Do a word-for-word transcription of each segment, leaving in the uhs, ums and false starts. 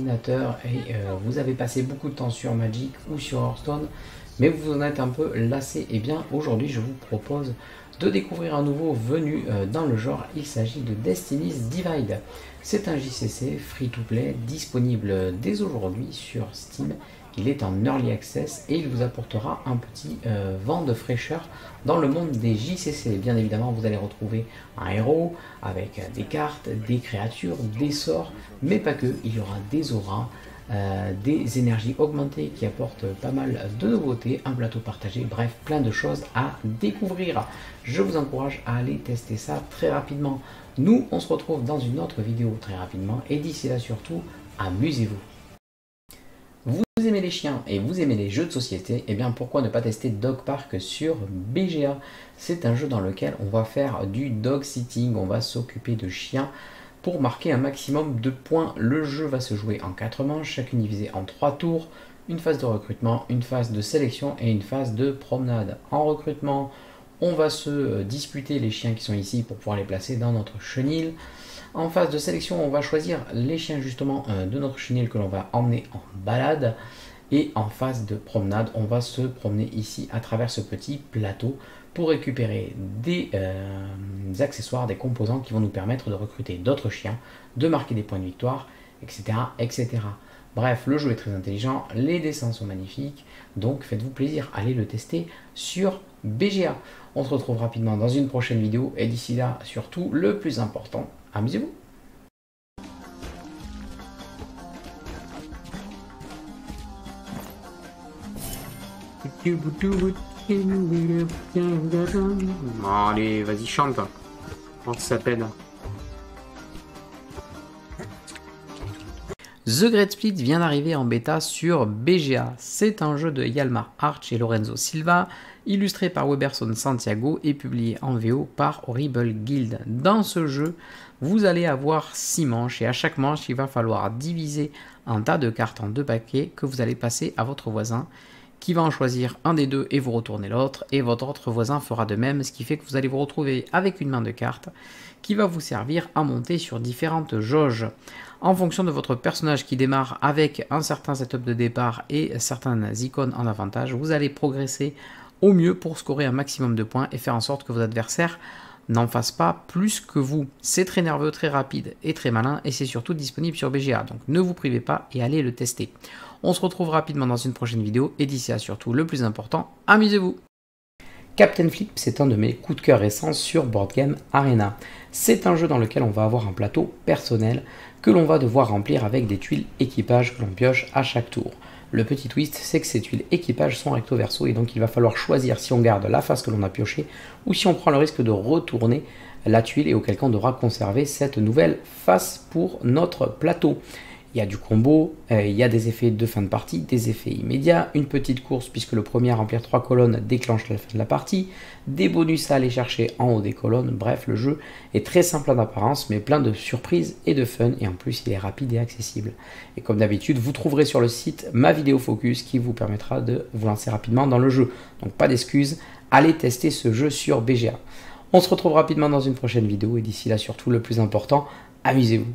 ordinateur et euh, vous avez passé beaucoup de temps sur Magic ou sur Hearthstone, mais vous en êtes un peu lassé, et bien aujourd'hui je vous propose de découvrir un nouveau venu euh, dans le genre. Il s'agit de Destiny's Divide. C'est un J C C free-to-play disponible dès aujourd'hui sur Steam. Il est en Early Access et il vous apportera un petit euh, vent de fraîcheur dans le monde des J C C. Bien évidemment, vous allez retrouver un héros avec des cartes, des créatures, des sorts, mais pas que. Il y aura des auras, euh, des énergies augmentées qui apportent pas mal de nouveautés, un plateau partagé, bref, plein de choses à découvrir. Je vous encourage à aller tester ça très rapidement. Nous, on se retrouve dans une autre vidéo très rapidement et d'ici là, surtout, amusez-vous. Vous aimez les chiens et vous aimez les jeux de société, et bien pourquoi ne pas tester Dog Park sur B G A? C'est un jeu dans lequel on va faire du dog sitting, on va s'occuper de chiens pour marquer un maximum de points. Le jeu va se jouer en quatre manches, chacune divisée en trois tours, une phase de recrutement, une phase de sélection et une phase de promenade. En recrutement, on va se disputer les chiens qui sont ici pour pouvoir les placer dans notre chenil. En phase de sélection, on va choisir les chiens justement de notre chenil que l'on va emmener en balade. Et en phase de promenade, on va se promener ici à travers ce petit plateau pour récupérer des euh, accessoires, des composants qui vont nous permettre de recruter d'autres chiens, de marquer des points de victoire, et cetera, et cetera. Bref, le jeu est très intelligent, les dessins sont magnifiques, donc faites-vous plaisir, allez le tester sur B G A. On se retrouve rapidement dans une prochaine vidéo et d'ici là, surtout, le plus important, amusez-vous. Bon, allez, vas-y, chante. Comment ça s'appelle? The Great Split vient d'arriver en bêta sur B G A. C'est un jeu de Hjalmar Arch et Lorenzo Silva, illustré par Weberson Santiago et publié en V O par Horrible Guild. Dans ce jeu, vous allez avoir six manches et à chaque manche, il va falloir diviser un tas de cartes en deux paquets que vous allez passer à votre voisin, qui va en choisir un des deux et vous retournez l'autre, et votre autre voisin fera de même, ce qui fait que vous allez vous retrouver avec une main de cartes qui va vous servir à monter sur différentes jauges. En fonction de votre personnage qui démarre avec un certain setup de départ et certaines icônes en avantage, vous allez progresser au mieux pour scorer un maximum de points et faire en sorte que vos adversaires n'en fassent pas plus que vous. C'est très nerveux, très rapide et très malin, et c'est surtout disponible sur B G A, donc ne vous privez pas et allez le tester. On se retrouve rapidement dans une prochaine vidéo, et d'ici là surtout, le plus important, amusez-vous. Captain Flip, c'est un de mes coups de cœur récents sur Board Game Arena. C'est un jeu dans lequel on va avoir un plateau personnel que l'on va devoir remplir avec des tuiles équipage que l'on pioche à chaque tour. Le petit twist, c'est que ces tuiles équipage sont recto verso et donc il va falloir choisir si on garde la face que l'on a piochée ou si on prend le risque de retourner la tuile, et auquel cas on devra conserver cette nouvelle face pour notre plateau. Il y a du combo, euh, il y a des effets de fin de partie, des effets immédiats, une petite course puisque le premier à remplir trois colonnes déclenche la fin de la partie, des bonus à aller chercher en haut des colonnes. Bref, le jeu est très simple en apparence mais plein de surprises et de fun, et en plus il est rapide et accessible. Et comme d'habitude, vous trouverez sur le site ma vidéo focus qui vous permettra de vous lancer rapidement dans le jeu. Donc pas d'excuses, allez tester ce jeu sur B G A. On se retrouve rapidement dans une prochaine vidéo et d'ici là surtout, le plus important, amusez-vous.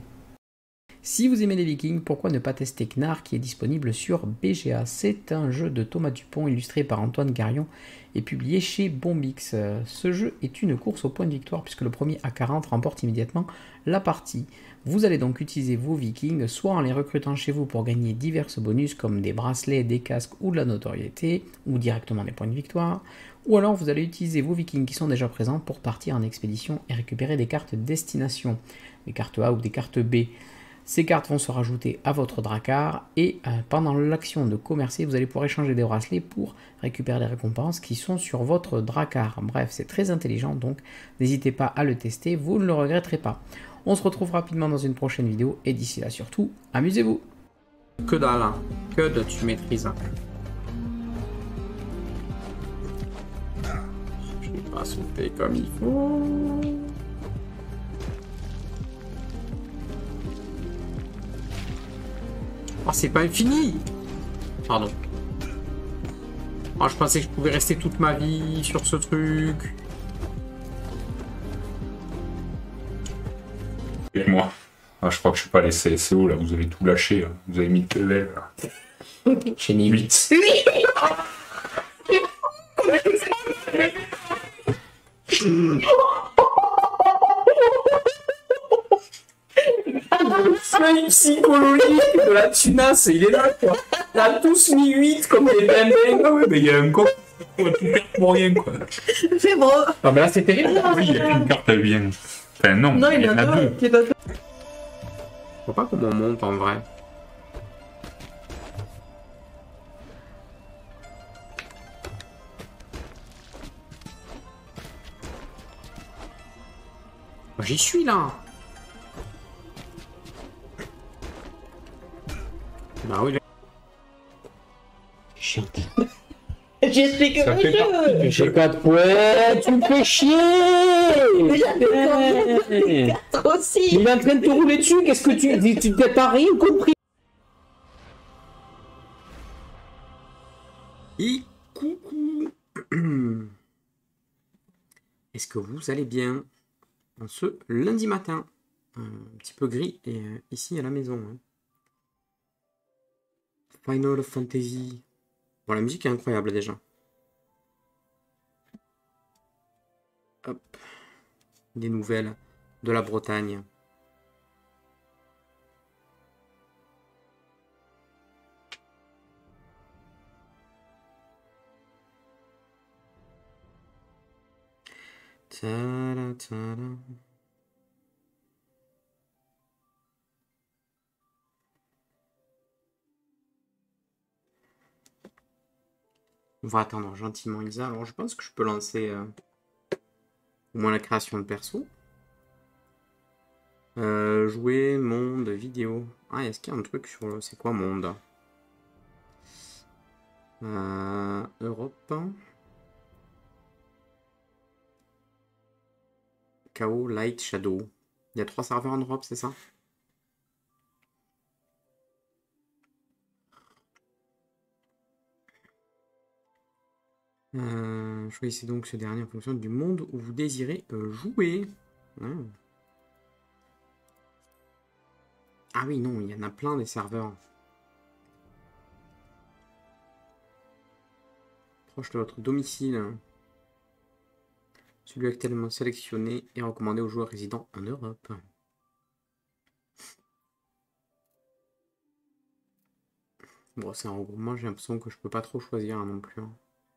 Si vous aimez les Vikings, pourquoi ne pas tester Knarr qui est disponible sur B G A? C'est un jeu de Thomas Dupont illustré par Antoine Garion et publié chez Bombix. Ce jeu est une course au point de victoire puisque le premier à quarante remporte immédiatement la partie. Vous allez donc utiliser vos Vikings soit en les recrutant chez vous pour gagner divers bonus comme des bracelets, des casques ou de la notoriété, ou directement des points de victoire, ou alors vous allez utiliser vos Vikings qui sont déjà présents pour partir en expédition et récupérer des cartes destination, des cartes A ou des cartes B. Ces cartes vont se rajouter à votre Drakkar et euh, pendant l'action de commercer, vous allez pouvoir échanger des bracelets pour récupérer les récompenses qui sont sur votre Drakkar. Bref, c'est très intelligent, donc n'hésitez pas à le tester, vous ne le regretterez pas. On se retrouve rapidement dans une prochaine vidéo et d'ici là surtout, amusez-vous. Que dalle, hein. Que de tu maîtrises. Hein. Je vais pas sauter comme il faut. Oh, c'est pas infini. Pardon. Oh, je pensais que je pouvais rester toute ma vie sur ce truc. Avec moi. Ah, je crois que je suis pas les C S O, là, vous avez tout lâché. Hein. Vous avez mis le level, là. J'ai mis huit. Seuil psychologique de la tunasse, il est là, quoi. On a tous mis huit comme des bébés. Ah ouais, mais il y a un con on va tout perdre pour rien, quoi. C'est bon. Non, mais là, c'est terrible. Oui, il y a qu'une carte à bien. Enfin, non, Non, il y en a deux. Il y en a deux. Je vois pas comment on monte en vrai. J'y suis là. Bah oui. Chiant. J'explique Ça le fait jeu. J'ai quatre points, tu me fais chier. Mais j'avais Ouais. quatre aussi. Il est en train de te rouler dessus, qu'est-ce que tu... Tu t'as rien compris. Et coucou. Est-ce que vous allez bien en ce lundi matin? Un petit peu gris et euh, ici à la maison. Hein. Final Fantasy. Bon, la musique est incroyable déjà. Hop. Des nouvelles de la Bretagne. Tada, tada. On va attendre gentiment Elsa. Alors je pense que je peux lancer euh, au moins la création de perso. Euh, jouer, monde, vidéo. Ah, est-ce qu'il y a un truc sur le... C'est quoi monde? euh, Europe. Chaos, Light, Shadow. Il y a trois serveurs en Europe, c'est ça? Euh, choisissez donc ce dernier en fonction du monde où vous désirez euh, jouer. Hmm. Ah oui, non, il y en a plein des serveurs. Proche de votre domicile. Celui actuellement sélectionné est recommandé aux joueurs résidant en Europe. Bon, c'est un regroupement, j'ai l'impression que je peux pas trop choisir hein, non plus. Hein.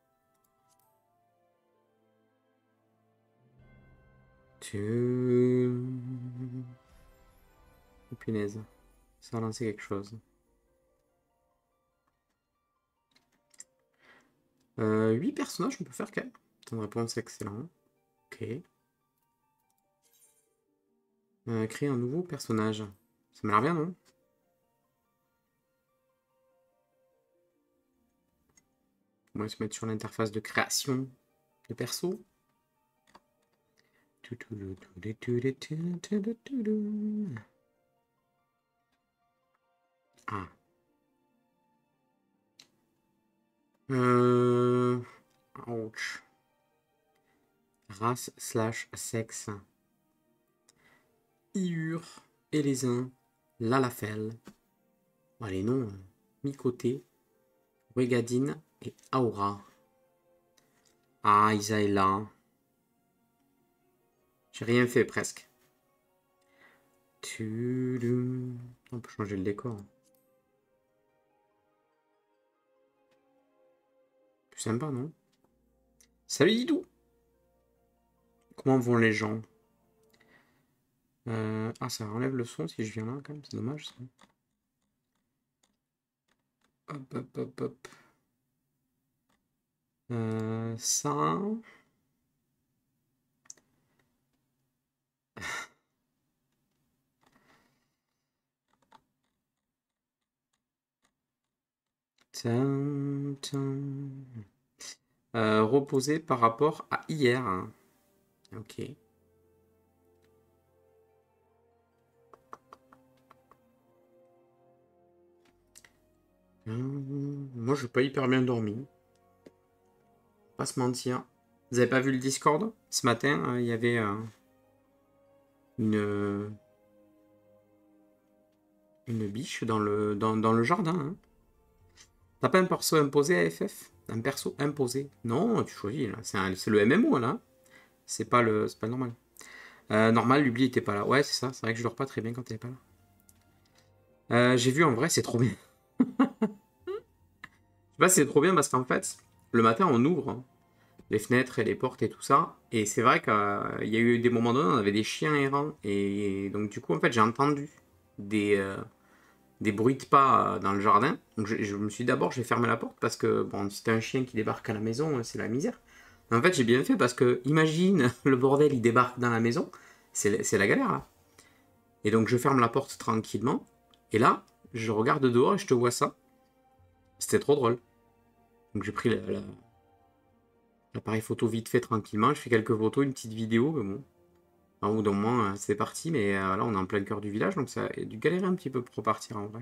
Tu... Oh, punaise. Ça a lancé quelque chose. Euh, huit personnages, on peut faire quand même. Temps de réponse excellent. Ok. Euh, créer un nouveau personnage. Ça m'a l'air bien, non? On va se mettre sur l'interface de création de perso. Ah. Euh... Ouch. Race slash sexe. Iur, Elesin, Lalafel. Bon, les noms, euh, Mikoté, Regadine et Aura. Ah, Isa est là. J'ai rien fait presque. Tudum. On peut changer le décor. Plus sympa, non? Salut Didou! Comment vont les gens? euh... Ah, ça enlève le son si je viens là, quand même. C'est dommage, ça. Hop, hop, hop, hop. Euh, ça... Tum, tum. Euh, reposer par rapport à hier. Hein. Ok. Hum, moi, je n'ai pas hyper bien dormi. Pas se mentir. Vous avez pas vu le Discord? Ce matin, euh, il y avait euh, une... Une biche dans le, dans, dans le jardin. Hein. T'as pas un perso imposé à F F? Un perso imposé? Non, tu choisis. C'est le M M O là. C'est pas le, c'est pas normal. Euh, normal, l'Ubli était pas là. Ouais, c'est ça. C'est vrai que je dors pas très bien quand elle est pas là. Euh, J'ai vu en vrai, c'est trop bien. Je sais pas, c'est trop bien parce qu'en fait, le matin, on ouvre hein, les fenêtres et les portes et tout ça. Et c'est vrai qu'il y a eu des moments donnés, on avait des chiens errants. Et donc, du coup, en fait, j'ai entendu des, euh, des bruits de pas dans le jardin. Donc, je, je me suis dit d'abord, je vais fermer la porte parce que, bon, si c'était un chien qui débarque à la maison, c'est la misère. En fait, j'ai bien fait parce que, imagine, le bordel, il débarque dans la maison. C'est la galère, là. Et donc, je ferme la porte tranquillement. Et là, je regarde dehors et je te vois ça. C'était trop drôle. Donc, j'ai pris l'appareil photo vite fait tranquillement. Je fais quelques photos, une petite vidéo. Mais bon, en bout d'un moment, c'est parti. Mais euh, là, on est en plein cœur du village. Donc, ça a dû galérer un petit peu pour repartir en vrai.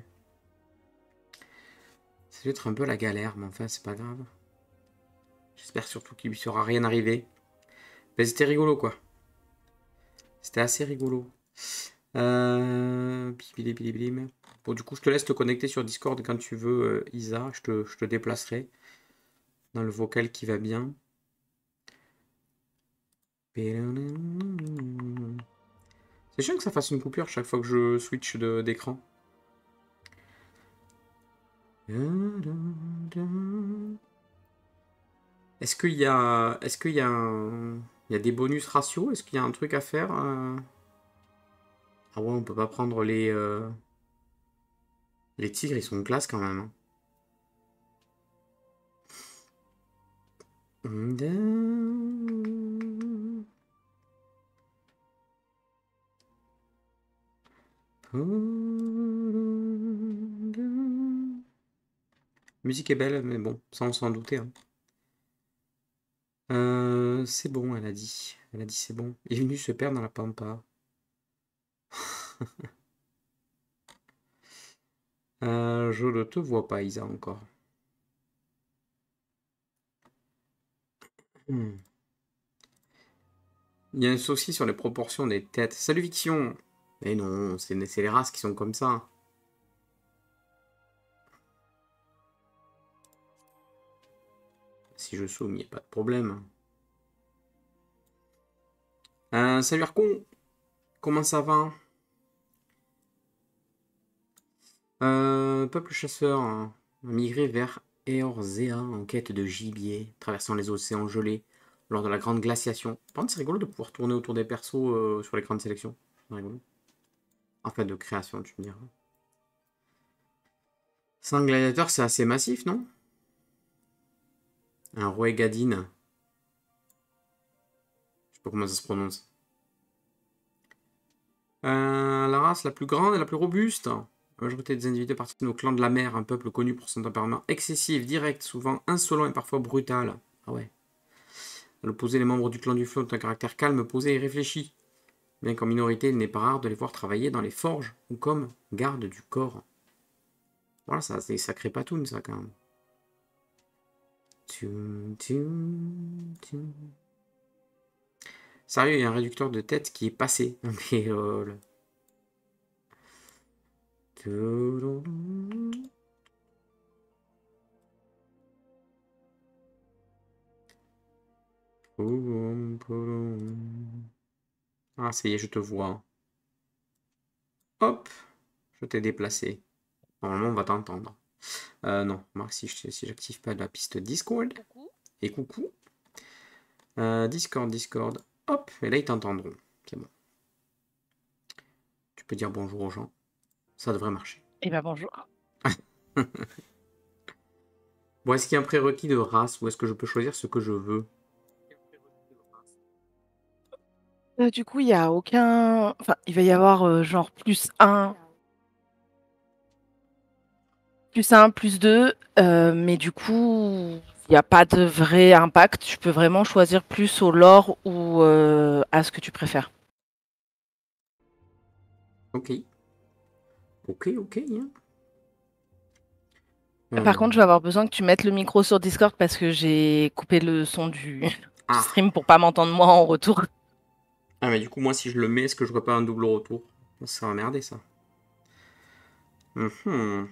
Ça va être un peu la galère. Mais enfin, c'est pas grave. J'espère surtout qu'il lui sera rien arrivé. Mais c'était rigolo, quoi. C'était assez rigolo. Euh... Bon, du coup, je te laisse te connecter sur Discord quand tu veux, euh, Isa. Je te, je te déplacerai dans le vocal qui va bien. C'est chiant que ça fasse une coupure chaque fois que je switch d'écran. Est-ce qu'il y a, est-ce qu'il y a, un... il y a des bonus ratios? Est-ce qu'il y a un truc à faire? euh... Ah ouais, on peut pas prendre les, euh... les tigres, ils sont classe quand même. Hein. Musique est belle, mais bon, ça on s'en doutait. Hein. Euh, c'est bon, elle a dit. Elle a dit c'est bon. Il est venu se perdre dans la pampa. euh, je ne te vois pas, Isa, encore. Hmm. Il y a un souci sur les proportions des têtes. Salut Viction! Mais non, c'est les races qui sont comme ça. Si je zoome, il n'y a pas de problème. Euh, salut Arcon! Comment ça va? euh, Peuple chasseur hein, a migré vers Eorzea en quête de gibier, traversant les océans gelés lors de la grande glaciation. Par contre, c'est rigolo de pouvoir tourner autour des persos euh, sur l'écran de sélection. C'est rigolo. Enfin, de création, tu me diras. C'est un gladiateur, c'est assez massif, non? Un Roegadin. Je sais pas comment ça se prononce. Euh, la race la plus grande et la plus robuste. La majorité des individus appartiennent au clan de la mer, un peuple connu pour son tempérament excessif, direct, souvent insolent et parfois brutal. Ah ouais. À l'opposé, les membres du clan du flot ont un caractère calme, posé et réfléchi. Bien qu'en minorité, il n'est pas rare de les voir travailler dans les forges ou comme garde du corps. Voilà, ça, c'est sacré patoun, ça, quand même. Sérieux, il y a un réducteur de tête qui est passé. Mais euh, le... Ah, ça y est, je te vois. Hop, je t'ai déplacé. Normalement, on va t'entendre. Euh, non, Marc, si j'active si pas la piste Discord. Coucou. Et coucou. Euh, Discord, Discord. Hop, et là, ils t'entendront. C'est bon. Tu peux dire bonjour aux gens. Ça devrait marcher. Eh ben bonjour. Bon, est-ce qu'il y a un prérequis de race ou est-ce que je peux choisir ce que je veux? Euh, du coup, il n'y a aucun... Enfin, il va y avoir euh, genre plus un, plus un, plus deux, euh, mais du coup, il n'y a pas de vrai impact. Tu peux vraiment choisir plus au lore ou euh, à ce que tu préfères. Ok. Ok, ok. Hein. Par euh... contre, je vais avoir besoin que tu mettes le micro sur Discord parce que j'ai coupé le son du, ah. du stream pour pas m'entendre moi en retour. Ah mais du coup, moi, si je le mets, est-ce que je vois pas un double retour? Ça va merder, ça. Mhm.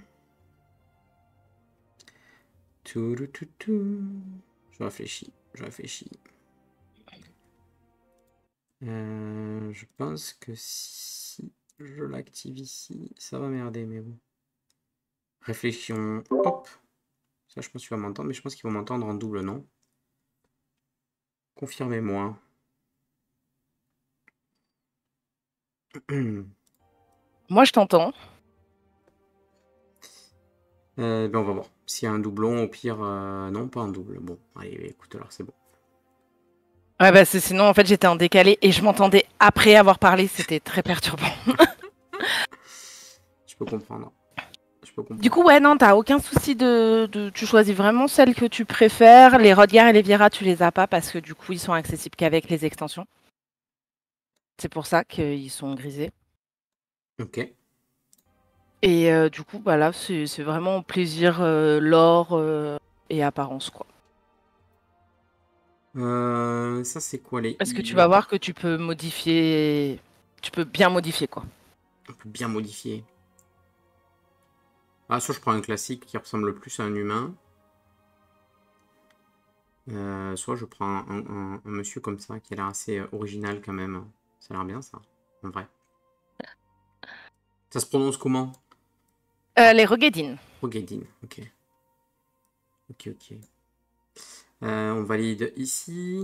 Tout, tout, tout, tout. Je réfléchis, je réfléchis. Euh, je pense que si je l'active ici, ça va merder, mais bon. Réfléchissons. Hop. Ça, je pense qu'il va m'entendre, mais je pense qu'il va m'entendre en double, non? Confirmez-moi. Moi, je t'entends. Euh, ben on va voir. S'il y a un doublon, au pire, euh, non, pas un double. Bon, allez, écoute, alors c'est bon. Ouais, bah, c'est- sinon, en fait, j'étais en décalé et je m'entendais après avoir parlé. C'était très perturbant. Je peux comprendre. Je peux comprendre. Du coup, ouais, non, t'as aucun souci de, de- Tu choisis vraiment celle que tu préfères. Les Rodgar et les Viera, tu les as pas parce que du coup, ils sont accessibles qu'avec les extensions. C'est pour ça qu'ils sont grisés. Ok. Et euh, du coup, bah là, c'est c'est vraiment plaisir, euh, lore euh, et apparence, quoi. Euh, ça, c'est quoi les Parce que tu I? vas voir que tu peux modifier. Tu peux bien modifier, quoi. On peut bien modifier. Ah, soit je prends un classique qui ressemble le plus à un humain. Euh, soit je prends un, un- un monsieur comme ça qui a l'air assez euh, original quand même. Ça a l'air bien ça, en vrai. Ça se prononce comment? Euh, les Roguedines. Roguedine, ok. Ok, ok. Euh, on valide ici.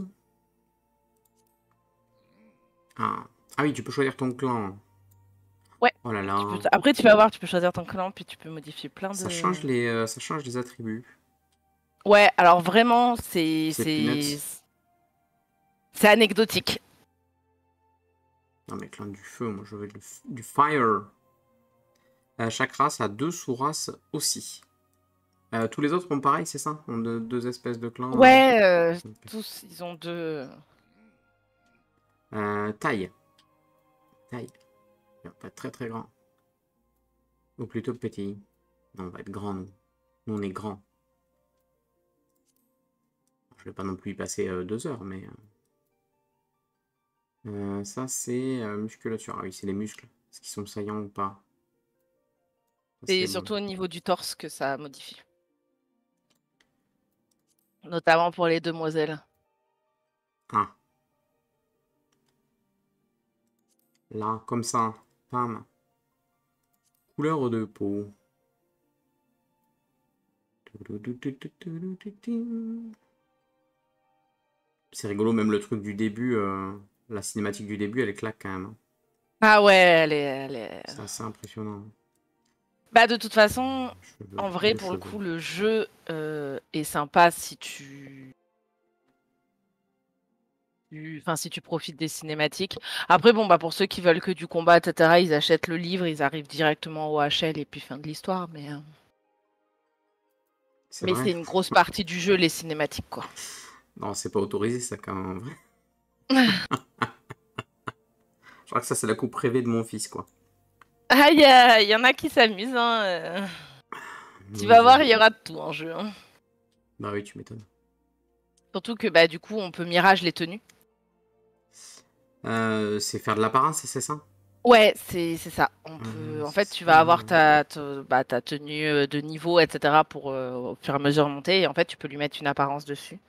Ah. Ah oui, tu peux choisir ton clan. Ouais. Oh là Tu peux... là. Après, tu vas voir, tu peux choisir ton clan, puis tu peux modifier plein Ça de. change les, euh, ça change les attributs. Ouais, alors vraiment, c'est C'est c'est peanuts. c'est anecdotique. Non mais clan du feu, moi je veux du, f- du fire. Euh, chaque race a deux sous-races aussi. Euh, tous les autres ont pareil, c'est ça? Ont deux, deux espèces de clans. euh. Ouais, euh, Ok. tous, ils ont deux. Euh, taille. Taille. Il va pas être très très grand. Ou plutôt petit. Non, on va être grand, nous. Nous, on est grand. Je vais pas non plus y passer euh, deux heures, mais... euh, euh, ça, c'est euh, musculature. Ah oui, c'est les muscles. Est-ce qu'ils sont saillants ou pas? Ça, C'est c'est bon. surtout au niveau du torse que ça modifie. Notamment pour les demoiselles. Ah, là, comme ça. Pam. Couleur de peau. C'est rigolo, même le truc du début, euh, la cinématique du début, elle est claque quand même, hein. Ah ouais, elle est, elle est- C'est assez impressionnant. Bah de toute façon, Cheveux, en vrai, les pour le cheveux. coup, le jeu euh, est sympa si tu... tu- Enfin, si tu profites des cinématiques. Après, bon, bah pour ceux qui veulent que du combat, et cetera, ils achètent le livre, ils arrivent directement au H L et puis fin de l'histoire. Mais, euh, C'est mais vrai? c'est une grosse partie du jeu, les cinématiques, quoi. Non, c'est pas autorisé ça quand même, en vrai. Je crois que ça, c'est la coupe rêvée de mon fils, quoi. Ah, il y, a- y en a qui s'amusent, hein. euh. Tu Nous, vas voir, je- il y aura de tout en jeu, hein. Bah oui, tu m'étonnes. Surtout que bah du coup, on peut mirage les tenues. Euh, c'est faire de l'apparence, c'est ça? Ouais, c'est c'est ça. On Euh, peut... En fait, c'est tu ça. vas avoir ta, ta, bah, ta tenue euh, de niveau, et cetera pour euh, au fur et à mesure monter. Et en fait, tu peux lui mettre une apparence dessus.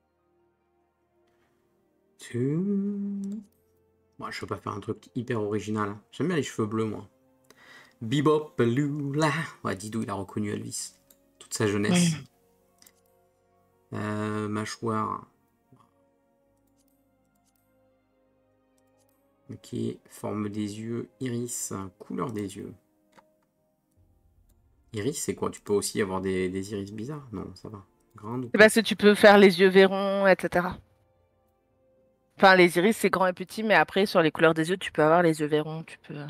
Tu- Moi, je veux pas faire un truc hyper original, hein. J'aime bien les cheveux bleus, moi. Bebop, Lula. Ouais, Didou, il a reconnu Elvis. Toute sa jeunesse. Euh, mâchoire. Ok, forme des yeux, iris, couleur des yeux. Iris, c'est quoi? Tu peux aussi avoir des, des iris bizarres? Non, ça va. Grande ou C'est parce que petite? tu peux faire les yeux verrons, et cetera. Enfin, les iris, c'est grand et petit, mais après, sur les couleurs des yeux, tu peux avoir les yeux verrons. Tu peux...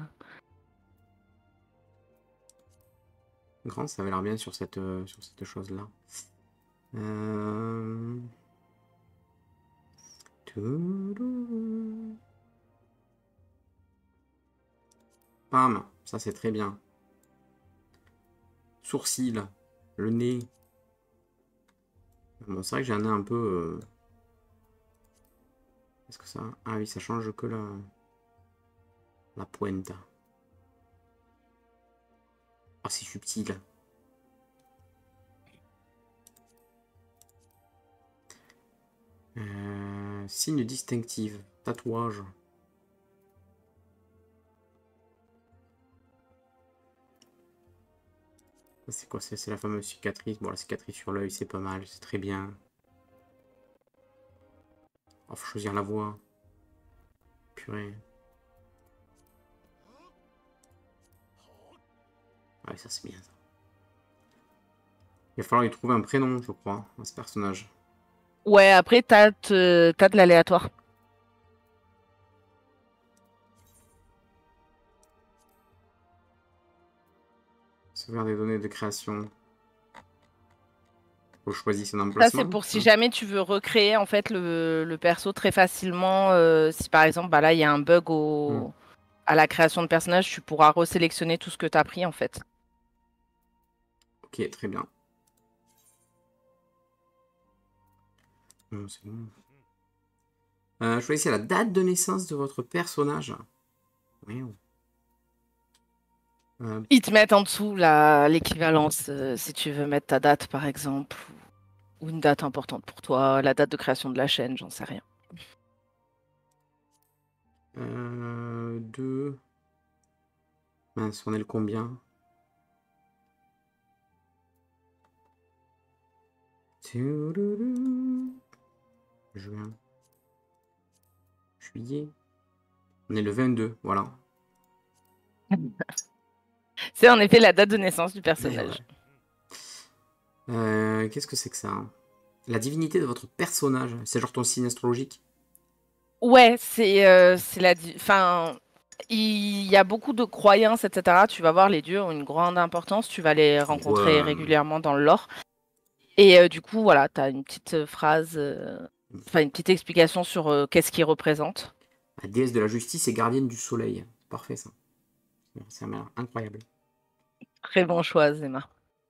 Grande, ça avait l'air bien sur cette, euh, sur cette chose-là. Euh... Toudou. Pam, ça c'est très bien. Sourcils, le nez. Bon, c'est vrai que j'ai un nez un peu... euh, Est-ce que ça... Ah oui, ça change que la... La pointe. Oh, c'est subtil. Euh, signe distinctif. Tatouage. C'est quoi? C'est la fameuse cicatrice. Bon, la cicatrice sur l'œil, c'est pas mal. C'est très bien. Oh, faut choisir la voie. Purée. Ouais, ça c'est bien ça. Il va falloir lui trouver un prénom, je crois, à ce personnage. Ouais, après, t'as te- t'as de l'aléatoire. Sauvegarde des données de création. Faut choisir son Ça, emplacement. c'est pour si hein. jamais tu veux recréer en fait le, le perso très facilement. euh, si par exemple, bah là, il y a un bug au... Hmm. à la création de personnage, tu pourras resélectionner tout ce que tu as pris en fait. Ok, très bien. Non, c'est bon. Euh, choisissez la date de naissance de votre personnage. Oui. Euh, Ils te mettent en dessous la- l'équivalence euh, si tu veux mettre ta date par exemple, ou une date importante pour toi, la date de création de la chaîne, j'en sais rien. euh, deux. Mince, on est le combien? Juin. Juillet. On est le vingt-deux, voilà. C'est en effet la date de naissance du Eh personnage. ouais. Euh, Qu'est-ce que c'est que ça? hein La divinité de votre personnage. C'est genre ton signe astrologique? Ouais, c'est euh, c'est la. di- Enfin, il y a beaucoup de croyances, et cetera. Tu vas voir, les dieux ont une grande importance. Tu vas les rencontrer Ouais. régulièrement dans le lore. Et euh, du coup, voilà, tu as une petite euh, phrase, euh, enfin une petite explication sur euh, qu'est-ce qu'ils représentent. La déesse de la justice et gardienne du soleil. C'est parfait ça. C'est incroyable. Très bon choix, Zema.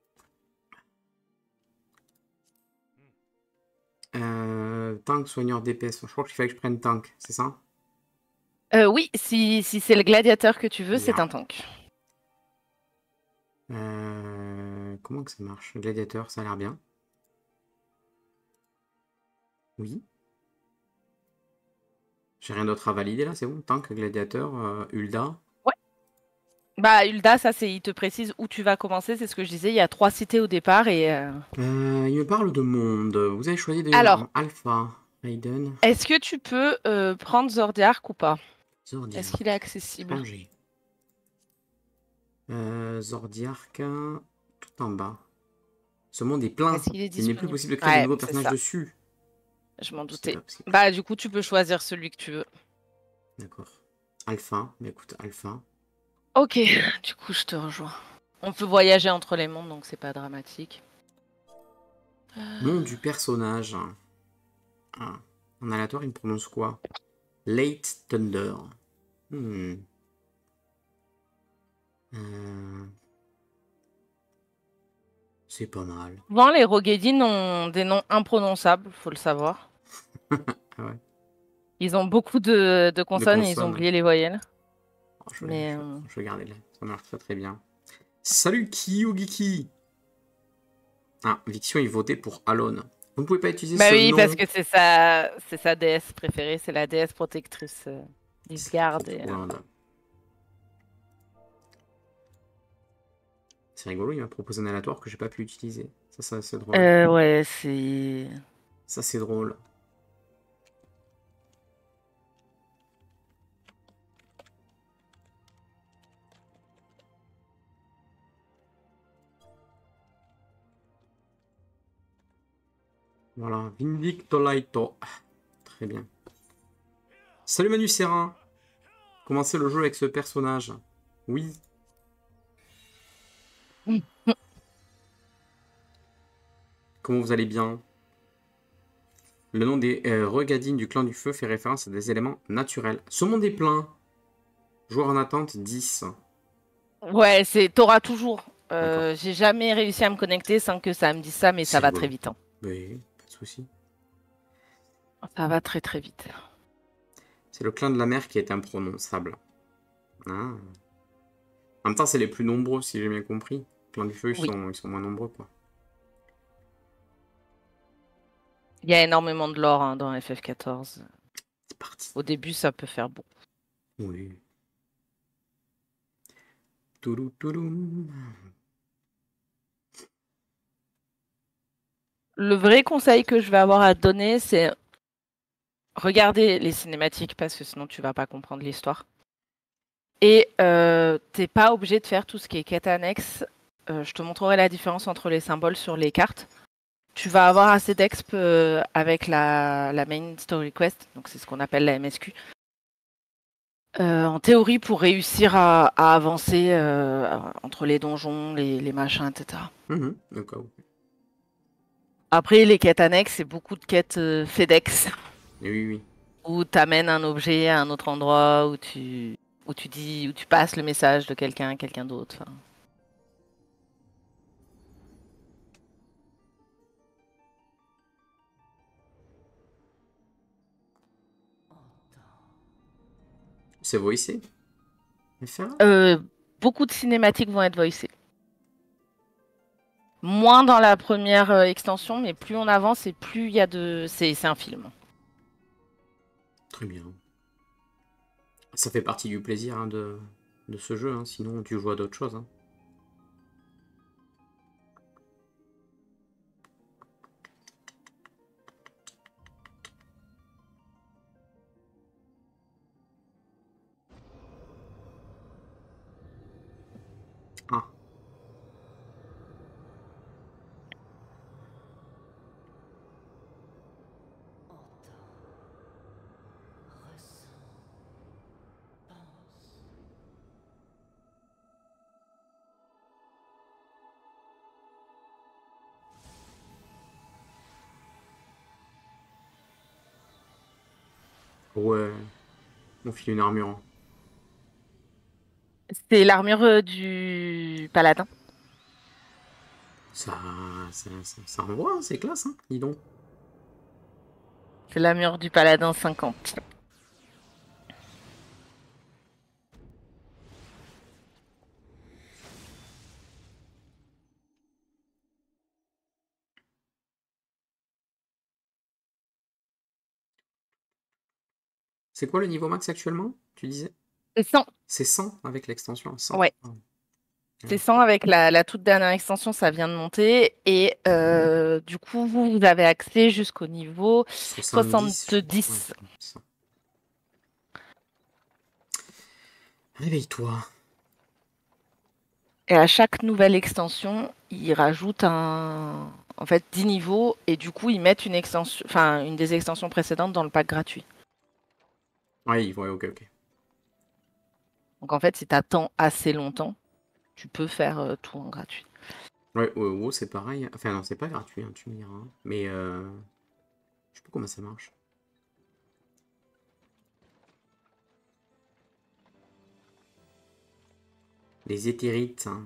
Euh, tank, soigneur D P S. Je crois qu'il fallait que je prenne tank, c'est ça? Euh, oui, si, si c'est le gladiateur que tu veux, c'est Bien. un tank. Euh, comment que ça marche? Gladiateur, ça a l'air bien. Oui. J'ai rien d'autre à valider là, c'est bon? Tank, gladiateur, euh, Hulda. Ouais. Bah, Hulda, ça, c'est, il te précise où tu vas commencer. C'est ce que je disais. Il y a trois cités au départ. Et euh, Euh, il me parle de monde. Vous avez choisi des alors, en alpha. Raiden. est-ce que tu peux euh, prendre Zordiark ou pas? Zordiark. Est-ce qu'il est accessible? Changer. Euh, Zordiark, tout en bas. Ce monde est plein. Est-ce qu'il est Il n'est plus disponible? possible de créer de Ouais, nouveaux c'est personnages ça. dessus. Je m'en C'est doutais. pas possible. Bah, du coup, tu peux choisir celui que tu veux. D'accord. Alpha. Mais écoute, alpha. Ok, du coup, je te rejoins. On peut voyager entre les mondes, donc c'est pas dramatique. Nom du personnage. Ah. En aléatoire, il me prononce quoi? Late Thunder. Hmm. Euh, C'est pas mal. Souvent, les Roguedin ont des noms imprononçables, faut le savoir. Ah ouais. Ils ont beaucoup de, de consonnes et ils ont consonnes. oublié les voyelles. Oh, je, Mais, je- euh, je vais garder là. Ça marche très très bien. Salut Kiyugiki. Ah, Viction, il votait pour Alone. Vous ne pouvez pas utiliser Bah ce oui, nom. parce que c'est sa, c'est sa déesse préférée, c'est la déesse protectrice euh, d'Isgard. et, euh, Voilà. C'est rigolo, il m'a proposé un aléatoire que j'ai pas pu utiliser. Ça, ça c'est drôle. euh, ouais, c'est. Ça, c'est drôle. Voilà, Vindictolaito. Ah, très bien. Salut Manu Serra. Commencez le jeu avec ce personnage. Oui. Comment vous allez bien? Le nom des euh, Regadines du clan du feu fait référence à des éléments naturels. Ce monde est plein. Joueur en attente, dix. Ouais, c'est. T'auras toujours. D'accord. Euh, j'ai jamais réussi à me connecter sans que ça me dise ça, mais ça C'est va rigolo. très vite. hein. Oui, pas de souci. Ça va très très vite. C'est le clan de la mer qui est imprononçable. Ah. En même temps, c'est les plus nombreux, si j'ai bien compris. Clan du Feu, ils, Oui. sont, ils sont moins nombreux, quoi. Il y a énormément de lore hein, dans F F quatorze. C'est parti. Au début, ça peut faire beaucoup. Oui. Toulou, toulou. Le vrai conseil que je vais avoir à te donner, c'est regarder les cinématiques parce que sinon tu vas pas comprendre l'histoire. Et euh, t'es pas obligé de faire tout ce qui est quête annexe. Euh, je te montrerai la différence entre les symboles sur les cartes. Tu vas avoir assez d'exp euh, avec la, la main story quest, donc c'est ce qu'on appelle la M S Q. Euh, en théorie, pour réussir à, à avancer euh, entre les donjons, les, les machins, et cetera. Mhm, d'accord. Après, les quêtes annexes, c'est beaucoup de quêtes euh, FedEx, Et oui, oui. où tu amènes un objet à un autre endroit, où tu, où tu dis, où tu passes le message de quelqu'un à quelqu'un d'autre. Enfin, C'est voicé. F R? Euh, beaucoup de cinématiques vont être voicées. Moins dans la première euh, extension, mais plus on avance et plus il y a de. C'est c'est un film. Très bien. Ça fait partie du plaisir hein, de, de ce jeu, hein. Sinon tu joues à d'autres choses. Hein. Ah, ouais. On file une armure. C'est l'armure euh, du paladin. Ça, ça, ça, ça envoie, hein, c'est classe, hein. Dis donc. C'est l'armure du paladin cinquante. C'est quoi le niveau max actuellement, tu disais? C'est cent. C'est cent avec l'extension. cent. Ouais. Ah. C'est cent avec la, la toute dernière extension, ça vient de monter. Et euh, du coup, vous, vous avez accès jusqu'au niveau soixante-dix. soixante-dix. Ouais, ça. Réveille-toi. Et à chaque nouvelle extension, ils rajoutent un, en fait, dix niveaux. Et du coup, ils mettent une extension, enfin, une des extensions précédentes dans le pack gratuit. Ouais, ouais, ok, ok. Donc en fait, si tu attends assez longtemps, tu peux faire euh, tout en gratuit. Ouais, ouais, ouais, c'est pareil. Enfin, non, c'est pas gratuit, hein, tu me diras. hein. Mais euh... je sais pas comment ça marche. Les éthérites. hein.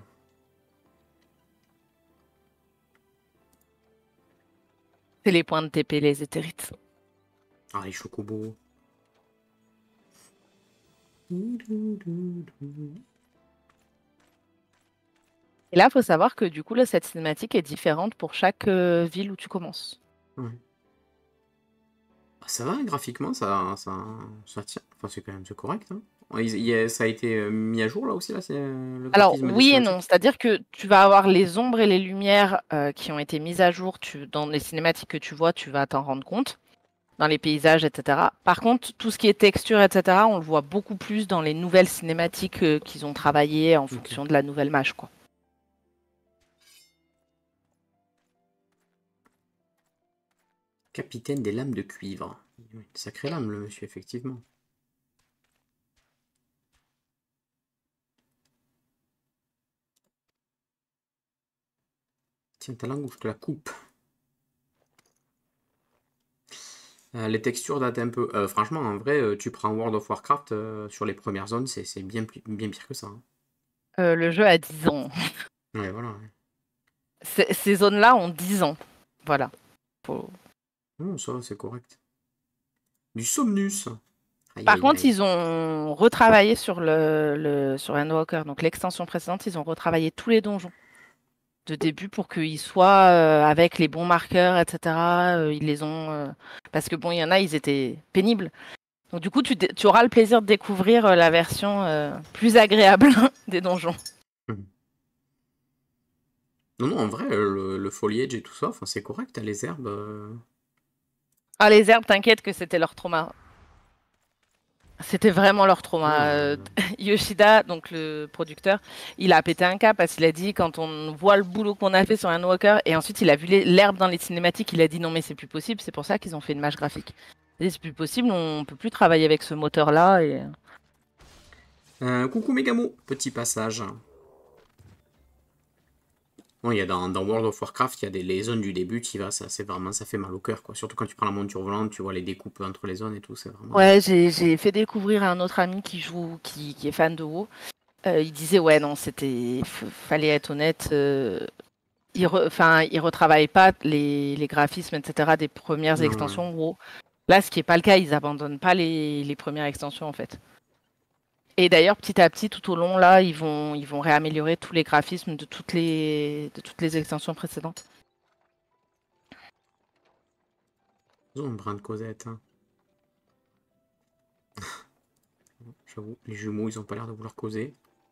C'est les points de T P, les éthérites. Ah, les chocobos. Et là, il faut savoir que du coup, là, cette cinématique est différente pour chaque euh, ville où tu commences. Ouais. Ah, ça va, graphiquement, ça, ça, ça tient. Enfin, c'est quand même c'est correct. Hein. Il, il y a- ça a été euh, mis à jour là aussi, là, c'est euh, le Alors, graphisme des oui et cinématiques. non. C'est-à-dire que tu vas avoir les ombres et les lumières euh, qui ont été mises à jour. Tu, dans les cinématiques que tu vois, tu vas t'en rendre compte. Dans les paysages, et cetera. Par contre, tout ce qui est texture, et cetera, on le voit beaucoup plus dans les nouvelles cinématiques euh, qu'ils ont travaillées en fonction de la nouvelle mage, quoi. Capitaine des lames de cuivre. Oui, sacré lame, le monsieur, effectivement. Tiens, ta langue ou je te la coupe. Euh, les textures datent un peu. Euh, franchement, en vrai, euh, tu prends World of Warcraft euh, sur les premières zones, c'est c'est bien, plus- bien pire que ça. hein. Euh, le jeu a dix ans. Ouais, voilà. ouais. Ces ces zones-là ont dix ans. Voilà. Faut- Non, ça va, c'est correct. Du Somnus. Aïe, Par aïe, contre, aïe. ils ont retravaillé sur le, le sur Endwalker, donc l'extension précédente, ils ont retravaillé tous les donjons de début pour qu'ils soient euh, avec les bons marqueurs, et cetera. Euh, ils les ont euh, parce que bon, il y en a, ils étaient pénibles. Donc du coup, tu, dé- tu auras le plaisir de découvrir euh, la version euh, plus agréable des donjons. Non, non, en vrai, euh, le, le foliage et tout ça, enfin, c'est correct, hein, les herbes. euh. Ah, les herbes, t'inquiète que c'était leur trauma. C'était vraiment leur Non, trauma. Euh, euh, Yoshida, donc le producteur, il a pété un câble parce qu'il a dit quand on voit le boulot qu'on a fait sur un Walker et ensuite il a vu les- l'herbe dans les cinématiques, il a dit non mais c'est plus possible. C'est pour ça qu'ils ont fait une image graphique. Il a dit, c'est plus possible, on peut plus travailler avec ce moteur-là. Et... euh, coucou Megamo, petit passage. Bon, il y a dans, dans World of Warcraft, il y a des les zones du début, tu y vas, ça, c'est vraiment, ça fait mal au cœur, quoi. Surtout quand tu prends la monture volante, tu vois les découpes entre les zones et tout, c'est vraiment. Ouais, j'ai j'ai fait découvrir à un autre ami qui joue, qui, qui est fan de WoW. Euh, il disait ouais non, c'était, f- fallait être honnête. Euh, il, re- enfin, il retravaille pas les, les graphismes, et cetera des premières Non, ouais. extensions WoW. Là, ce qui est pas le cas, ils abandonnent pas les, les premières extensions en fait. Et d'ailleurs, petit à petit, tout au long, là, ils vont, ils vont réaméliorer tous les graphismes de toutes les, de toutes les extensions précédentes. Ils ont un brin de Cosette, hein. J'avoue, les jumeaux, ils ont pas l'air de vouloir causer.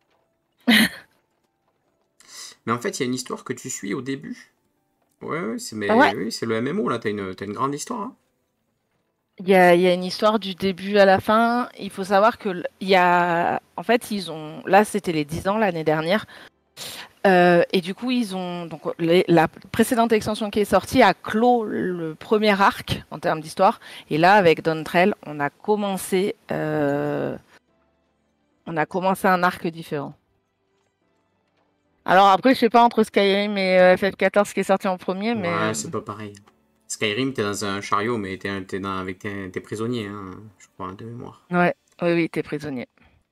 Mais en fait, il y a une histoire que tu suis au début. Ouais, ouais, c'est Ah mais ouais, oui, c'est le M M O là, t'as une, t'as une grande histoire, hein. il y a, il y a une histoire du début à la fin. Il faut savoir que l- il y a, en fait, ils ont, là, c'était les dix ans l'année dernière. Euh, et du coup, ils ont donc les- la précédente extension qui est sortie a clos le premier arc en termes d'histoire. Et là, avec Dawntrail, on a commencé, euh, on a commencé un arc différent. Alors après, je sais pas entre Skyrim et euh, F F quatorze qui est sorti en premier, mais Ouais, euh, c'est pas pareil. Skyrim, t'es dans un chariot, mais t'es t'es dans, avec tes, tes prisonniers, hein, je crois, de mémoire. ouais, oui, oui, t'es prisonnier.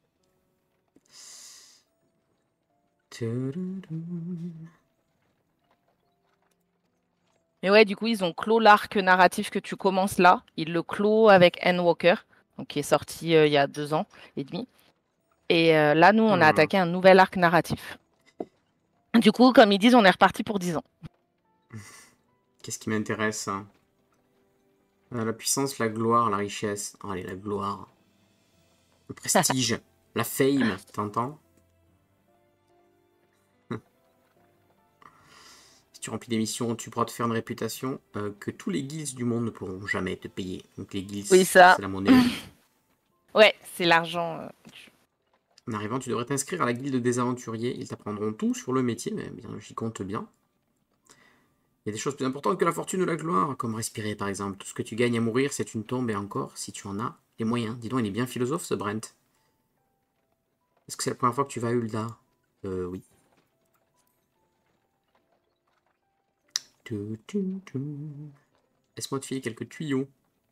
Mais ouais, du coup, ils ont clos l'arc narratif que tu commences là. Ils le clos avec Endwalker, donc qui est sorti euh, il y a deux ans et demi. Et euh, là, nous, on a Voilà. attaqué un nouvel arc narratif. Du coup, comme ils disent, on est reparti pour dix ans. Qu'est-ce qui m'intéresse, hein? Euh, La puissance, la gloire, la richesse. Oh, allez, la gloire. Le prestige, la fame, t'entends? Si tu remplis des missions, tu pourras te faire une réputation euh, que tous les guilds du monde ne pourront jamais te payer. Donc les guilds, Oui, ça. c'est la monnaie. Ouais, c'est l'argent. euh, tu- En arrivant, tu devrais t'inscrire à la guilde des aventuriers. Ils t'apprendront tout sur le métier, mais bien, j'y compte bien. Il y a des choses plus importantes que la fortune ou la gloire, comme respirer par exemple. Tout ce que tu gagnes à mourir, c'est une tombe, et encore, si tu en as les moyens. Dis donc, il est bien philosophe ce Brent. Est-ce que c'est la première fois que tu vas à Ulda? Euh, oui. Tu, tu, tu. Laisse-moi te filer quelques tuyaux.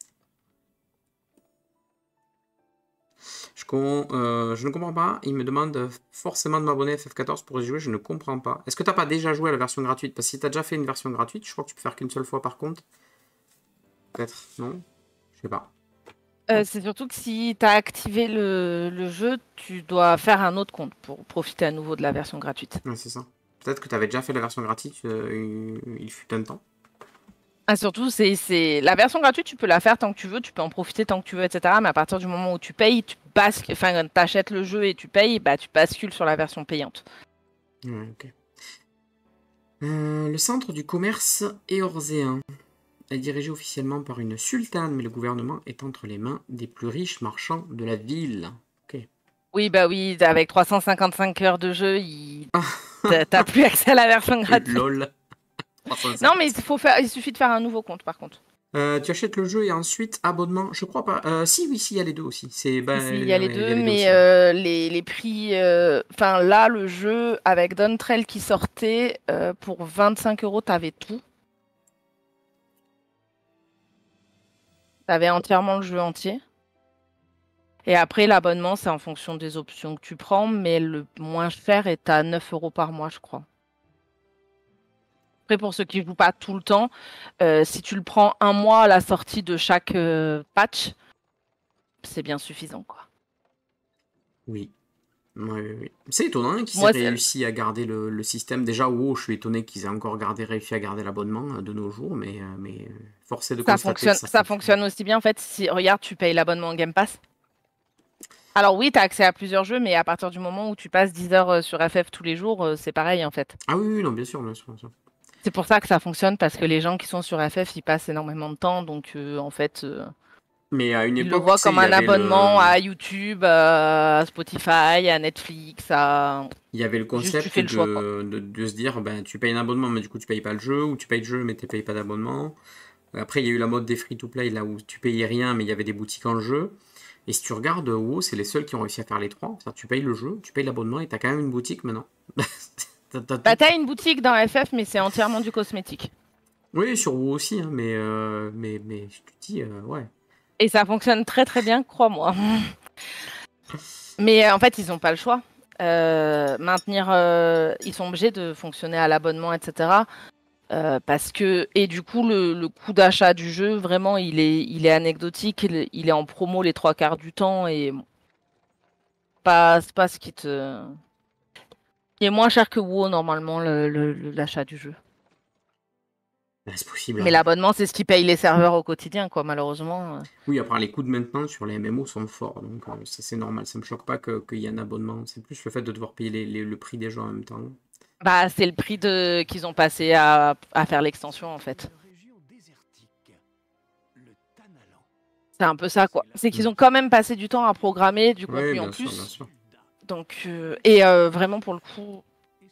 Je, con- euh, je ne comprends pas. Il me demande forcément de m'abonner à F F quatorze pour y jouer. Je ne comprends pas. Est-ce que t'as pas déjà joué à la version gratuite? Parce que si t'as déjà fait une version gratuite, je crois que tu peux faire qu'une seule fois par contre. Peut-être, non? Je sais pas. Euh, c'est surtout que si tu as activé le, le jeu, tu dois faire un autre compte pour profiter à nouveau de la version gratuite. Ouais, c'est ça. Peut-être que tu avais déjà fait la version gratuite, euh, il fut un temps. Ah, surtout, c'est, c'est... la version gratuite, tu peux la faire tant que tu veux, tu peux en profiter tant que tu veux, et cetera. Mais à partir du moment où tu payes, tu bascules, enfin, t'achètes le jeu et tu payes, bah, tu bascules sur la version payante. Ouais, ok. Euh, le centre du commerce éorzéen est dirigé officiellement par une sultane, mais le gouvernement est entre les mains des plus riches marchands de la ville. Ok. Oui, bah oui, avec trois cent cinquante-cinq heures de jeu, il... t'as t'as plus accès à la version gratuite. Lol. Non, mais il, faut faire... il suffit de faire un nouveau compte, par contre. Euh, tu achètes le jeu et ensuite abonnement. Je crois pas. Euh, si, oui, si, il y a les deux aussi. C'est, bah, Si, si, il y a les ouais, deux, il y a les deux mais aussi, ouais. euh, les, les prix... euh, Enfin, là, le jeu, avec Dawntrail qui sortait, euh, pour vingt-cinq euros, t'avais tout. T'avais entièrement le jeu entier. Et après, l'abonnement, c'est en fonction des options que tu prends, mais le moins cher est à neuf euros par mois, je crois. Après, pour ceux qui ne jouent pas tout le temps, euh, si tu le prends un mois à la sortie de chaque euh, patch, c'est bien suffisant, quoi. Oui. Oui, oui, oui. C'est étonnant qu'ils Moi, aient c'est- réussi à garder le, le système. Déjà, WoW, je suis étonné qu'ils aient encore gardé, réussi à garder l'abonnement euh, de nos jours, mais, euh, mais euh, force est de ça constater que fonctionne, ça ça fonctionne. fonctionne aussi bien, en fait, si, regarde, tu payes l'abonnement Game Pass. Alors oui, tu as accès à plusieurs jeux, mais à partir du moment où tu passes dix heures euh, sur F F tous les jours, euh, c'est pareil, en fait. Ah oui, oui, non, bien sûr, bien sûr, bien sûr. C'est pour ça que ça fonctionne, parce que les gens qui sont sur F F, ils passent énormément de temps, donc euh, en fait, euh, Mais à une ils le époque, voient tu sais, comme il y un avait abonnement le, à YouTube, euh, à Spotify, à Netflix, à... il y avait le Juste, tu concept fais le choix, quoi. de, de, de se dire, ben, tu payes un abonnement, mais du coup, tu payes pas le jeu, ou tu payes le jeu, mais tu payes pas d'abonnement. Après, il y a eu la mode des free-to-play, là où tu payais rien, mais il y avait des boutiques en jeu. Et si tu regardes, WoW, c'est les seuls qui ont réussi à faire les trois. C'est-à-dire, tu payes le jeu, tu payes l'abonnement, et t'as quand même une boutique maintenant. T'as- t'as Bah, tout. t'as une boutique dans F F, mais c'est entièrement du cosmétique. Oui, sur WoW aussi, hein, mais, euh, mais, mais je te dis, euh, ouais. Et ça fonctionne très très bien, crois-moi. Mais euh, en fait, ils n'ont pas le choix. Euh, maintenir, euh, ils sont obligés de fonctionner à l'abonnement, et cetera. Euh, parce que et du coup, le, le coût d'achat du jeu, vraiment, il est, il est anecdotique. Il, il est en promo les trois quarts du temps et bon, pas, c'est pas ce qui te, il est moins cher que WoW normalement le- le- le- l'achat du jeu. Ben, c'est possible, Mais hein. l'abonnement, c'est ce qui paye les serveurs au quotidien, quoi. Malheureusement. euh. Oui, après, les coûts de maintenance sur les M M O sont forts, donc euh, ça c'est normal. Ça me choque pas que- qu'il y ait un abonnement. C'est plus le fait de devoir payer les- les- le prix des jeux en même temps. Bah, c'est le prix de qu'ils ont passé à, à faire l'extension en fait. C'est un peu ça, quoi. C'est qu'ils ont quand même passé du temps à programmer du Oui, contenu en bien sûr, bien plus. sûr. Donc, euh, et euh, vraiment pour le coup,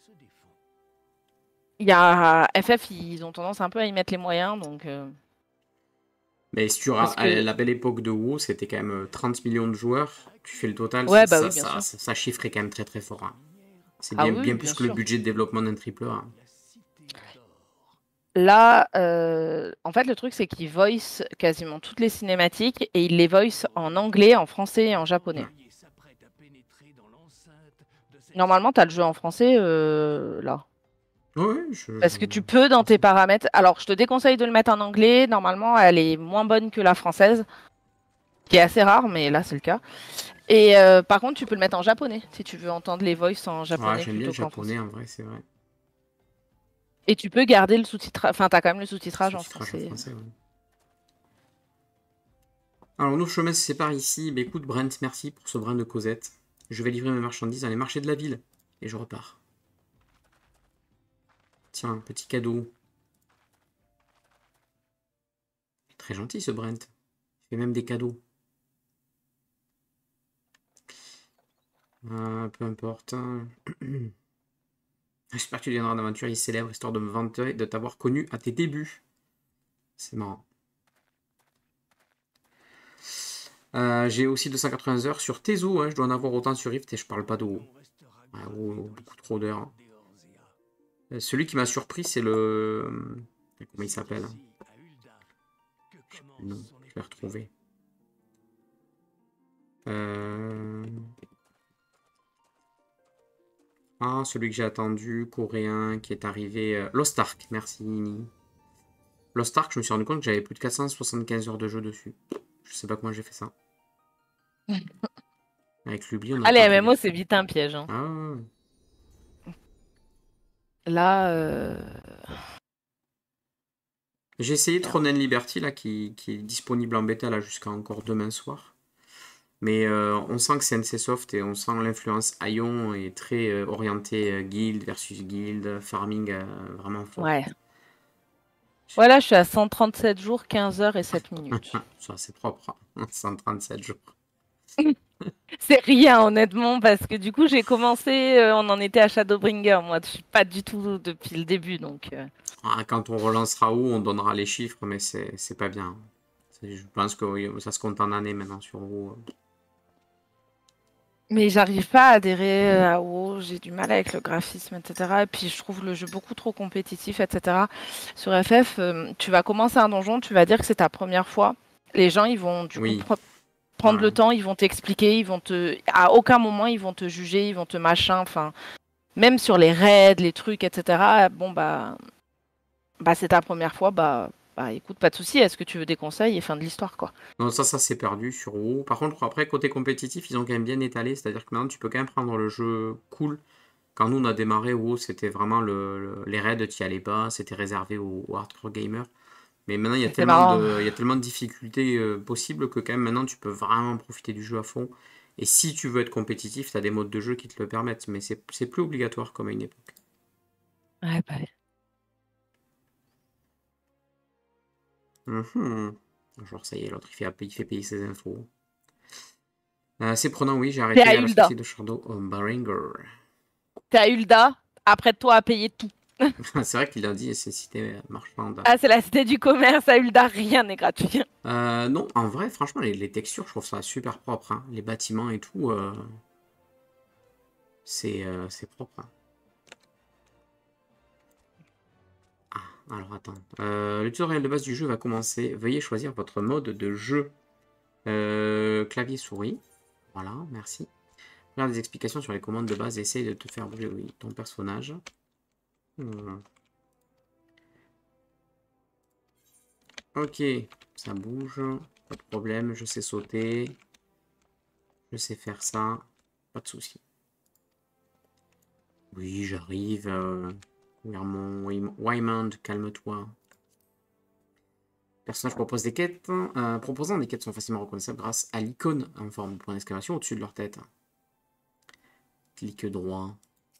il y a F F, ils ont tendance un peu à y mettre les moyens, donc euh, Mais si tu parce ra- à que la belle époque de WoW, c'était quand même euh, trente millions de joueurs. Tu fais le total, ouais, ça, bah ça, oui, bien ça, sûr. ça- ça chiffrait quand même très très fort, hein. C'est Ah bien, oui, bien bien plus que le sûr. budget de développement d'un triple A, hein. Là, euh, en fait, le truc c'est qu'ils voice quasiment toutes les cinématiques et ils les voice en anglais, en français et en japonais. Normalement, t'as le jeu en français euh, là. Ouais, je, Parce je- que tu peux dans tes paramètres. Alors, je te déconseille de le mettre en anglais. Normalement, elle est moins bonne que la française, qui est assez rare, mais là, c'est le cas. Et euh, par contre, tu peux le mettre en japonais, si tu veux entendre les voices en Ouais, japonais j'aime bien le plutôt qu'en français. japonais en vrai, c'est vrai. Et tu peux garder le sous-titrage. Enfin, t'as quand même le sous-titrage en Sous-titrage en français. français, ouais. Alors, nos chemins se séparent ici. Bah, écoute, Brent, merci pour ce brin de Cosette. Je vais livrer mes marchandises dans les marchés de la ville. Et je repars. Tiens, petit cadeau. Très gentil ce Brent. Il fait même des cadeaux. Ah, peu importe. J'espère que tu deviendras un aventurier célèbre, histoire de me vanter de t'avoir connu à tes débuts. C'est marrant. Euh, j'ai aussi deux cent quatre-vingts heures sur Tezo, hein, je dois en avoir autant sur Rift et je parle pas de WoW. Ouais, WoW, beaucoup trop d'heures. Euh, Celui qui m'a surpris, c'est le... euh, Comment il s'appelle? Non, je vais retrouver. Euh... Ah, celui que j'ai attendu, coréen, qui est arrivé... euh, Lost Ark, merci Nini. Lost Ark, je me suis rendu compte que j'avais plus de quatre cent soixante-quinze heures de jeu dessus. Je sais pas comment j'ai fait ça. Avec l'oubli, on n'a Ah, les pas M M O, arrivé. c'est vite un piège, hein. Ah, ouais. Là, euh, J'ai essayé Throne and Liberty, là, qui, qui est disponible en bêta là jusqu'à encore demain soir. Mais euh, on sent que c'est N C Soft et on sent l'influence Aion est très euh, orientée euh, guild versus guild, farming euh, vraiment fort. ouais. Voilà, je suis à cent trente-sept jours, quinze heures et sept minutes. Ça, c'est propre, hein. cent trente-sept jours. C'est rien, honnêtement, parce que du coup, j'ai commencé, euh, on en était à Shadowbringer. Moi, je suis pas du tout depuis le début, donc. euh, Ah, quand on relancera WoW, on donnera les chiffres, mais c'est c'est pas bien. C'est- Je pense que oui, ça se compte en années maintenant sur WoW. Mais j'arrive pas à adhérer euh, à WoW, j'ai du mal avec le graphisme, et cetera. Et puis je trouve le jeu beaucoup trop compétitif, et cetera. Sur F F, euh, tu vas commencer un donjon, tu vas dire que c'est ta première fois. Les gens, ils vont du Oui. coup pre- prendre Ouais. le temps, ils vont t'expliquer, ils vont te. À aucun moment, ils vont te juger, ils vont te machin. Enfin, même sur les raids, les trucs, et cetera. Bon bah, bah c'est ta première fois, bah, bah écoute, pas de souci, est-ce que tu veux des conseils et fin de l'histoire, quoi. Non, ça, ça s'est perdu sur WoW. Par contre, après, côté compétitif, ils ont quand même bien étalé. C'est-à-dire que maintenant, tu peux quand même prendre le jeu cool. Quand nous, on a démarré WoW, c'était vraiment le, le- les raids, tu n'y allais pas. C'était réservé aux, aux hardcore gamers. Mais maintenant, il y a C'est tellement marrant. de, il y a tellement de difficultés euh, possibles que quand même maintenant, tu peux vraiment profiter du jeu à fond. Et si tu veux être compétitif, tu as des modes de jeu qui te le permettent. Mais c'est c'est plus obligatoire comme à une époque. Ouais, bah, Mhm. Genre, ça y est, l'autre, il fait, il fait payer ses infos. Euh, c'est prenant, oui, j'ai arrêté T'es à à la Hulda. sortie de Shadow of Baringer. T'es à Hulda, après toi à payer tout. C'est vrai qu'il a dit, c'est cité marchande. Ah, c'est la cité du commerce à Hulda, rien n'est gratuit. Euh, non, en vrai, franchement, les, les textures, je trouve ça super propre. Hein. Les bâtiments et tout, euh, c'est euh, c'est propre. Hein. Ah, alors attends. Euh, le tutoriel de base du jeu va commencer. Veuillez choisir votre mode de jeu. Euh, clavier souris. Voilà, merci. Regarde des explications sur les commandes de base. Essaye de te faire bouger oui, ton personnage. Hmm. Ok, ça bouge. Pas de problème, je sais sauter. Je sais faire ça. Pas de souci. Oui, j'arrive. Euh... Mon Wymond, calme-toi. Personnage propose des quêtes. Euh, proposant des quêtes sont facilement reconnaissables grâce à l'icône en forme de point d'exclamation au-dessus de leur tête. Clique droit.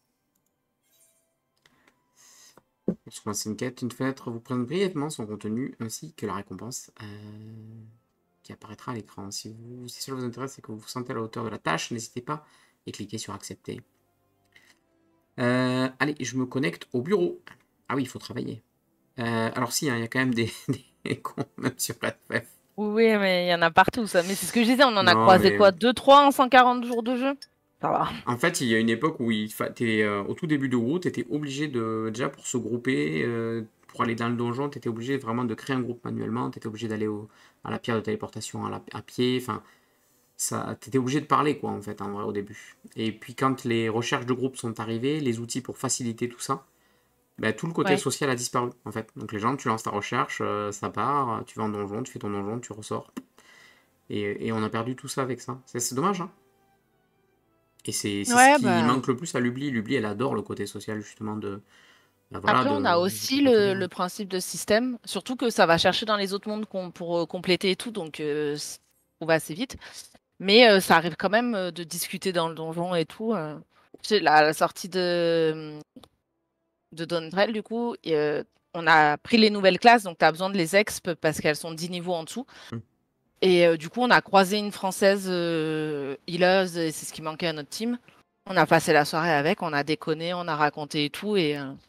Pour commencer une quête, une fenêtre vous présente brièvement son contenu ainsi que la récompense euh, qui apparaîtra à l'écran. Si, vous, si cela vous intéresse et que vous vous sentez à la hauteur de la tâche, n'hésitez pas et cliquez sur accepter. Euh, allez, je me connecte au bureau. Ah oui, il faut travailler. Euh, alors si, il hein, y a quand même des, des cons, même sur F F. Oui, mais il y en a partout, ça. Mais c'est ce que je disais, on en a Non, croisé mais- quoi deux trois en cent quarante jours de jeu. Ça va. En fait, il y a une époque où il fa- t'es, euh, au tout début de WoW, tu étais obligé de, déjà pour se grouper, euh, pour aller dans le donjon, tu étais obligé vraiment de créer un groupe manuellement, tu étais obligé d'aller au- à la pierre de téléportation à, la- à pied, enfin, ça, tu étais obligé de parler quoi en fait, en vrai, au début. Et puis quand les recherches de groupe sont arrivées, les outils pour faciliter tout ça, ben, tout le côté Ouais. social a disparu en fait. Donc les gens, tu lances ta recherche, euh, ça part, tu vas en donjon, tu fais ton donjon, tu ressors. Et, et on a perdu tout ça avec ça. C'est c'est dommage, hein. Et c'est c'est Ouais, ce qui bah. manque le plus à l'Ubli. L'Ubli, elle adore le côté social, justement, de... ben voilà, Après, de, on a de aussi raconter le, bien. le principe de système, surtout que ça va chercher dans les autres mondes qu'on- pour euh, compléter et tout, donc euh, c- on va assez vite. Mais euh, ça arrive quand même euh, de discuter dans le donjon et tout. euh. Tu sais, la, la sortie de, de Dawntrail, du coup, et, euh, on a pris les nouvelles classes, donc tu as besoin de les exp parce qu'elles sont dix niveaux en dessous. Mm. Et euh, du coup, on a croisé une française euh, healeuse, et c'est ce qui manquait à notre team. On a passé la soirée avec, on a déconné, on a raconté et tout, et, euh,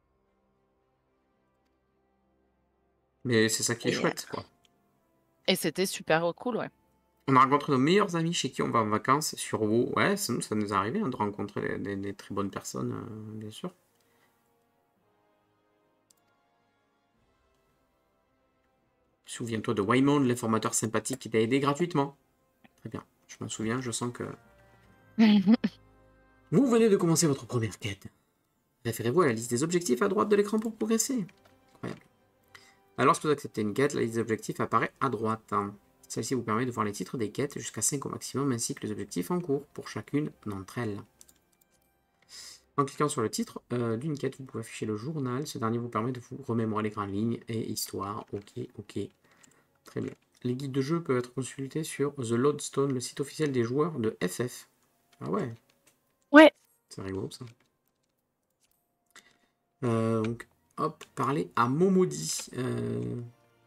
Mais c'est ça qui est et, chouette, quoi. et c'était super cool, ouais. On a rencontré nos meilleurs amis chez qui on va en vacances sur WoW. Ouais, ça nous, ça nous est arrivé hein, de rencontrer des, des- des très bonnes personnes, euh, bien sûr. Souviens-toi de Wymond, l'informateur sympathique qui t'a aidé gratuitement. Très bien, je m'en souviens, je sens que... Vous venez de commencer votre première quête. Référez-vous à la liste des objectifs à droite de l'écran pour progresser. Incroyable. Alors, lorsque vous acceptez une quête, la liste des objectifs apparaît à droite. Celle-ci vous permet de voir les titres des quêtes jusqu'à cinq au maximum, ainsi que les objectifs en cours pour chacune d'entre elles. En cliquant sur le titre euh, d'une quête, vous pouvez afficher le journal. Ce dernier vous permet de vous remémorer les grandes lignes et histoire. Ok, ok. Très bien. Les guides de jeu peuvent être consultés sur The Lodestone, le site officiel des joueurs de F F. Ah ouais. Ouais. C'est rigolo ça. Euh, donc, hop, parler à Momodi. Euh,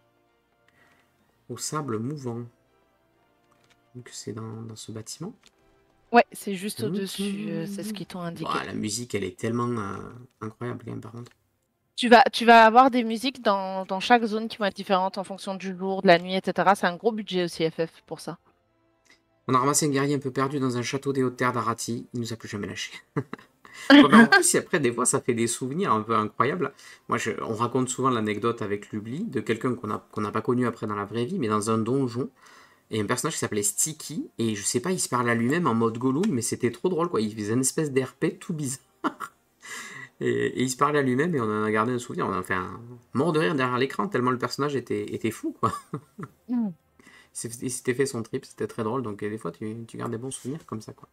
au sable mouvant. Donc c'est dans, dans ce bâtiment. Ouais, c'est juste au-dessus, euh, c'est ce qu'ils t'ont indiqué. Ouah, la musique, elle est tellement euh, incroyable quand même par contre. Tu vas, tu vas avoir des musiques dans, dans chaque zone qui vont être différentes en fonction du jour, de la nuit, et cetera. C'est un gros budget aussi F F pour ça. On a ramassé un guerrier un peu perdu dans un château des hautes terres d'Arati. Il nous a plus jamais lâché. Ouais, bah, en plus, après, des fois, ça fait des souvenirs un peu incroyables. Moi, je- on raconte souvent l'anecdote avec l'Ubli de quelqu'un qu'on a, qu'on n'a pas connu après dans la vraie vie, mais dans un donjon. Et un personnage qui s'appelait Sticky. Et je sais pas, il se parlait à lui-même en mode Gollum, mais c'était trop drôle, quoi. Il faisait une espèce d'R P tout bizarre. Et, et il se parlait à lui-même et on en a gardé un souvenir. On a fait un mort de rire derrière l'écran tellement le personnage était, était fou, quoi. Mm. Il s'est- il s'était fait son trip, c'était très drôle. Donc des fois, tu, tu gardes des bons souvenirs comme ça, quoi.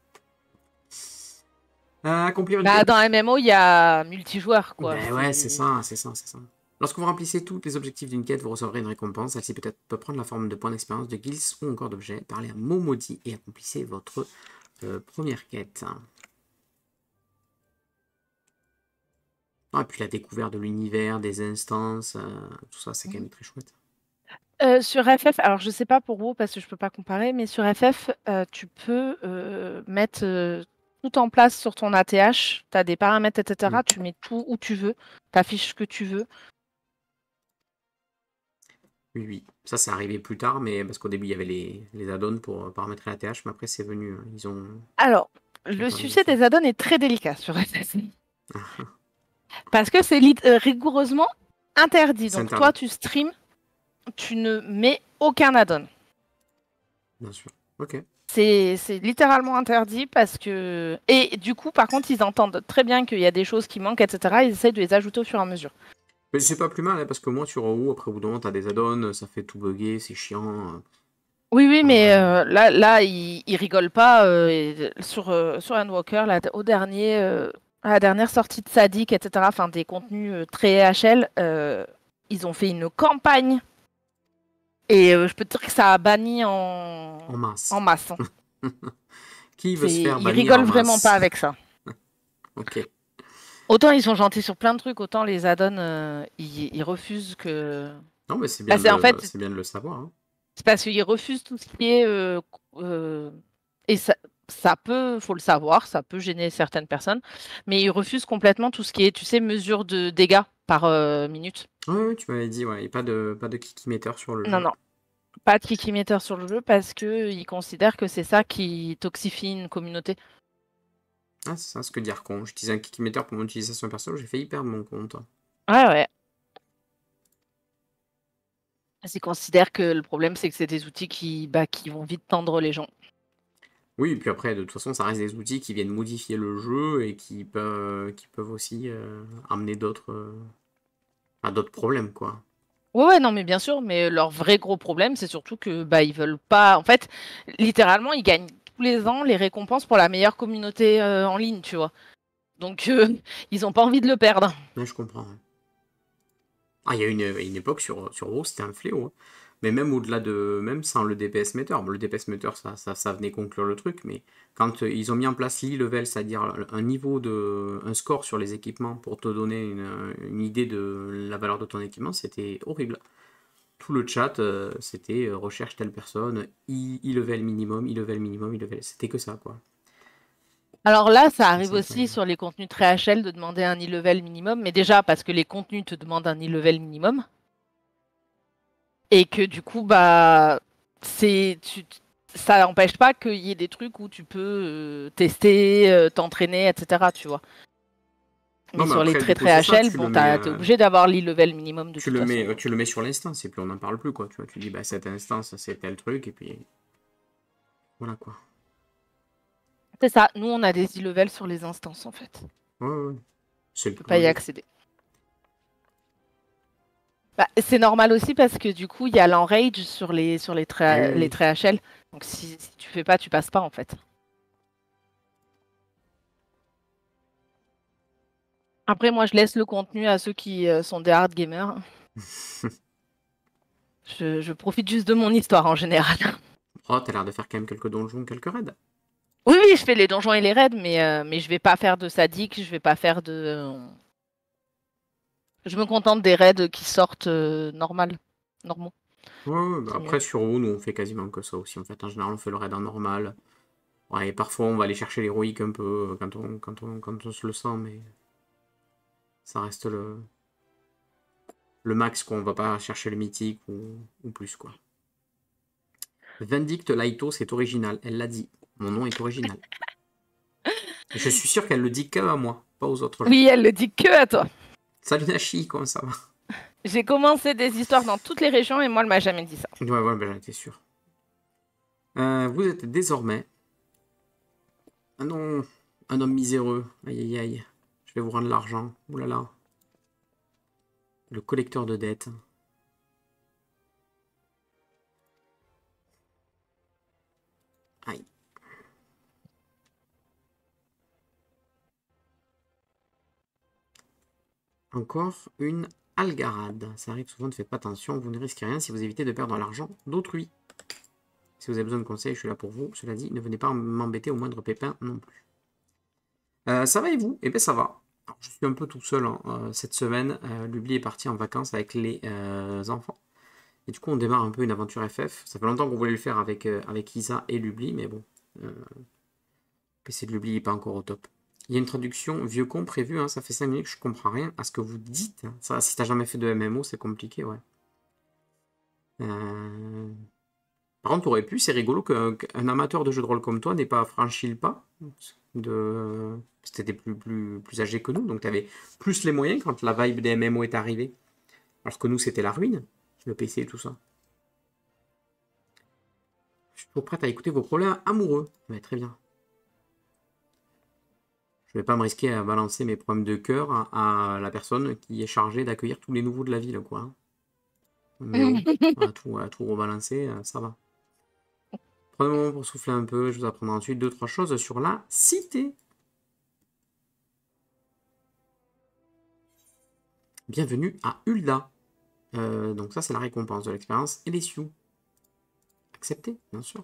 Euh, accomplir une Bah, quête. dans M M O, il y a multijoueur, quoi. Ben ouais, c'est C'est- ça, c'est ça, c'est ça. Lorsque vous remplissez tous les objectifs d'une quête, vous recevrez une récompense. Celle-ci peut, être, peut prendre la forme de points d'expérience, de guilds ou encore d'objets. Parlez à Momodi et accomplissez votre euh, première quête. Ah, puis la découverte de l'univers, des instances, euh, tout ça, c'est quand même très chouette. Euh, sur F F, alors je sais pas pour vous parce que je peux pas comparer, mais sur F F, euh, tu peux euh, mettre euh, tout en place sur ton A T H. Tu as des paramètres, et cetera. Mm. Tu mets tout où tu veux, tu affiches ce que tu veux. Oui, oui. Ça, c'est arrivé plus tard, mais parce qu'au début, il y avait les, les add-ons pour euh, paramétrer la T H, mais après, c'est venu. hein. Ils ont. Alors, ils ont le pas succès mal des add-ons est très délicat sur F F. fait. Parce que c'est lit- euh, rigoureusement interdit. C'est Donc interdit. toi, tu streams, tu ne mets aucun add-on. Bien sûr. Ok. C'est c'est littéralement interdit parce que... Et du coup, par contre, ils entendent très bien qu'il y a des choses qui manquent, et cetera. Ils essayent de les ajouter au fur et à mesure. Mais c'est pas plus mal, hein, parce que moi, sur WoW, après, au bout d'un moment, t'as des add-ons, ça fait tout bugger, c'est chiant. euh. Oui, oui, mais euh, là, là, ils, ils rigolent pas. euh, et sur, euh, sur Endwalker, là, au dernier, euh, à la dernière sortie de Sadik, et cetera, enfin des contenus euh, très H L, euh, ils ont fait une campagne. Et euh, je peux te dire que ça a banni en, En masse. en masse. hein. Qui veut se C'est- faire Ils bannir rigolent en vraiment masse pas avec ça. Ok. Autant ils sont gentils sur plein de trucs, autant les add-ons, euh, ils, ils refusent que... Non, mais c'est bien, Bah, c'est de en le- fait, c'est bien de le savoir. hein. c'est parce qu'ils refusent tout ce qui est... euh, euh, et ça, ça peut, faut le savoir, ça peut gêner certaines personnes, mais ils refusent complètement tout ce qui est, tu sais, mesure de dégâts par euh, minute. Oui, oui, tu m'avais dit, ouais, il n'y a pas de, pas de kikimeter sur le Non, jeu. non, pas de kikimeter sur le jeu parce qu'ils considèrent que c'est ça qui toxifie une communauté. Ah, c'est ça ce que dire con. J'utilisais un kikimeter pour mon utilisation perso, j'ai failli perdre mon compte. Ouais, ouais. Ils considèrent que le problème, c'est que c'est des outils qui, bah, qui vont vite tendre les gens. Oui, et puis après, de toute façon, ça reste des outils qui viennent modifier le jeu et qui peuvent, qui peuvent aussi euh, amener d'autres euh, à d'autres problèmes, quoi. Ouais, ouais, non, mais bien sûr, mais leur vrai gros problème, c'est surtout que bah ils veulent pas. En fait, littéralement, ils gagnent tous les ans les récompenses pour la meilleure communauté euh, en ligne, tu vois. Donc, euh, ils ont pas envie de le perdre. Ouais, je comprends. hein. Ah, il y a une, une époque sur, sur WoW, c'était un fléau. hein. Mais même au-delà de. Même sans le D P S meter. Bon, le D P S meter, ça, ça, ça venait conclure le truc. Mais quand euh, ils ont mis en place l'e-level, c'est-à-dire un niveau de. Un score sur les équipements pour te donner une, une idée de la valeur de ton équipement, c'était horrible. Tout le chat, euh, c'était euh, recherche telle personne, i- e-level minimum, e-level minimum, e-level. C'était que ça, quoi. Alors là, ça C'est arrive ça, aussi ça. sur les contenus très H L de demander un e-level minimum, mais déjà parce que les contenus te demandent un e-level minimum et que du coup, bah, c'est tu- ça n'empêche pas qu'il y ait des trucs où tu peux euh, tester, euh, t'entraîner, et cetera. Tu vois. Non, Mais mais sur les après, très du coup, très c'est ça, H L, tu bon, le t'as- mets, t'es euh, obligé d'avoir l'e-level minimum de tu toute le façon. mets, euh, tu le mets sur l'instance et puis on n'en parle plus, quoi. Tu vois, tu dis, bah, cette instance, c'est tel truc, et puis voilà, quoi. C'est ça, nous on a des e-levels sur les instances en fait. Ouais, ouais, ouais. C'est On le peut plus pas y logique. accéder. Bah, c'est normal aussi parce que du coup il y a l'enrage sur les sur les Eh traits oui, les oui. traits H L. Donc si, si tu fais pas, tu passes pas en fait. Après moi je laisse le contenu à ceux qui euh, sont des hard gamers. Je, je profite juste de mon histoire en général. Oh, t'as l'air de faire quand même quelques donjons, quelques raids. Oui oui, je fais les donjons et les raids, mais euh, mais je vais pas faire de sadique, je vais pas faire de. euh, Je me contente des raids qui sortent euh, normal, normaux. Ouais, ouais, bah C'est mieux. après, sur WoW, nous, on fait quasiment que ça aussi. En fait, en général, on fait le raid en normal. Ouais, et parfois, on va aller chercher l'héroïque un peu euh, quand on, quand, on, quand on se le sent, mais ça reste le, le max, quoi. On va pas chercher le mythique ou, ou plus, quoi. Vindict Laito, c'est original. Elle l'a dit. Mon nom est original. Et je suis sûr qu'elle le dit que à moi, pas aux autres gens. Oui, elle le dit que à toi. Salut Nashi, comment ça va? J'ai commencé des histoires dans toutes les régions et moi, elle m'a jamais dit ça. Ouais, ouais, ben j'en étais sûr. Euh, vous êtes désormais... Ah non, un homme miséreux. Aïe, aïe, aïe. Je vais vous rendre l'argent. Ouh là là. Le collecteur de dettes. Aïe. Encore une algarade. Ça arrive souvent, ne faites pas attention, vous ne risquez rien si vous évitez de perdre l'argent d'autrui. Si vous avez besoin de conseils, je suis là pour vous. Cela dit, ne venez pas m'embêter au moindre pépin non plus. Euh, ça va et vous? Eh bien ça va. Alors, je suis un peu tout seul hein, euh, cette semaine. Euh, L'Ubli est parti en vacances avec les euh, enfants. Et du coup, on démarre un peu une aventure F F. Ça fait longtemps qu'on voulait le faire avec, euh, avec Isa et L'Ubli, mais bon. Euh, le P C de L'Ubli n'est pas encore au top. Il y a une traduction vieux con prévue, hein, ça fait cinq minutes que je comprends rien à ce que vous dites. Hein. Ça, si t'as jamais fait de M M O, c'est compliqué, ouais. Euh... Par contre, t'aurais pu, c'est rigolo qu'un qu'un amateur de jeux de rôle comme toi n'ait pas franchi le pas. De... C'était plus, plus, plus âgé que nous, donc t'avais plus les moyens quand la vibe des M M O est arrivée. Alors que nous, c'était la ruine, le P C et tout ça. Je suis toujours prête à écouter vos problèmes amoureux. Ouais, très bien. Je vais pas me risquer à balancer mes problèmes de cœur à, à la personne qui est chargée d'accueillir tous les nouveaux de la ville, quoi. Mais bon, à tout, à tout rebalancer, ça va. Prenez un moment pour souffler un peu, je vous apprendrai ensuite deux trois choses sur la cité. Bienvenue à Ulda. Euh, donc ça, c'est la récompense de l'expérience et les sioux. Accepté, bien sûr.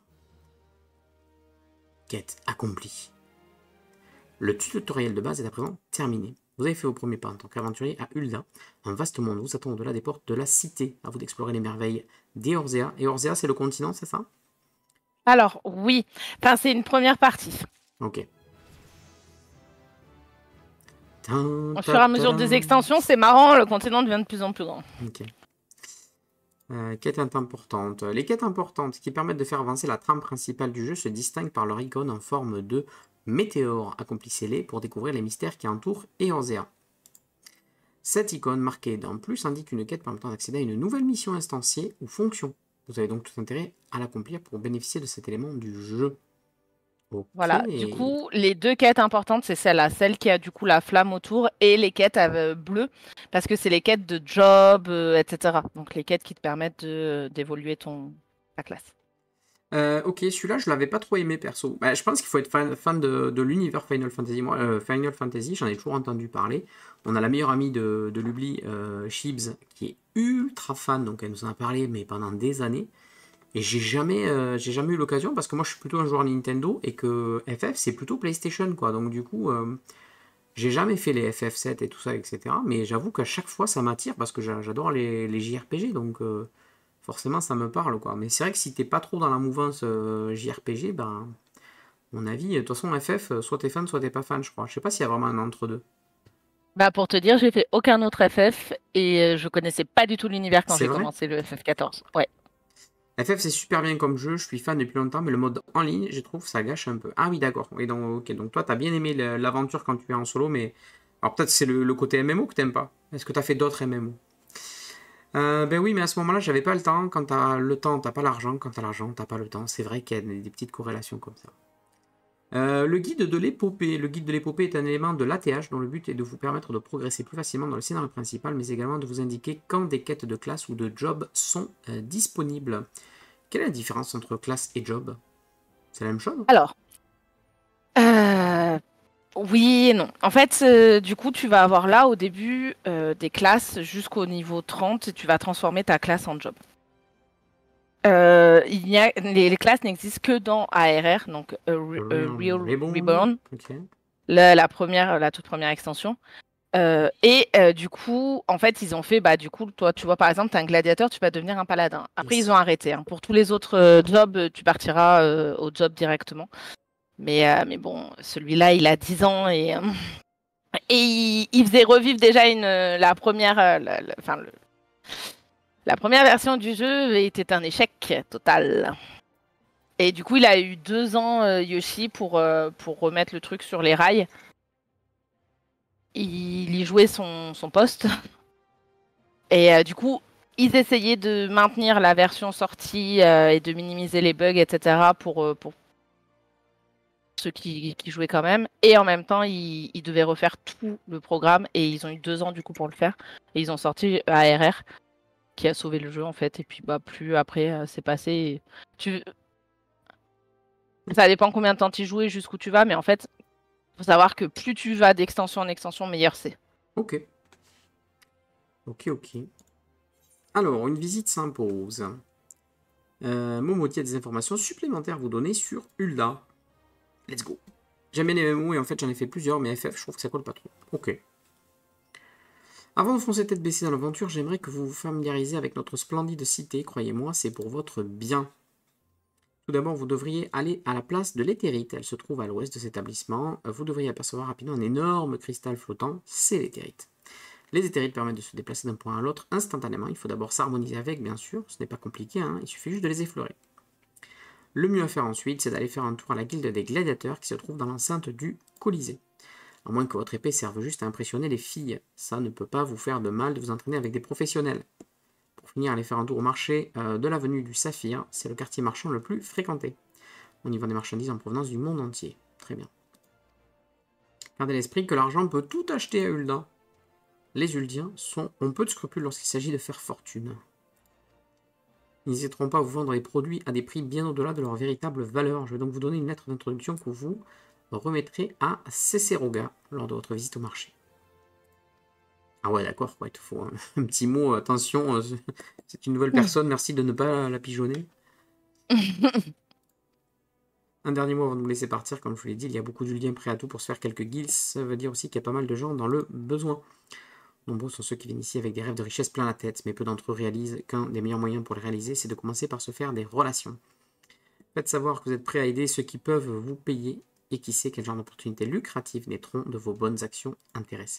Quête accomplie. Le tutoriel de base est à présent terminé. Vous avez fait vos premiers pas en tant qu'aventurier à Ulda. Un vaste monde vous attend au-delà des portes de la cité. À vous d'explorer les merveilles d'Eorzea. Eorzea, c'est le continent, c'est ça? Alors, oui. Enfin, c'est une première partie. Ok. Au fur et à mesure des extensions, c'est marrant, le continent devient de plus en plus grand. Ok. Euh, quêtes importantes. Les quêtes importantes qui permettent de faire avancer la trame principale du jeu se distinguent par leur icône en forme de météore. Accomplissez-les pour découvrir les mystères qui entourent Eorzea. Cette icône marquée d'en plus indique une quête permettant d'accéder à une nouvelle mission instanciée ou fonction. Vous avez donc tout intérêt à l'accomplir pour bénéficier de cet élément du jeu. Okay. Voilà, du coup, les deux quêtes importantes, c'est celle-là, celle qui a du coup la flamme autour et les quêtes euh, bleues, parce que c'est les quêtes de job, euh, et cetera. Donc les quêtes qui te permettent d'évoluer ton ta classe. Euh, ok, celui-là, je l'avais pas trop aimé perso. Bah, je pense qu'il faut être fan, fan de, de l'univers Final Fantasy. Moi, euh, Final Fantasy, j'en ai toujours entendu parler. On a la meilleure amie de, de Lubli, euh, Shibs, qui est ultra fan, donc elle nous en a parlé, mais pendant des années. Et j'ai jamais, euh, j'ai jamais eu l'occasion parce que moi je suis plutôt un joueur Nintendo et que F F c'est plutôt PlayStation quoi. Donc du coup, euh, j'ai jamais fait les F F sept et tout ça, et cetera. Mais j'avoue qu'à chaque fois ça m'attire parce que j'adore les, les J R P G donc euh, forcément ça me parle quoi. Mais c'est vrai que si t'es pas trop dans la mouvance euh, J R P G, ben, à mon avis, de toute façon F F, soit t'es fan, soit t'es pas fan, je crois. Je sais pas s'il y a vraiment un entre-deux. Bah pour te dire, j'ai fait aucun autre F F et je connaissais pas du tout l'univers quand j'ai commencé le F F quatorze. Ouais. F F c'est super bien comme jeu, je suis fan depuis longtemps, mais le mode en ligne, je trouve ça gâche un peu. Ah oui d'accord, oui, donc, ok, donc toi t'as bien aimé l'aventure quand tu es en solo, mais alors peut-être c'est le, le côté M M O que t'aimes pas. Est-ce que t'as fait d'autres M M O? euh, Ben oui, mais à ce moment-là j'avais pas le temps. Quand t'as le temps, t'as pas l'argent. Quand t'as l'argent, t'as pas le temps. C'est vrai qu'il y a des, des petites corrélations comme ça. Euh, le guide de l'épopée. Le guide de l'épopée est un élément de l'A T H dont le but est de vous permettre de progresser plus facilement dans le scénario principal, mais également de vous indiquer quand des quêtes de classe ou de job sont euh, disponibles. Quelle est la différence entre classe et job? C'est la même chose? Alors, euh, oui et non. En fait, euh, du coup, tu vas avoir là au début euh, des classes jusqu'au niveau trente et tu vas transformer ta classe en job. Euh, il y a, les, les classes n'existent que dans A R R, donc euh, Real, euh, Real Reborn, Reborn okay. la, la, première, la toute première extension. Euh, et euh, du coup, en fait, ils ont fait, bah, du coup, toi, tu vois, par exemple, tu es un gladiateur, tu vas devenir un paladin. Après, yes. Ils ont arrêté. Hein. Pour tous les autres euh, jobs, tu partiras euh, au job directement. Mais, euh, mais bon, celui-là, il a dix ans et, euh, et il, il faisait revivre déjà une, la première, euh, la, la, enfin, le, la première version du jeu était un échec total. Et du coup, il a eu deux ans, euh, Yoshi, pour, euh, pour remettre le truc sur les rails. Il y jouait son, son poste. Et euh, du coup, ils essayaient de maintenir la version sortie euh, et de minimiser les bugs, et cetera pour, euh, pour, ceux qui, qui jouaient quand même. Et en même temps, ils, ils devaient refaire tout le programme. Et ils ont eu deux ans du coup pour le faire. Et ils ont sorti A R R, qui a sauvé le jeu en fait. Et puis bah plus après, euh, c'est passé. Et tu... Ça dépend combien de temps tu joues et jusqu'où tu vas. Mais en fait, faut savoir que plus tu vas d'extension en extension, meilleur c'est. Ok. Ok, ok. Alors, une visite s'impose. Euh, Momo dit a des informations supplémentaires à vous donner sur Hulda. Let's go. J'aime bien les M M O et en fait j'en ai fait plusieurs, mais F F, je trouve que ça colle pas trop. Ok. Avant de foncer tête baissée dans l'aventure, j'aimerais que vous vous familiarisiez avec notre splendide cité. Croyez-moi, c'est pour votre bien. Tout d'abord, vous devriez aller à la place de l'éthérite. Elle se trouve à l'ouest de cet établissement. Vous devriez apercevoir rapidement un énorme cristal flottant. C'est l'éthérite. Les éthérites permettent de se déplacer d'un point à l'autre instantanément. Il faut d'abord s'harmoniser avec, bien sûr. Ce n'est pas compliqué, hein. Il suffit juste de les effleurer. Le mieux à faire ensuite, c'est d'aller faire un tour à la guilde des gladiateurs qui se trouve dans l'enceinte du Colisée. À moins que votre épée serve juste à impressionner les filles. Ça ne peut pas vous faire de mal de vous entraîner avec des professionnels. Pour finir, allez faire un tour au marché euh, de l'avenue du Saphir. C'est le quartier marchand le plus fréquenté. On y vend des marchandises en provenance du monde entier. Très bien. Gardez à l'esprit que l'argent peut tout acheter à Hulda. Les Huldiens sont, ont peu de scrupules lorsqu'il s'agit de faire fortune. Ils n'hésiteront pas à vous vendre les produits à des prix bien au-delà de leur véritable valeur. Je vais donc vous donner une lettre d'introduction que vous remettrez à Ceceroga lors de votre visite au marché. Ah ouais, d'accord, ouais, il te faut un, un petit mot, attention, c'est une nouvelle personne, merci de ne pas la pigeonner. Un dernier mot avant de vous laisser partir, comme je vous l'ai dit, il y a beaucoup d'Huldiens prêts à tout pour se faire quelques guilds, ça veut dire aussi qu'il y a pas mal de gens dans le besoin. Nombreux sont ceux qui viennent ici avec des rêves de richesse plein la tête, mais peu d'entre eux réalisent qu'un des meilleurs moyens pour les réaliser, c'est de commencer par se faire des relations. Faites savoir que vous êtes prêt à aider ceux qui peuvent vous payer, et qui sait quel genre d'opportunités lucratives naîtront de vos bonnes actions intéressées.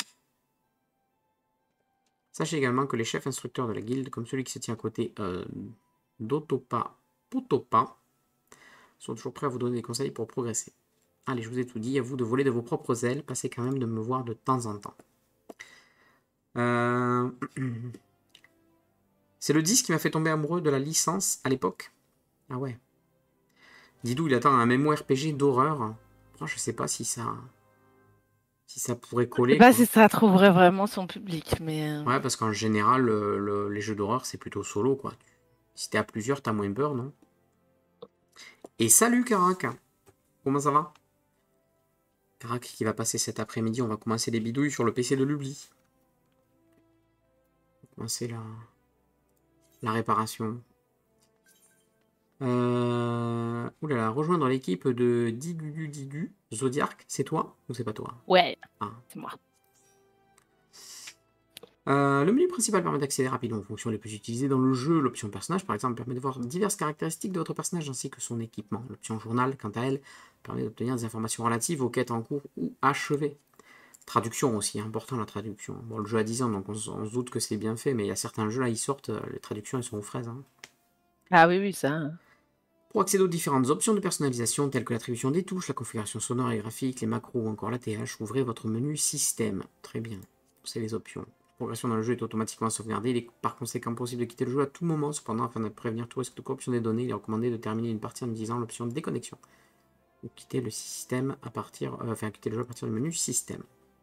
Sachez également que les chefs instructeurs de la guilde, comme celui qui se tient à côté euh, d'Otopa Putopa, sont toujours prêts à vous donner des conseils pour progresser. Allez, je vous ai tout dit, à vous de voler de vos propres ailes, passez quand même de me voir de temps en temps. Euh... C'est le dix qui m'a fait tomber amoureux de la licence à l'époque. Ah ouais. Didou, il attend un MMORPG d'horreur. Je sais pas si ça... Si ça pourrait coller. Je sais pas quoi. si ça trouverait vraiment son public, mais... Ouais, parce qu'en général, le, le, les jeux d'horreur, c'est plutôt solo, quoi. Si t'es à plusieurs, t'as moins peur, non? Et salut, Karak. Comment ça va? Karak qui va passer cet après-midi, on va commencer les bidouilles sur le P C de l'Oubli. On va commencer la, la réparation. Euh... Ouh là là, rejoindre l'équipe de Didu Didu, Zodiac, c'est toi ou c'est pas toi? Ouais, ah. c'est moi. Euh, le menu principal permet d'accéder rapidement aux fonctions les plus utilisées dans le jeu. L'option personnage, par exemple, permet de voir diverses caractéristiques de votre personnage ainsi que son équipement. L'option journal, quant à elle, permet d'obtenir des informations relatives aux quêtes en cours ou achevées. Traduction aussi, important la traduction. Bon, le jeu a dix ans, donc on, on se doute que c'est bien fait, mais il y a certains jeux là, ils sortent, les traductions, elles sont aux fraises. Hein. Ah oui, oui, ça... Pour accéder aux différentes options de personnalisation telles que l'attribution des touches, la configuration sonore et graphique, les macros ou encore la T H, ouvrez votre menu système. Très bien, c'est les options. La progression dans le jeu est automatiquement sauvegardée, il est par conséquent possible de quitter le jeu à tout moment. Cependant, afin de prévenir tout risque de corruption des données, il est recommandé de terminer une partie en utilisant l'option déconnexion. Ou quitter le système à partir, euh, enfin quitter le jeu à partir du menu système.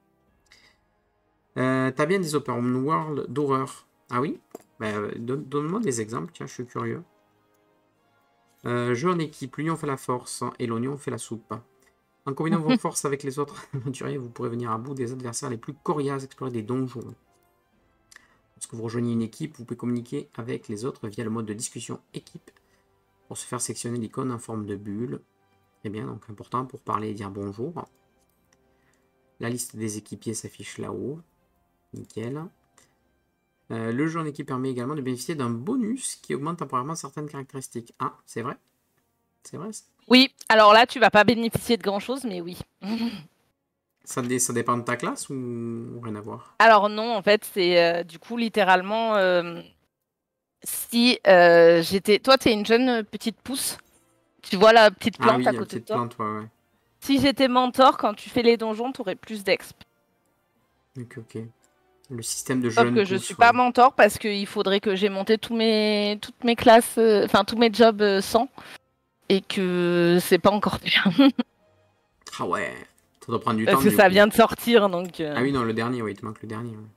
Euh, T'as bien des open world d'horreur? Ah oui? Bah, donne-moi des exemples, tiens, je suis curieux. Euh, jeu en équipe, l'union fait la force et l'oignon fait la soupe. En combinant vos forces avec les autres aventuriers, vous pourrez venir à bout des adversaires les plus coriaces, explorer des donjons. Lorsque vous rejoignez une équipe, vous pouvez communiquer avec les autres via le mode de discussion équipe. Pour se faire sectionner l'icône en forme de bulle. Très bien, donc important pour parler et dire bonjour. La liste des équipiers s'affiche là-haut. Nickel. Euh, le jeu en équipe permet également de bénéficier d'un bonus qui augmente temporairement certaines caractéristiques. Ah, c'est vrai? C'est vrai ça? Oui, alors là, tu vas pas bénéficier de grand-chose, mais oui. Ça, dé ça dépend de ta classe ou rien à voir? Alors non, en fait, c'est euh, du coup littéralement... Euh, si euh, j'étais... Toi, tu es une jeune petite pousse. Tu vois la petite plante ah oui, à la côté de petite toi. plante, ouais, ouais. Si j'étais mentor, quand tu fais les donjons, tu aurais plus d'exp. Ok, ok. Le système de Sauf jeunes que je pousse, suis ouais. pas mentor parce qu'il faudrait que j'ai monté tous mes... toutes mes classes, enfin euh, tous mes jobs euh, sans. Et que c'est pas encore bien. Ah ouais, ça doit prendre du Parce temps. que du ça coup. vient de sortir, donc... euh, Ah oui, non, le dernier, oui, il te manque le dernier. Ouais.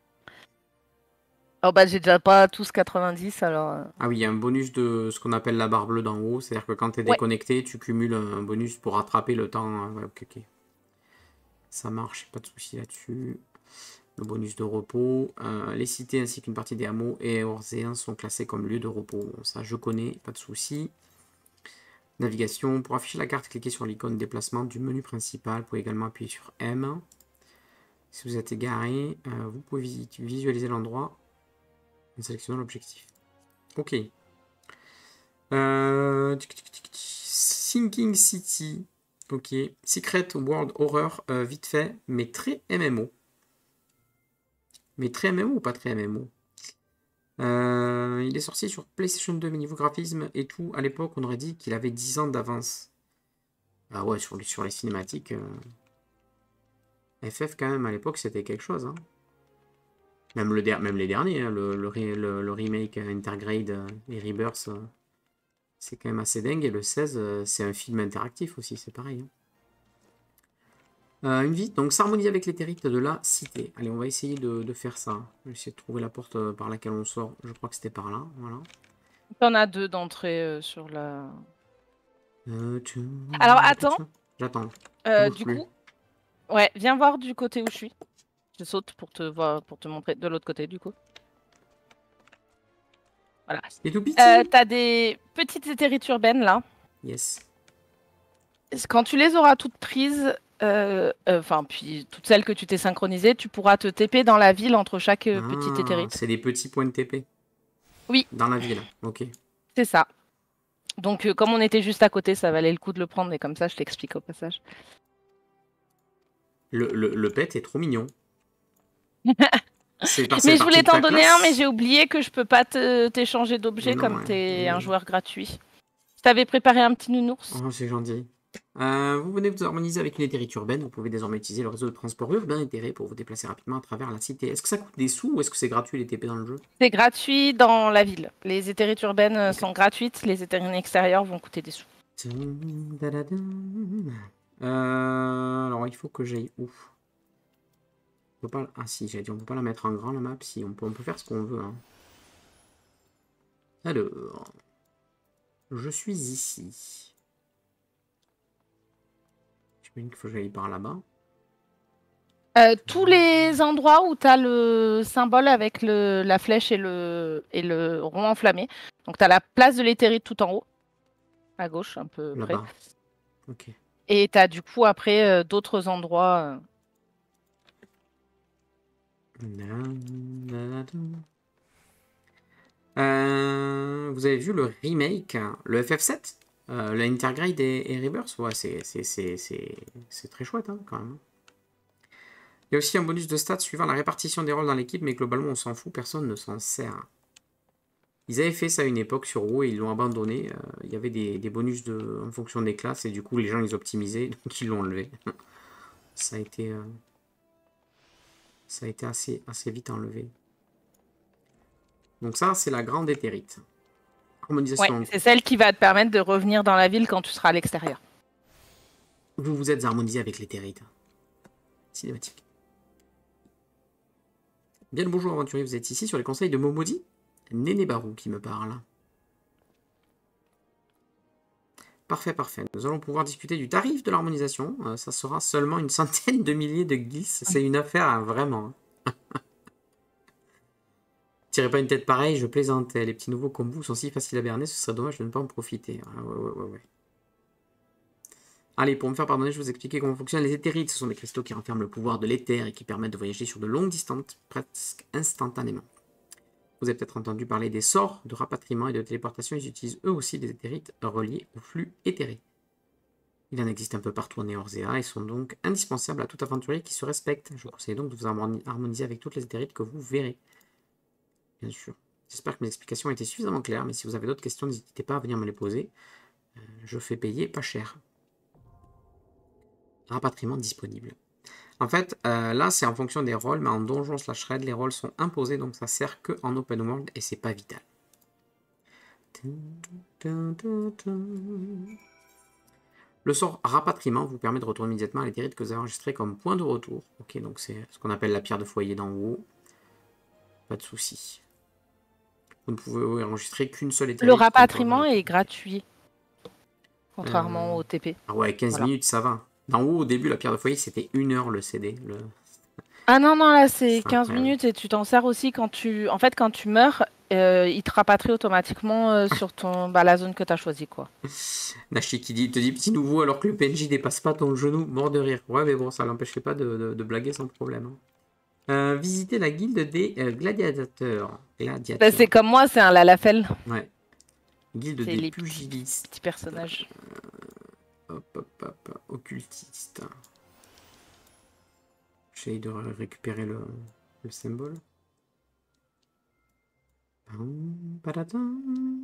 Oh bah j'ai déjà pas tous quatre-vingt-dix, alors... euh, Ah oui, il y a un bonus de ce qu'on appelle la barre bleue d'en haut, c'est-à-dire que quand tu es Ouais. déconnecté, tu cumules un bonus pour rattraper le temps. euh, Ouais, ok, ok. Ça marche, pas de souci là-dessus. Le bonus de repos. Euh, les cités ainsi qu'une partie des hameaux et Orséens sont classés comme lieu de repos. Bon, ça, je connais, pas de souci. Navigation. Pour afficher la carte, cliquez sur l'icône déplacement du menu principal. Vous pouvez également appuyer sur M. Si vous êtes égaré, euh, vous pouvez visualiser l'endroit en sélectionnant l'objectif. Ok. Euh... Sinking City. Ok. Secret World Horror, euh, vite fait, mais très M M O. Mais très M M O ou pas très M M O? euh, Il est sorti sur PlayStation deux, mais niveau graphisme et tout, à l'époque, on aurait dit qu'il avait dix ans d'avance. Ah ouais, sur les, sur les cinématiques. Euh... F F, quand même, à l'époque, c'était quelque chose. Hein. Même, le même les derniers, hein, le, le, le, le remake Intergrade euh, et Rebirth, euh, c'est quand même assez dingue. Et le seize, euh, c'est un film interactif aussi, c'est pareil. Hein. Euh, une vie, donc s'harmoniser avec les territes de la cité. Allez, on va essayer de, de faire ça. Je vais essayer de trouver la porte euh, par laquelle on sort. Je crois que c'était par là. Voilà. T'en as deux d'entrée euh, sur la... Euh, tu... Alors attends, J'attends. euh, Bouge du plus. coup, ouais, viens voir du côté où je suis. Je saute pour te voir, pour te montrer de l'autre côté, du coup. Voilà. Et tout petit. Euh, T'as des petites éthérites urbaines là. Yes. Quand tu les auras toutes prises, euh, euh, enfin, puis toutes celles que tu t'es synchronisées, tu pourras te T P dans la ville entre chaque euh, petite Ah, éthérite. c'est des petits points de T P. Oui. Dans la ville. Ok. C'est ça. Donc, euh, comme on était juste à côté, ça valait le coup de le prendre, et comme ça, je t'explique au passage. Le, le, le pet est trop mignon. C'est Mais je voulais t'en donner un, mais j'ai oublié que je peux pas t'échanger d'objets comme ouais. t'es Et... un joueur gratuit. Je t'avais préparé un petit nounours. Oh, c'est gentil. Euh, vous venez vous harmoniser avec une éthérite urbaine. Vous pouvez désormais utiliser le réseau de transport urbain éthéré pour vous déplacer rapidement à travers la cité. Est-ce que ça coûte des sous ou est-ce que c'est gratuit les T P dans le jeu? C'est gratuit dans la ville. Les éthérites urbaines okay. sont gratuites, les éthérites extérieures vont coûter des sous. Euh, alors il faut que j'aille où? On peut pas... Ah si, j'ai dit on peut pas la mettre en grand la map. Si, on peut, on peut faire ce qu'on veut. Hein. Alors, je suis ici. Je me dis qu'il faut que j'aille par là-bas. Euh, tous les endroits où tu as le symbole avec le, la flèche et le, et le rond enflammé. Donc tu as la place de l'éthérite tout en haut, à gauche un peu près. Ok. Et tu as du coup après euh, d'autres endroits. Euh... Euh, vous avez vu le remake, le F F sept, euh, le Intergrade et, et Rebirth? Ouais, c'est très chouette hein, quand même. Il y a aussi un bonus de stats suivant la répartition des rôles dans l'équipe, mais globalement on s'en fout, personne ne s'en sert. Ils avaient fait ça à une époque sur WoW et ils l'ont abandonné. Euh, il y avait des, des bonus de, en fonction des classes et du coup les gens les optimisaient, donc ils l'ont enlevé. Ça a été, euh, ça a été assez, assez vite enlevé. Donc ça, c'est la grande éthérite. Harmonisation. Ouais, c'est celle qui va te permettre de revenir dans la ville quand tu seras à l'extérieur. Vous vous êtes harmonisé avec l'éthérite. Cinématique. Bien le bonjour aventurier, vous êtes ici sur les conseils de Momodi Néné Barou qui me parle. Parfait, parfait. Nous allons pouvoir discuter du tarif de l'harmonisation. Euh, ça sera seulement une centaine de milliers de glisses. C'est une affaire, hein, vraiment. Tirez pas une tête pareille, je plaisantais. Les petits nouveaux comme vous sont si faciles à berner, ce serait dommage de ne pas en profiter. Ah, ouais, ouais, ouais, ouais. Allez, pour me faire pardonner, je vais vous expliquer comment fonctionnent les éthérites. Ce sont des cristaux qui renferment le pouvoir de l'éther et qui permettent de voyager sur de longues distances presque instantanément. Vous avez peut-être entendu parler des sorts de rapatriement et de téléportation. Ils utilisent eux aussi des éthérites reliés au flux éthéré. Il en existe un peu partout en Eorzea et sont donc indispensables à tout aventurier qui se respecte. Je vous conseille donc de vous harmoniser avec toutes les éthérites que vous verrez. Bien sûr. J'espère que mes explications ont été suffisamment claires, mais si vous avez d'autres questions, n'hésitez pas à venir me les poser. Euh, je fais payer pas cher. Rapatriement disponible. En fait, euh, là, c'est en fonction des rôles, mais en donjon slash raid, les rôles sont imposés, donc ça sert que en open world et c'est pas vital. Le Le sort rapatriement vous permet de retourner immédiatement à l'éthérite que vous avez enregistré comme point de retour. Ok, donc c'est ce qu'on appelle la pierre de foyer d'en haut. Pas de souci. Vous ne pouvez enregistrer qu'une seule éthérite. Le rapatriement est gratuit. Contrairement Euh, au T P. Ah ouais, quinze Voilà. minutes, ça va. D'en haut, au début, la pierre de foyer, c'était une heure le C D. Le... Ah non, non, là c'est C'est quinze incroyable. minutes et tu t'en sers aussi quand tu. En fait, quand tu meurs, euh, il te rapatrie automatiquement euh, sur ton... bah, la zone que tu as choisie, quoi. Nashi qui dit, te dit petit nouveau alors que le P N J dépasse pas ton genou, mort de rire. Ouais, mais bon, ça l'empêchait pas de, de- de blaguer sans problème. hein. Euh, visiter la guilde des euh, gladiateurs. Bah, Gladiateurs. c'est comme moi, c'est un Lalafel. Ouais. Guilde C'est des les petits, pugilistes. petits personnages. Hop, hop, hop. Occultiste. J'essaye de ré- récupérer le, le symbole. Pam, padadam.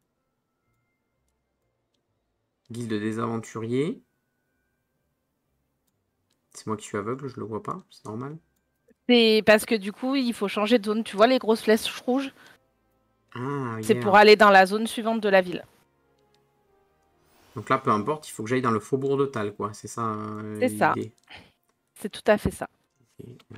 Guilde des aventuriers. C'est moi qui suis aveugle, je le vois pas, c'est normal. C'est parce que du coup, il faut changer de zone. Tu vois les grosses flèches rouges? Ah, C'est yeah. pour aller dans la zone suivante de la ville. Donc là, peu importe, il faut que j'aille dans le faubourg de Tal, quoi. C'est ça euh, C'est ça. l'idée. C'est tout à fait ça. Et, euh,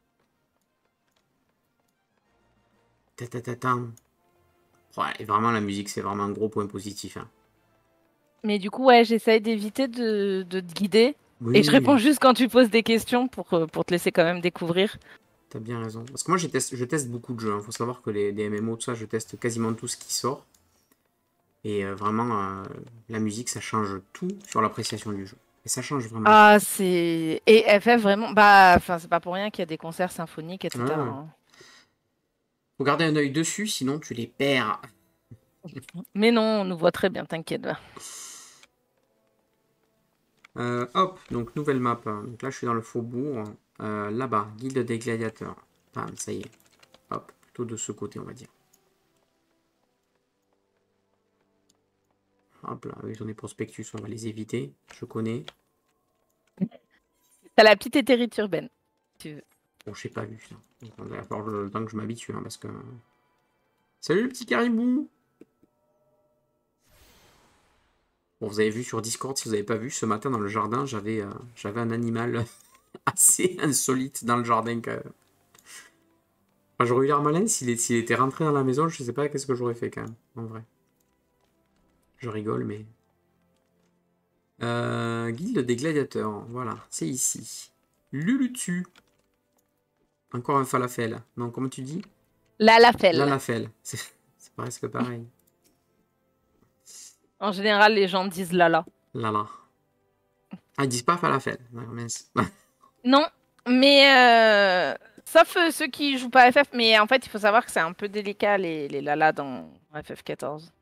tatatatam. Ouais, et vraiment, la musique, c'est vraiment un gros point positif. hein. Mais du coup, ouais, j'essaye d'éviter de, de te guider. Oui, Et je réponds juste quand tu poses des questions pour, euh, pour te laisser quand même découvrir. t'as bien raison. Parce que moi, je teste, je teste beaucoup de jeux. Il faut savoir que les, les M M O, tout ça, je teste quasiment tout ce qui sort. Et euh, vraiment, euh, la musique, ça change tout sur l'appréciation du jeu. Et ça change vraiment. Ah, c'est. Et F F vraiment. Bah, enfin, c'est pas pour rien qu'il y a des concerts symphoniques, et cetera. Ouais. hein. Faut garder un œil dessus, sinon tu les perds. Mais non, on nous voit très bien, t'inquiète. va. Euh, hop, donc nouvelle map. Donc là, je suis dans le faubourg. Euh, Là-bas, guilde des gladiateurs. Bam, ça y est. Hop, plutôt de ce côté, on va dire. Hop là, ils ont des prospectus, on va les éviter. Je connais. T'as la petite éthérite urbaine. Tu veux. Bon, je n'ai pas vu ça. Donc, il va falloir le temps que je m'habitue, hein, parce que... Salut le petit caribou! Bon, vous avez vu sur Discord, si vous n'avez pas vu, ce matin dans le jardin, j'avais euh, j'avais un animal assez insolite dans le jardin. Quand même. Enfin, j'aurais eu l'air malin s'il est- s'il était rentré dans la maison, je sais pas qu'est-ce que j'aurais fait quand même, en vrai. Je rigole, mais... Euh, guilde des gladiateurs, voilà, c'est ici. Lulutu. Encore un falafel. Non, comment tu dis? La Lafel. Lalafel. C'est c'est presque pareil. En général, les gens disent Lala. Lala. Ah, ils disent pas falafel. Ah, mince. Non, mais euh, sauf euh, ceux qui jouent pas à F F. Mais en fait, il faut savoir que c'est un peu délicat les, les Lala dans F F quatorze.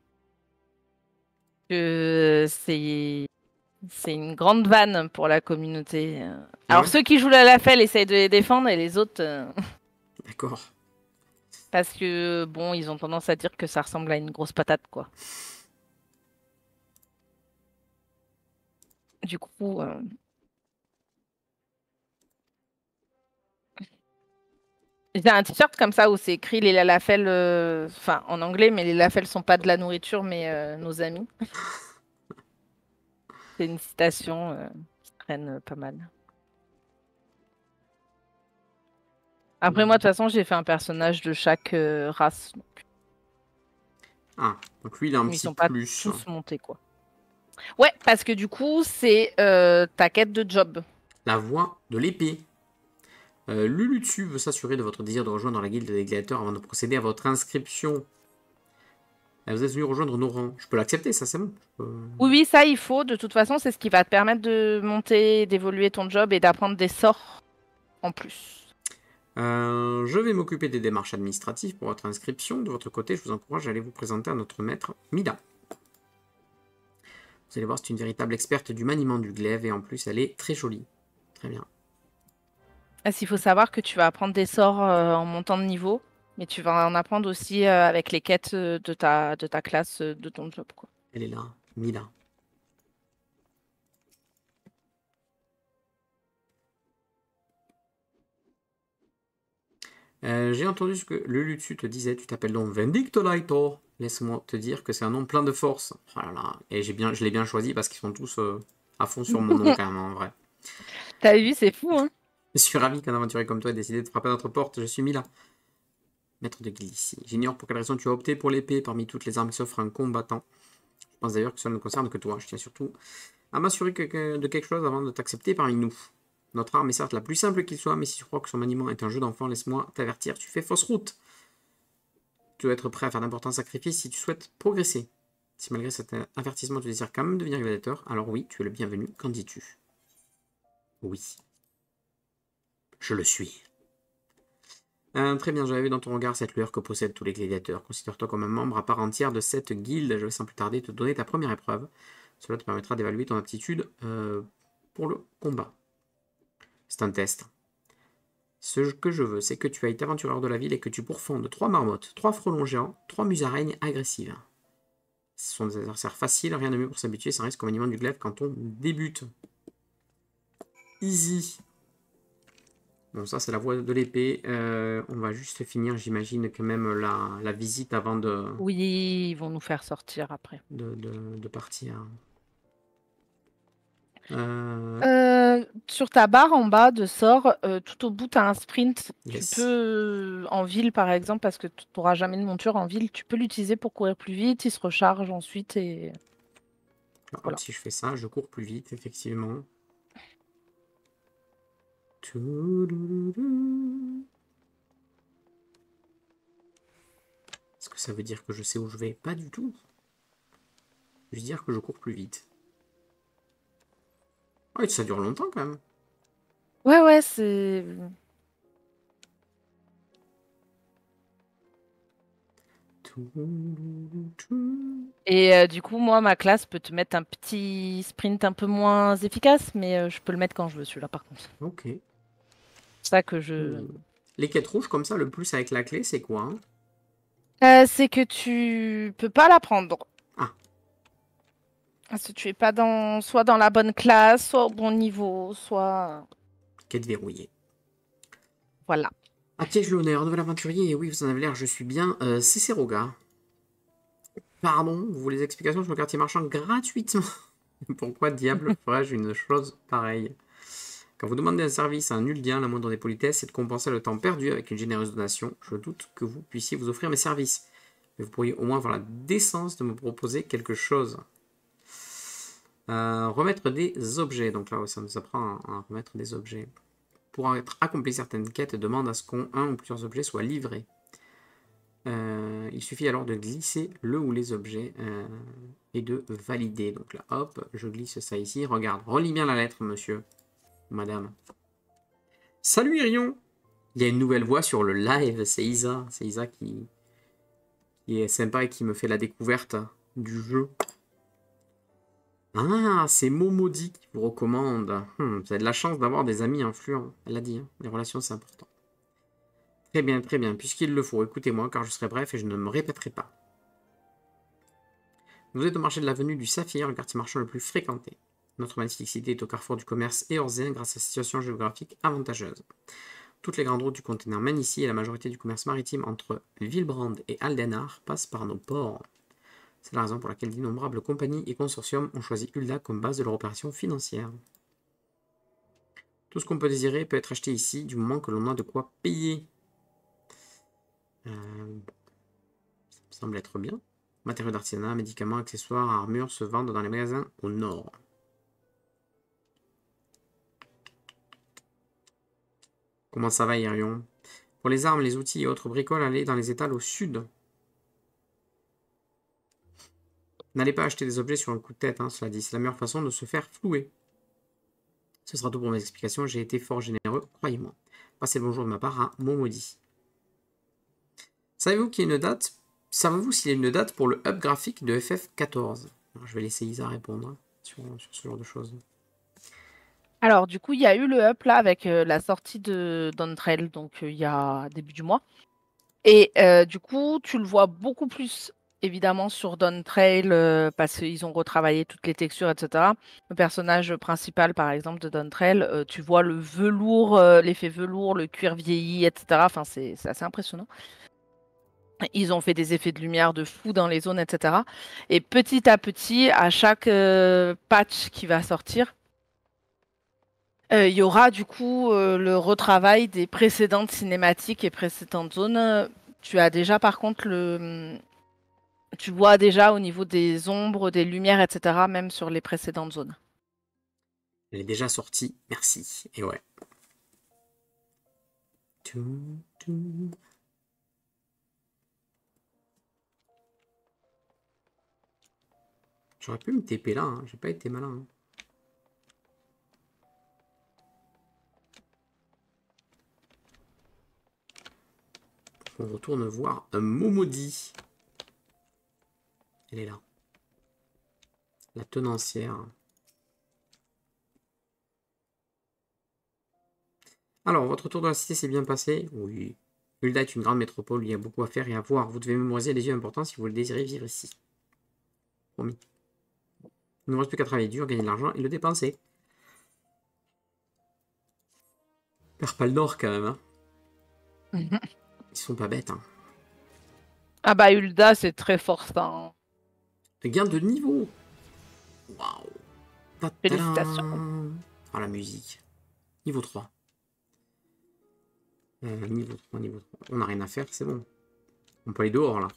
Que c'est c'est une grande vanne pour la communauté. euh. Alors ouais ceux qui jouent la Lafel essayent de les défendre et les autres euh, D'accord. parce que bon, ils ont tendance à dire que ça ressemble à une grosse patate quoi. Du coup, euh, j'ai un t-shirt comme ça où c'est écrit les Lalafel, euh, enfin en anglais, mais les Lalafel sont pas de la nourriture, mais euh, nos amis. C'est une citation euh, qui traîne euh, pas mal. Après moi, de toute façon, j'ai fait un personnage de chaque euh, race. Ah, donc lui, il a un Ils petit sont pas plus. tous montés, quoi. Ouais, parce que du coup, c'est euh, ta quête de job. La voix de l'épée. Euh, Lulutsu veut s'assurer de votre désir de rejoindre la guilde des gladiateurs avant de procéder à votre inscription. Euh, Vous êtes venu rejoindre nos rangs. Je peux l'accepter, ça c'est bon. Je peux- Oui, oui, ça, il faut. De toute façon, c'est ce qui va te permettre de monter, d'évoluer ton job et d'apprendre des sorts en plus. Euh, je vais m'occuper des démarches administratives pour votre inscription. De votre côté, je vous encourage à aller vous présenter à notre maître Mida. Vous allez voir, c'est une véritable experte du maniement du glaive et en plus, elle est très jolie. Très bien. Parce qu'il faut savoir que tu vas apprendre des sorts euh, en montant de niveau, mais tu vas en apprendre aussi euh, avec les quêtes euh, de ta, de ta classe, euh, de ton job, quoi. Elle est là, Mida. Euh, J'ai entendu ce que le Lutsu te disait. Tu t'appelles donc Vindictolaito. Laisse-moi te dire que c'est un nom plein de force. Oh là là. Et j'ai bien, je l'ai bien choisi parce qu'ils sont tous, euh, À fond sur mon nom, quand même, en vrai. T'as vu, c'est fou, hein. Je suis ravi qu'un aventurier comme toi ait décidé de frapper à notre porte. Je suis Mila, maître de guilde ici. J'ignore pour quelle raison tu as opté pour l'épée parmi toutes les armes qui s'offrent à un combattant. Je pense d'ailleurs que cela ne concerne que toi. Je tiens surtout à m'assurer que- que- de quelque chose avant de t'accepter parmi nous. Notre arme est certes la plus simple qu'il soit, mais si tu crois que son maniement est un jeu d'enfant, laisse-moi t'avertir, tu fais fausse route. Tu dois être prêt à faire d'importants sacrifices si tu souhaites progresser. Si malgré cet avertissement tu désires quand même devenir gladiateur, alors oui, tu es le bienvenu. Qu'en dis-tu? Oui. Je le suis. Euh, très bien, j'avais vu dans ton regard cette lueur que possèdent tous les gladiateurs. Considère-toi comme un membre à part entière de cette guilde. Je vais sans plus tarder te donner ta première épreuve. Cela te permettra d'évaluer ton aptitude euh, pour le combat. C'est un test. Ce que je veux, c'est que tu ailles t'aventureur de la ville et que tu pourfondes trois marmottes, trois frelons géants, trois musaraignes agressives. Ce sont des adversaires faciles, rien de mieux pour s'habituer sans risque au maniement du glaive quand on débute. Easy. Bon, ça c'est la voie de l'épée. Euh, on va juste finir, j'imagine, quand même la, la visite avant de, Oui, ils vont nous faire sortir après. de, de, de partir. Euh, Euh, sur ta barre en bas de sort, euh, tout au bout, tu as un sprint. Yes. Tu peux, en ville par exemple, parce que tu n'auras jamais de monture en ville, tu peux l'utiliser pour courir plus vite, il se recharge ensuite et hop, voilà. si je fais ça, je cours plus vite, effectivement. Touloulou. Est-ce que ça veut dire que je sais où je vais? Pas du tout. Je veux dire que je cours plus vite. Ah, ça dure longtemps quand même. Ouais, ouais, c'est. Et euh, du coup, moi, ma classe peut te mettre un petit sprint un peu moins efficace, mais euh, je peux le mettre quand je veux, celui-là, par contre. Ok. C'est ça que je. Hmm. Les quêtes rouges comme ça, le plus avec la clé, c'est quoi, hein? Euh, c'est que tu peux pas la prendre. Ah. Parce que tu es pas dans, soit dans la bonne classe, soit au bon niveau, soit. Quête verrouillée. Voilà. À piège l'honneur, nouvel aventurier. Oui, vous en avez l'air, je suis bien. Euh, c'est Seroga. Pardon, vous voulez des explications sur le quartier marchand gratuitement? Pourquoi diable ferais-je une chose pareille? Quand vous demandez un service à un Uldien, la moindre des politesses est de compenser le temps perdu avec une généreuse donation. Je doute que vous puissiez vous offrir mes services. Mais vous pourriez au moins avoir la décence de me proposer quelque chose. Euh, remettre des objets. Donc là, ça nous apprend à, à remettre des objets. Pour être accompli, certaines quêtes demandent à ce qu'un ou plusieurs objets soient livrés. Euh, il suffit alors de glisser le ou les objets euh, et de valider. Donc là, hop, je glisse ça ici. Regarde, relis bien la lettre, monsieur. Madame. Salut Irion. Il y a une nouvelle voix sur le live, c'est Isa. C'est Isa qui, qui est sympa et qui me fait la découverte du jeu. Ah, c'est Momodi qui vous recommande. Hmm, vous avez de la chance d'avoir des amis influents. Elle l'a dit, hein, les relations c'est important. Très bien, très bien. Puisqu'il le faut, écoutez-moi car je serai bref et je ne me répéterai pas. Vous êtes au marché de l'avenue du Saphir, le quartier marchand le plus fréquenté. Notre magnifique cité est au carrefour du commerce éorzéen grâce à sa situation géographique avantageuse. Toutes les grandes routes du continent mènent ici et la majorité du commerce maritime entre Villebrand et Aldenar passe par nos ports. C'est la raison pour laquelle d'innombrables compagnies et consortiums ont choisi Ulda comme base de leur opération financière. Tout ce qu'on peut désirer peut être acheté ici du moment que l'on a de quoi payer. Euh, ça me semble être bien. Matériaux d'artisanat, médicaments, accessoires, armures se vendent dans les magasins au nord. Comment ça va, Irion? Pour les armes, les outils et autres bricoles, allez dans les étals au sud. N'allez pas acheter des objets sur un coup de tête, hein, cela dit. C'est la meilleure façon de se faire flouer. Ce sera tout pour mes explications. J'ai été fort généreux, croyez-moi. Passez le bonjour de ma part à Momodi. Savez-vous qu'il y a une date? Savez-vous s'il y a une date pour le hub graphique de F F quatorze? Alors, je vais laisser Isa répondre hein, sur, sur ce genre de choses. Alors, du coup, il y a eu le up là avec euh, la sortie de Dawntrail, donc euh, il y a début du mois. Et euh, du coup, tu le vois beaucoup plus évidemment sur Dawntrail euh, parce qu'ils ont retravaillé toutes les textures, et cetera. Le personnage principal, par exemple, de Dawntrail, euh, tu vois le velours, euh, l'effet velours, le cuir vieilli, et cetera. Enfin, c'est c'est assez impressionnant. Ils ont fait des effets de lumière de fou dans les zones, et cetera. Et petit à petit, à chaque euh, patch qui va sortir, euh, il y aura du coup euh, le retravail des précédentes cinématiques et précédentes zones. Tu as déjà par contre le... Tu vois déjà au niveau des ombres, des lumières, et cetera, même sur les précédentes zones. Elle est déjà sortie, merci. Et ouais. Tout, tout. J'aurais pu me T P là, hein. J'ai pas été malin. Hein. On retourne voir un Momodi. Elle est là. La tenancière. Alors, votre tour de la cité s'est bien passé? Oui. Ul'dah est une grande métropole, il y a beaucoup à faire et à voir. Vous devez mémoriser les lieux importants si vous le désirez vivre ici. Promis. Il ne reste plus qu'à travailler dur, gagner de l'argent et le dépenser. Perd pas le nord quand même. Hein. Mhm. Ils sont pas bêtes. Hein. Ah bah Ul'dah, c'est très forçant. Le gain de niveau. Waouh. Félicitations. Ah, la musique. Niveau trois. Euh, niveau trois, niveau trois. On n'a rien à faire, c'est bon. On peut aller dehors là.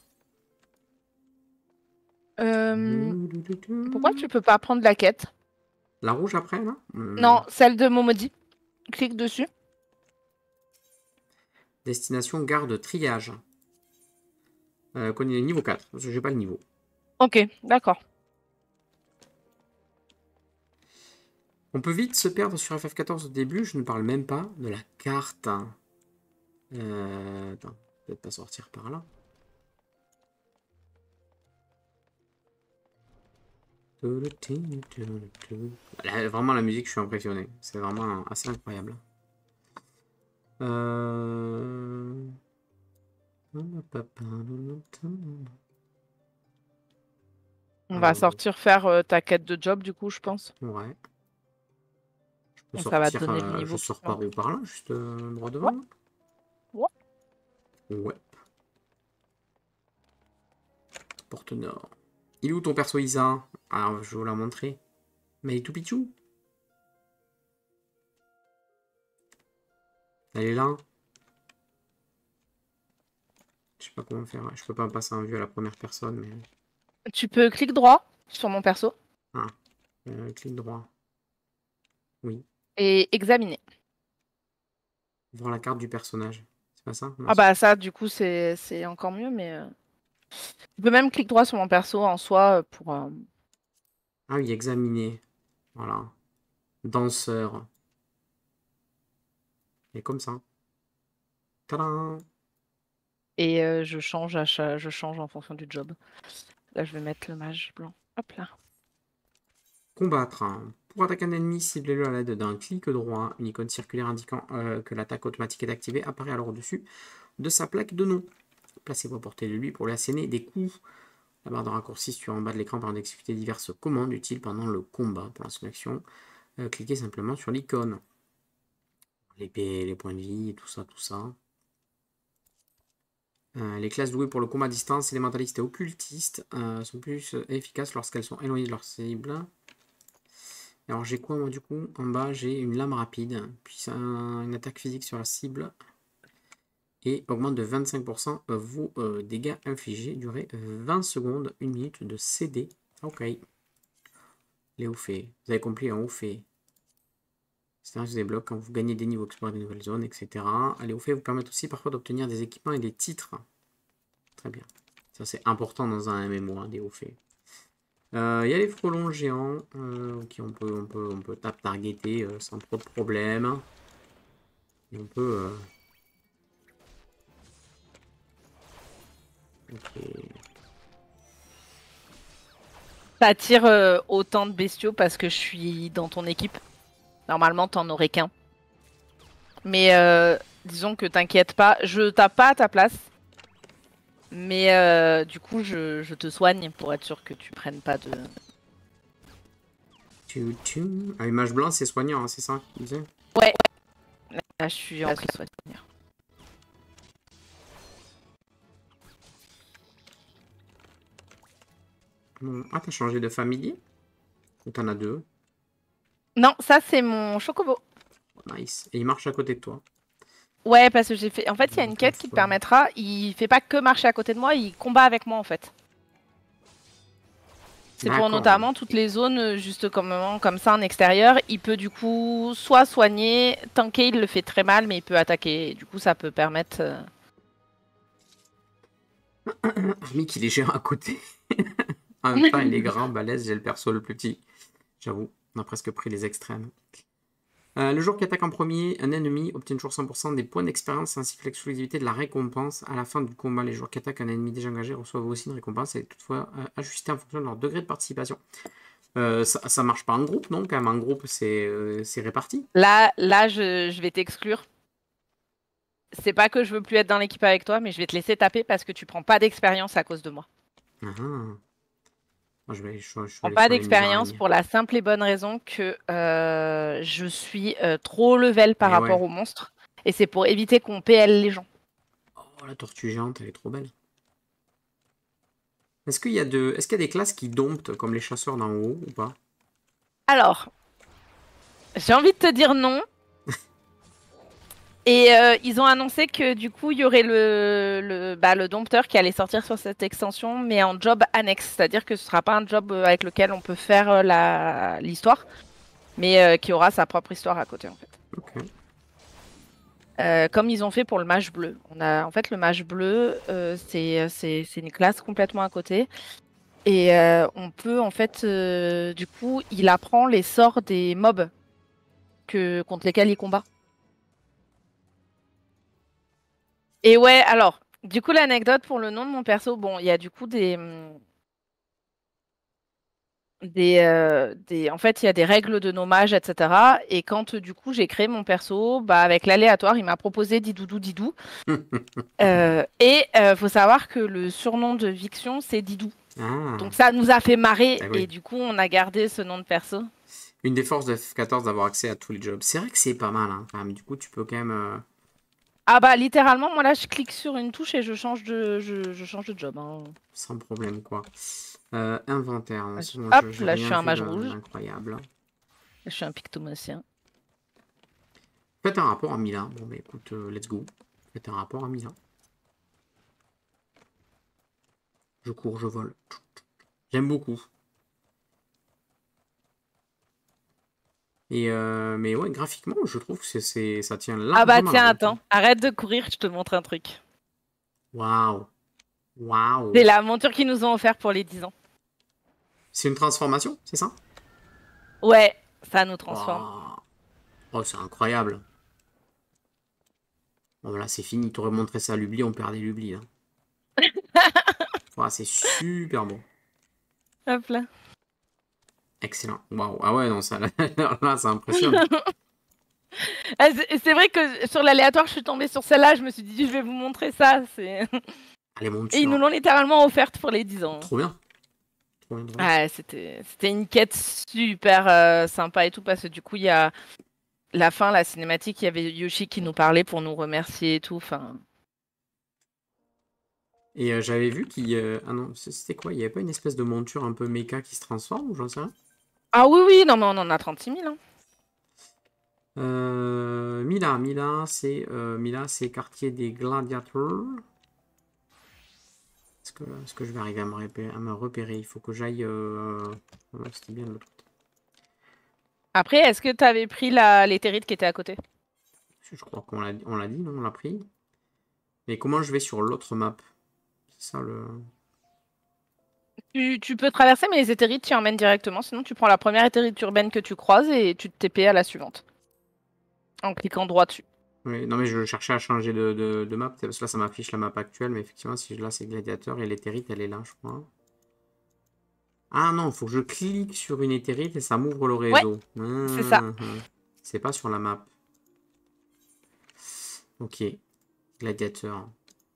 Euh, Pourquoi tu peux pas prendre la quête? La rouge après là hmm. Non, celle de Momodi. Clique dessus. Destination gare de triage. Euh, connais niveau quatre, parce que j'ai pas le niveau. Ok, d'accord. On peut vite se perdre sur F F quatorze au début, je ne parle même pas de la carte. Euh... Attends, peut-être pas sortir par là. Là, vraiment la musique, je suis impressionné. C'est vraiment assez incroyable. Euh... On va sortir faire euh, ta quête de job, du coup, je pense. Ouais. Je peux Ça sortir, va te donner le euh, niveau. je sors par où? Par là, juste euh, droit devant. Ouais. Là ouais. Ouais. Porte nord. Il est où ton perso Isa? Alors, je vais vous la montrer. Mais il est tout pichou. Elle est là. Je sais pas comment faire. Je peux pas passer en vue à la première personne. Mais... Tu peux clic droit sur mon perso. Ah. Euh, clic droit. Oui. Et examiner. Voir la carte du personnage. C'est pas ça? Non, Ah bah ça, du coup, c'est c'est encore mieux, mais... Euh... Tu peux même clic droit sur mon perso en soi pour... Euh... Ah oui, examiner. Voilà. Danseur. Et comme ça. Tadam! Et euh, je change à chaque... je change en fonction du job. Là, je vais mettre le mage blanc. Hop là. Combattre. Pour attaquer un ennemi, ciblez-le à l'aide d'un clic droit. Une icône circulaire indiquant euh, que l'attaque automatique est activée apparaît alors au-dessus de sa plaque de nom. Placez-vous à portée de lui pour lui asséner des coups. La barre de raccourci située en bas de l'écran permet d'exécuter diverses commandes utiles pendant le combat. Pour la sélection, euh, cliquez simplement sur l'icône. L'épée, les points de vie, tout ça, tout ça. Euh, les classes douées pour le combat à distance, élémentalistes et occultistes, euh, sont plus efficaces lorsqu'elles sont éloignées de leur cible. Alors j'ai quoi moi du coup? En bas j'ai une lame rapide, puis un, une attaque physique sur la cible. Et augmente de vingt-cinq pour cent vos euh, dégâts infligés. Durée euh, vingt secondes, une minute de C D. Ok. Les hauts faits. Vous avez compris, un haut fait. C'est-à-dire se débloque quand vous gagnez des niveaux, explorer de nouvelles zones, et cetera. Les hauts faits vous permettent aussi parfois d'obtenir des équipements et des titres. Très bien. Ça c'est important dans un M M O, hein, des hauts faits. Il euh, y a les frelons géants. Euh, qui on peut, on peut, on peut tap targeter euh, sans trop de problème. Et on peut... Euh... Okay. T'attires euh, autant de bestiaux parce que je suis dans ton équipe. Normalement, t'en aurais qu'un. Mais euh, disons que t'inquiète pas, je tape pas à ta place. Mais euh, du coup, je, je te soigne pour être sûr que tu prennes pas de... Ah, image blanche, c'est soignant, hein, c'est ça que tu disais? Ouais. Là, je suis en train de soigner. Bon. Ah, t'as changé de familier? Ou t'en as deux? Non, ça c'est mon chocobo. Nice. Et il marche à côté de toi. Ouais, parce que j'ai fait. En fait, il y a une Donc, quête qui te faut- permettra. Il fait pas que marcher à côté de moi, il combat avec moi en fait. C'est pour D'accord. notamment toutes les zones, euh, juste comme, comme ça en extérieur. Il peut du coup soit soigner, tanker, il le fait très mal, mais il peut attaquer. Et du coup, ça peut permettre. euh, Army qui est léger à côté. En même temps, il est grand, balèze, j'ai le perso le plus petit. J'avoue, on a presque pris les extrêmes. Euh, le joueur qui attaque en premier un ennemi obtient toujours cent pour cent des points d'expérience ainsi que l'exclusivité de la récompense. À la fin du combat, les joueurs qui attaquent un ennemi déjà engagé reçoivent aussi une récompense. Elle est toutefois euh, ajustée en fonction de leur degré de participation. Euh, ça, ça marche pas en groupe, non? Quand même, en groupe, c'est euh, c'est réparti. Là, là, je, je vais t'exclure. C'est pas que je veux plus être dans l'équipe avec toi, mais je vais te laisser taper parce que tu prends pas d'expérience à cause de moi. Ah. Moi, je vais, je, je vais Je prends aller pas sur les d'expérience musaraignes. pour la simple et bonne raison que euh, je suis euh, trop level par Eh rapport ouais. aux monstres. Et c'est pour éviter qu'on P L les gens. Oh, la tortue géante, elle est trop belle. Est-ce qu'il y a de, est-ce qu'il y a des classes qui domptent comme les chasseurs d'en haut ou pas? Alors, j'ai envie de te dire non. Et euh, ils ont annoncé que du coup, il y aurait le, le, bah, le dompteur qui allait sortir sur cette extension, mais en job annexe. C'est-à-dire que ce sera pas un job euh, avec lequel on peut faire euh, la l'histoire, mais euh, qui aura sa propre histoire à côté en fait. Ok. Euh, comme ils ont fait pour le mage bleu. On a en fait le mage bleu, euh, c'est c'est c'est une classe complètement à côté. Et euh, on peut en fait, euh, du coup, il apprend les sorts des mobs que contre lesquels il combat. Et ouais, alors, du coup, l'anecdote pour le nom de mon perso, bon, il y a du coup des, hum, des, euh, des, en fait, il y a des règles de nommage, et cetera. Et quand euh, du coup j'ai créé mon perso, bah avec l'aléatoire, il m'a proposé Didoudou Didou. Euh, et euh, faut savoir que le surnom de Viction, c'est Didou. Ah, Donc ça nous a fait marrer eh et oui. du coup on a gardé ce nom de perso. Une des forces de F quatorze d'avoir accès à tous les jobs. C'est vrai que c'est pas mal, hein, quand même. Du coup, tu peux quand même. euh, Ah bah littéralement, moi là je clique sur une touche et je change de, je, je change de job. hein. Sans problème, quoi. Euh, inventaire. hein. Hop, Sinon, je- j'ai là je suis rien un vu mage de- rouge. d'incroyable. Je suis un pictomacien. Faites un rapport à Milan. Bon, bah écoute, euh, let's go. Faites un rapport à Milan. Je cours, je vole. J'aime beaucoup. Et euh, mais ouais, graphiquement, je trouve que c'est, c'est- ça tient Ah bah largement tiens, la route. attends, arrête de courir, je te montre un truc. Waouh. Waouh. C'est la monture qu'ils nous ont offert pour les dix ans. C'est une transformation, c'est ça? Ouais, ça nous transforme. Waouh. Oh, c'est incroyable. Bon, là, c'est fini. T'aurais montré ça à l'Ubli, on perdait l'Ubli. Là. Ouah, c'est super bon. Hop là. Excellent. Waouh. Ah ouais, non, ça, là, ça impressionne. Ah, c'est c'est vrai que sur l'aléatoire, je suis tombée sur celle-là, je me suis dit, je vais vous montrer ça. c'est- Allez, Et ils nous monture. l'ont littéralement offerte pour les dix ans. Trop bien. Trop bien, trop bien. Ouais, c'était c'était une quête super euh, sympa et tout, parce que du coup, il y a la fin, la cinématique, il y avait Yoshi qui nous parlait pour nous remercier et tout. Enfin, Et euh, j'avais vu qu'il... euh, Ah non, c- c'était quoi? Il n'y avait pas une espèce de monture un peu méca qui se transforme ou j'en sais rien? ah oui, oui, non, mais on en a trente-six mille. Hein. Euh, Mila, Mila, c'est euh, Mila, c'est quartier des gladiateurs. Est-ce que, est-ce que je vais arriver à me repérer? À me repérer Il faut que j'aille. Euh... ouais, c'était bien de l'autre côté. Après, est-ce que tu avais pris la l'éthérite qui était à côté? Je crois qu'on l'a, on l'a dit, non? On l'a pris. Mais comment je vais sur l'autre map? C'est ça le. Tu, tu peux traverser, mais les éthérites t'y emmènent directement. Sinon, tu prends la première éthérite urbaine que tu croises et tu te T P à la suivante. En cliquant droit dessus. Oui, non, mais je cherchais à changer de, de, de map. Parce que là, ça m'affiche la map actuelle. Mais effectivement, si là, c'est gladiateur et l'éthérite, elle est là, je crois. Ah non, il faut que je clique sur une éthérite et ça m'ouvre le Ouais, réseau. c'est ça. Ah, ah. C'est pas sur la map. Ok. Gladiateur.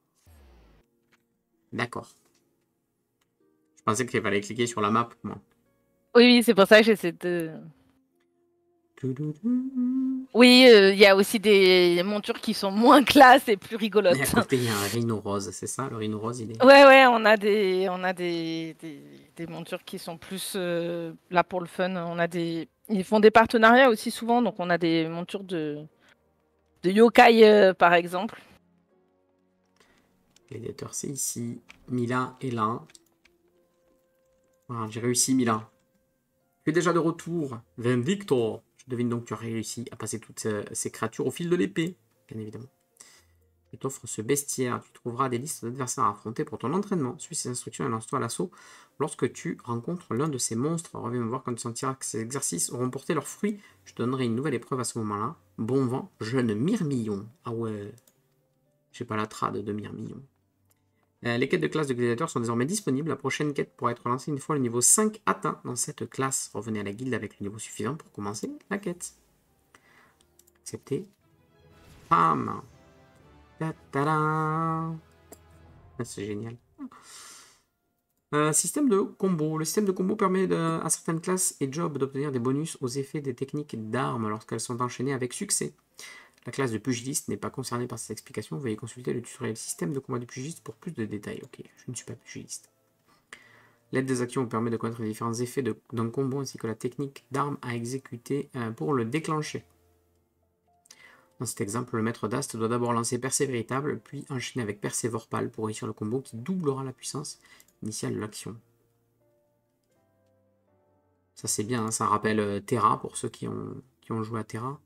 D'accord. Je pensais qu'il fallait cliquer sur la map, moi. Oui, oui, c'est pour ça que j'essaie de. Oui, euh, il y a aussi des montures qui sont moins classe et plus rigolotes. Et à côté, il y a un rhino rose, c'est ça? Le rhino rose, il est... Ouais, ouais, on a des, on a des, des, des montures qui sont plus euh, là pour le fun. On a des, ils font des partenariats aussi souvent, donc on a des montures de, de yokai euh, par exemple. Gladiator, c'est ici. Mila est là. Voilà, j'ai réussi, Mila. Tu es déjà de retour. Victor. Je devine donc que tu as réussi à passer toutes ces, ces créatures au fil de l'épée, bien évidemment. Je t'offre ce bestiaire. Tu trouveras des listes d'adversaires à affronter pour ton entraînement. Suis ces instructions et lance-toi à l'assaut lorsque tu rencontres l'un de ces monstres. Reviens me voir quand tu sentiras que ces exercices auront porté leurs fruits. Je te donnerai une nouvelle épreuve à ce moment-là. Bon vent, jeune Myrmillon. Ah ouais. J'ai pas la trad de Myrmillon. Euh, les quêtes de classe de gladiateur sont désormais disponibles. La prochaine quête pourra être lancée une fois le niveau cinq atteint dans cette classe. Revenez à la guilde avec le niveau suffisant pour commencer la quête. Accepté. Pam. Ta-ta-da. Ah, c'est génial. Euh, système de combo. Le système de combo permet de, à certaines classes et jobs d'obtenir des bonus aux effets des techniques d'armes lorsqu'elles sont enchaînées avec succès. La classe de pugiliste n'est pas concernée par cette explication. Veuillez consulter le tutoriel système de combat du pugiliste pour plus de détails. Ok, je ne suis pas pugiliste. L'aide des actions vous permet de connaître les différents effets d'un combo ainsi que la technique d'arme à exécuter euh, pour le déclencher. Dans cet exemple, le maître d'Ast doit d'abord lancer Percée véritable, puis enchaîner avec Percée Vorpal pour réussir le combo qui doublera la puissance initiale de l'action. Ça c'est bien, hein, ça rappelle euh, Terra pour ceux qui ont, qui ont joué à Terra.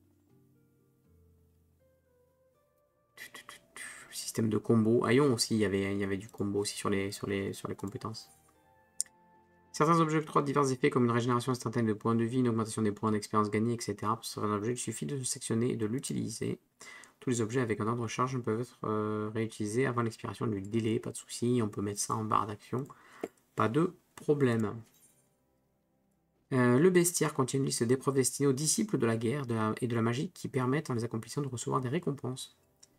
Système de combo. Aion aussi, il y avait, il y avait du combo aussi sur les, sur les, sur les compétences. Certains objets octroient divers effets comme une régénération instantanée de points de vie, une augmentation des points d'expérience gagnés, et cetera. Pour certains objets, il suffit de se sectionner et de l'utiliser. Tous les objets avec un ordre de charge peuvent être euh, réutilisés avant l'expiration du délai, pas de souci. On peut mettre ça en barre d'action. Pas de problème. Euh, le bestiaire contient une liste d'épreuves destinées aux disciples de la guerre de la, et de la magie qui permettent en les accomplissant de recevoir des récompenses.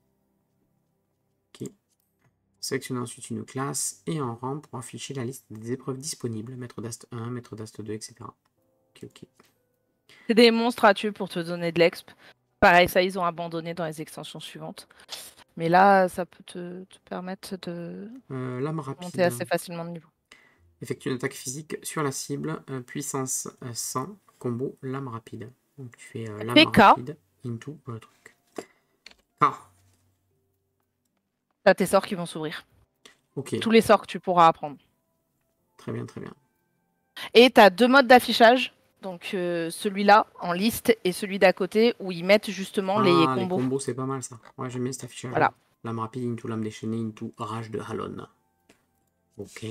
Ok. Sélectionnez ensuite une classe et un rang pour afficher la liste des épreuves disponibles. Maître d'Ast un, Maître d'Ast deux, et cetera. Ok, ok. C'est des monstres à tuer pour te donner de l'exp. Pareil, ça, ils ont abandonné dans les extensions suivantes. Mais là, ça peut te, te permettre de Euh, lame rapide. monter assez facilement de niveau. Effectue une attaque physique sur la cible. Euh, puissance euh, cent. Combo lame rapide. Donc tu fais euh, lame P K. rapide into le truc. Ah, T'as tes sorts qui vont s'ouvrir. ok. Tous les sorts que tu pourras apprendre. Très bien, très bien. Et tu as deux modes d'affichage. Donc euh, celui-là en liste et celui d'à côté où ils mettent justement les Ah, combos. les combos, c'est pas mal ça. Ouais, j'aime bien cet affichage. Voilà. Lame rapide into lame déchaînée into rage de Halon. Ok.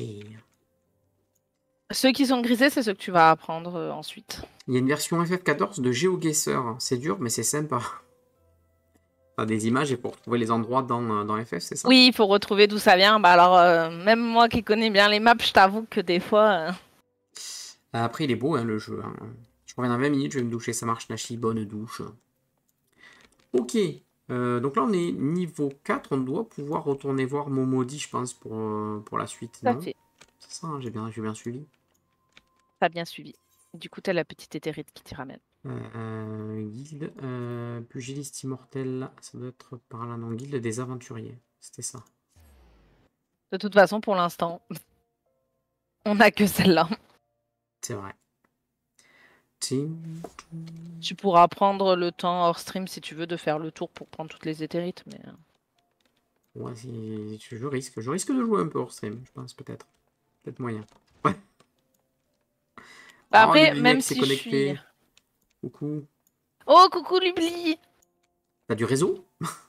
Ceux qui sont grisés, c'est ceux que tu vas apprendre euh, ensuite. Il y a une version F F quatorze de GeoGuessr. C'est dur, mais c'est sympa. T'as des images et pour trouver les endroits dans, dans F F, c'est ça? Oui, il faut retrouver d'où ça vient. Bah alors, euh, même moi qui connais bien les maps, je t'avoue que des fois... euh, Après, il est beau, hein, le jeu. Hein. Je reviens dans vingt minutes, je vais me doucher. Ça marche, Nashi, bonne douche. Ok. Euh, donc là, on est niveau quatre. On doit pouvoir retourner voir Momodi, je pense, pour, euh, pour la suite. Tout à Non? fait. C'est ça, hein, j'ai bien, j'ai bien suivi. T'as bien suivi. Du coup, t'as la petite éthérite qui t'y ramène. Euh, euh, guilde, euh, pugiliste immortel, ça doit être par là, non, guilde des aventuriers, c'était ça. De toute façon, pour l'instant, on n'a que celle-là. C'est vrai. Tim. Tu pourras prendre le temps hors stream si tu veux de faire le tour pour prendre toutes les éthérites. Mais... Ouais, si, je risque, je risque de jouer un peu hors stream, je pense, peut-être. Peut-être moyen. Ouais. Bah Oh, après, Lublinex même s'est si connecté. je suis... Coucou. Oh, coucou Lubli. T'as du réseau?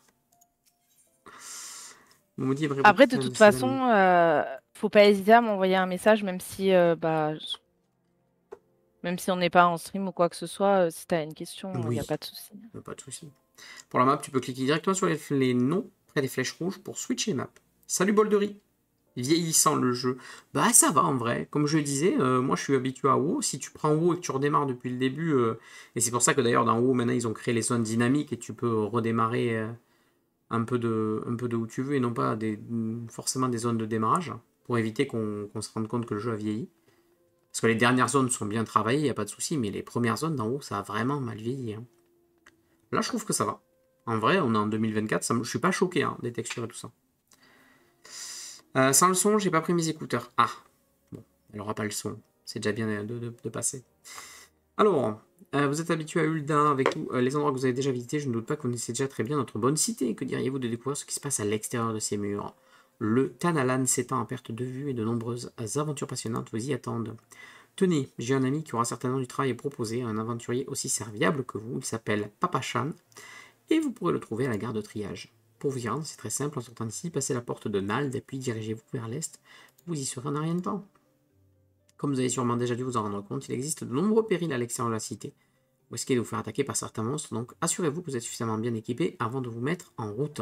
Momodi est vrai Après, beaucoup de fan toute ses amis. façon, euh, faut pas hésiter à m'envoyer un message, même si, euh, bah, je- même si on n'est pas en stream ou quoi que ce soit. euh, si t'as une question, il Oui. n'y a pas de souci. Euh, Pas de souci. Pour la map, tu peux cliquer directement sur les, les noms près des flèches rouges pour switcher map. Salut Boldery. Vieillissant le jeu. Bah ça va en vrai. Comme je le disais, euh, moi je suis habitué à WoW. Si tu prends WoW et que tu redémarres depuis le début, euh, et c'est pour ça que d'ailleurs dans WoW maintenant ils ont créé les zones dynamiques et tu peux redémarrer euh, un peu de, un peu de où tu veux et non pas des, forcément des zones de démarrage pour éviter qu'on qu'on se rende compte que le jeu a vieilli. Parce que les dernières zones sont bien travaillées, il n'y a pas de souci, mais les premières zones d'en haut, ça a vraiment mal vieilli. Hein. Là, je trouve que ça va. En vrai, on est en deux mille vingt-quatre, ça me... je suis pas choqué hein, des textures et tout ça. Euh, sans le son, j'ai pas pris mes écouteurs. Ah, bon, elle aura pas le son. C'est déjà bien de, de, de passer. Alors, euh, vous êtes habitué à Ul'dah avec tout, euh, les endroits que vous avez déjà visités. Je ne doute pas que vous connaissez déjà très bien notre bonne cité. Que diriez-vous de découvrir ce qui se passe à l'extérieur de ces murs? Le Tanalan s'étend à perte de vue et de nombreuses aventures passionnantes vous y attendent. Tenez, j'ai un ami qui aura certainement du travail à proposer, un aventurier aussi serviable que vous. Il s'appelle Papachan et vous pourrez le trouver à la gare de triage. Pour vous y rendre, c'est très simple. En sortant d'ici, passez la porte de Nald et puis dirigez-vous vers l'est. Vous y serez en rien de temps. Comme vous avez sûrement déjà dû vous en rendre compte, il existe de nombreux périls à l'extérieur de la cité. Vous risquez de vous faire attaquer par certains monstres, donc assurez-vous que vous êtes suffisamment bien équipé avant de vous mettre en route.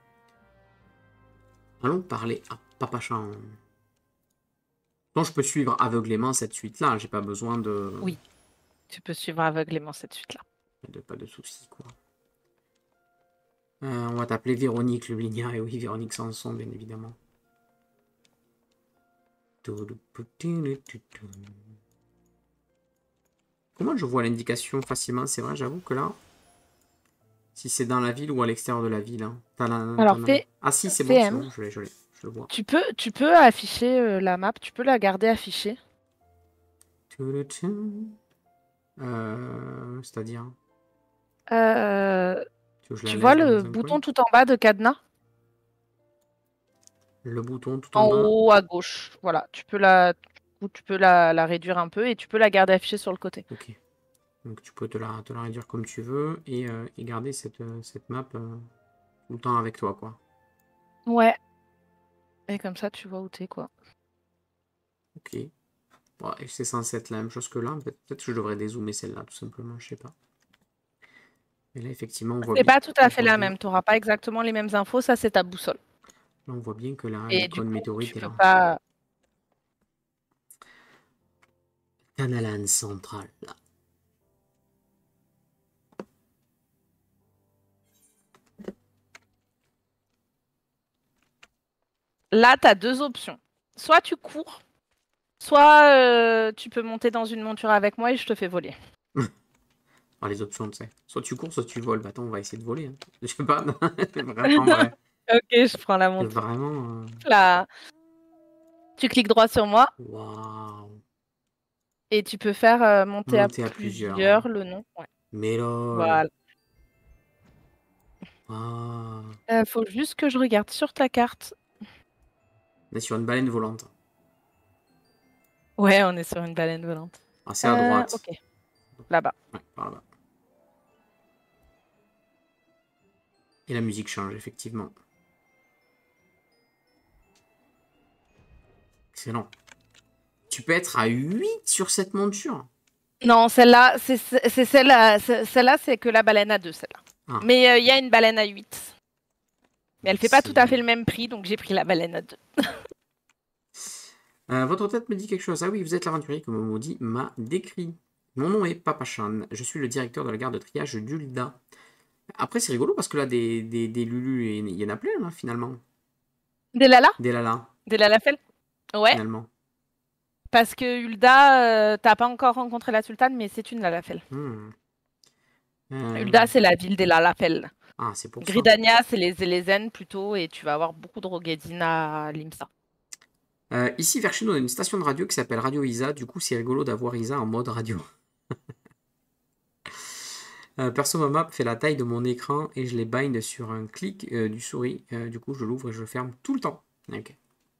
Allons parler à Papachan. Donc je peux suivre aveuglément cette suite-là, j'ai pas besoin de... Oui, tu peux suivre aveuglément cette suite-là. De, pas de soucis, quoi. Euh, on va t'appeler Véronique Lublinia, et oui, Véronique Sanson, bien évidemment. Comment je vois l'indication facilement? C'est vrai, j'avoue que là, si c'est dans la ville ou à l'extérieur de la ville. Hein. Talan, Alors, talan. fais, Ah si, c'est fais bon, c'est M. bon, je l'ai, je l'ai, je le vois. Tu peux, tu peux afficher euh, la map, tu peux la garder affichée. Euh, C'est-à-dire Euh, tu, veux que je la tu laisse vois dans le un bouton coin tout en bas de cadenas? Le bouton tout en, En bas. haut à gauche. Voilà, tu peux la, tu peux la, la réduire un peu et tu peux la garder affichée sur le côté. Ok. Donc tu peux te la, te la réduire comme tu veux et, euh, et garder cette, euh, cette map euh, tout le temps avec toi, quoi. Ouais. Et comme ça, tu vois où t'es, quoi. Ok. Bon, et c'est censé être la même chose que là. Peut-être que je devrais dézoomer celle-là, tout simplement, je sais pas. Et là, effectivement, on voit C'est bien. pas tout à on fait voit la bien- même. Tu n'auras pas exactement les mêmes infos. Ça, c'est ta boussole. Là, on voit bien que là, Et du l'icône coup, météorite tu est peux là. pas. Tanalan central. Là. Là, tu as deux options. Soit tu cours, soit euh, tu peux monter dans une monture avec moi et je te fais voler. Ah, les options, tu sais. Soit tu cours, soit tu voles. Bah attends, on va essayer de voler. Hein. Je sais pas. Vraiment, en vrai. Ok, je prends la C'est monture. vraiment. euh, Là, tu cliques droit sur moi Waouh. et tu peux faire euh, monter à Monter à plusieurs. plusieurs Ouais. le nom. Ouais. Mais lol. Voilà. Ah. Euh, faut juste que je regarde sur ta carte. On est sur une baleine volante. Ouais, on est sur une baleine volante. Ah, c'est à Euh, droite. ok, là-bas. Ouais, par là-bas. Et la musique change, effectivement. Excellent. Tu peux être à huit sur cette monture. Non, celle-là, c'est c'est celle-là, c'est- celle-là, c'est que la baleine à deux, celle-là. Ah. Mais euh, il y a une baleine à huit. Mais elle fait pas C'est- tout à fait le même prix, donc j'ai pris la baleine à deux. Euh, votre tête me dit quelque chose. Ah oui, vous êtes l'aventurier que Momodi m'a décrit. Mon nom est Papachan. Je suis le directeur de la gare de triage d'Ul'dah. Après, c'est rigolo parce que là, des, des, des Lulu, il y en a plein, là, finalement. Des Lala? Des Lala, Des Lalafell? Ouais, finalement. parce que Ul'dah, euh, t'as pas encore rencontré la sultane, mais c'est une Lalafell. Hmm. Euh, Ul'dah, c'est la ville des Lalafell. Ah, c'est pour ça. Gridania, c'est les Elezen plutôt, et tu vas avoir beaucoup de Roguedine à Limsa. Euh, ici, vers chez nous, on a une station de radio qui s'appelle Radio Isa. Du coup, c'est rigolo d'avoir Isa en mode radio. Euh, perso, ma map fait la taille de mon écran et je les bind sur un clic euh, du souris. Euh, du coup, je l'ouvre et je le ferme tout le temps. Ok.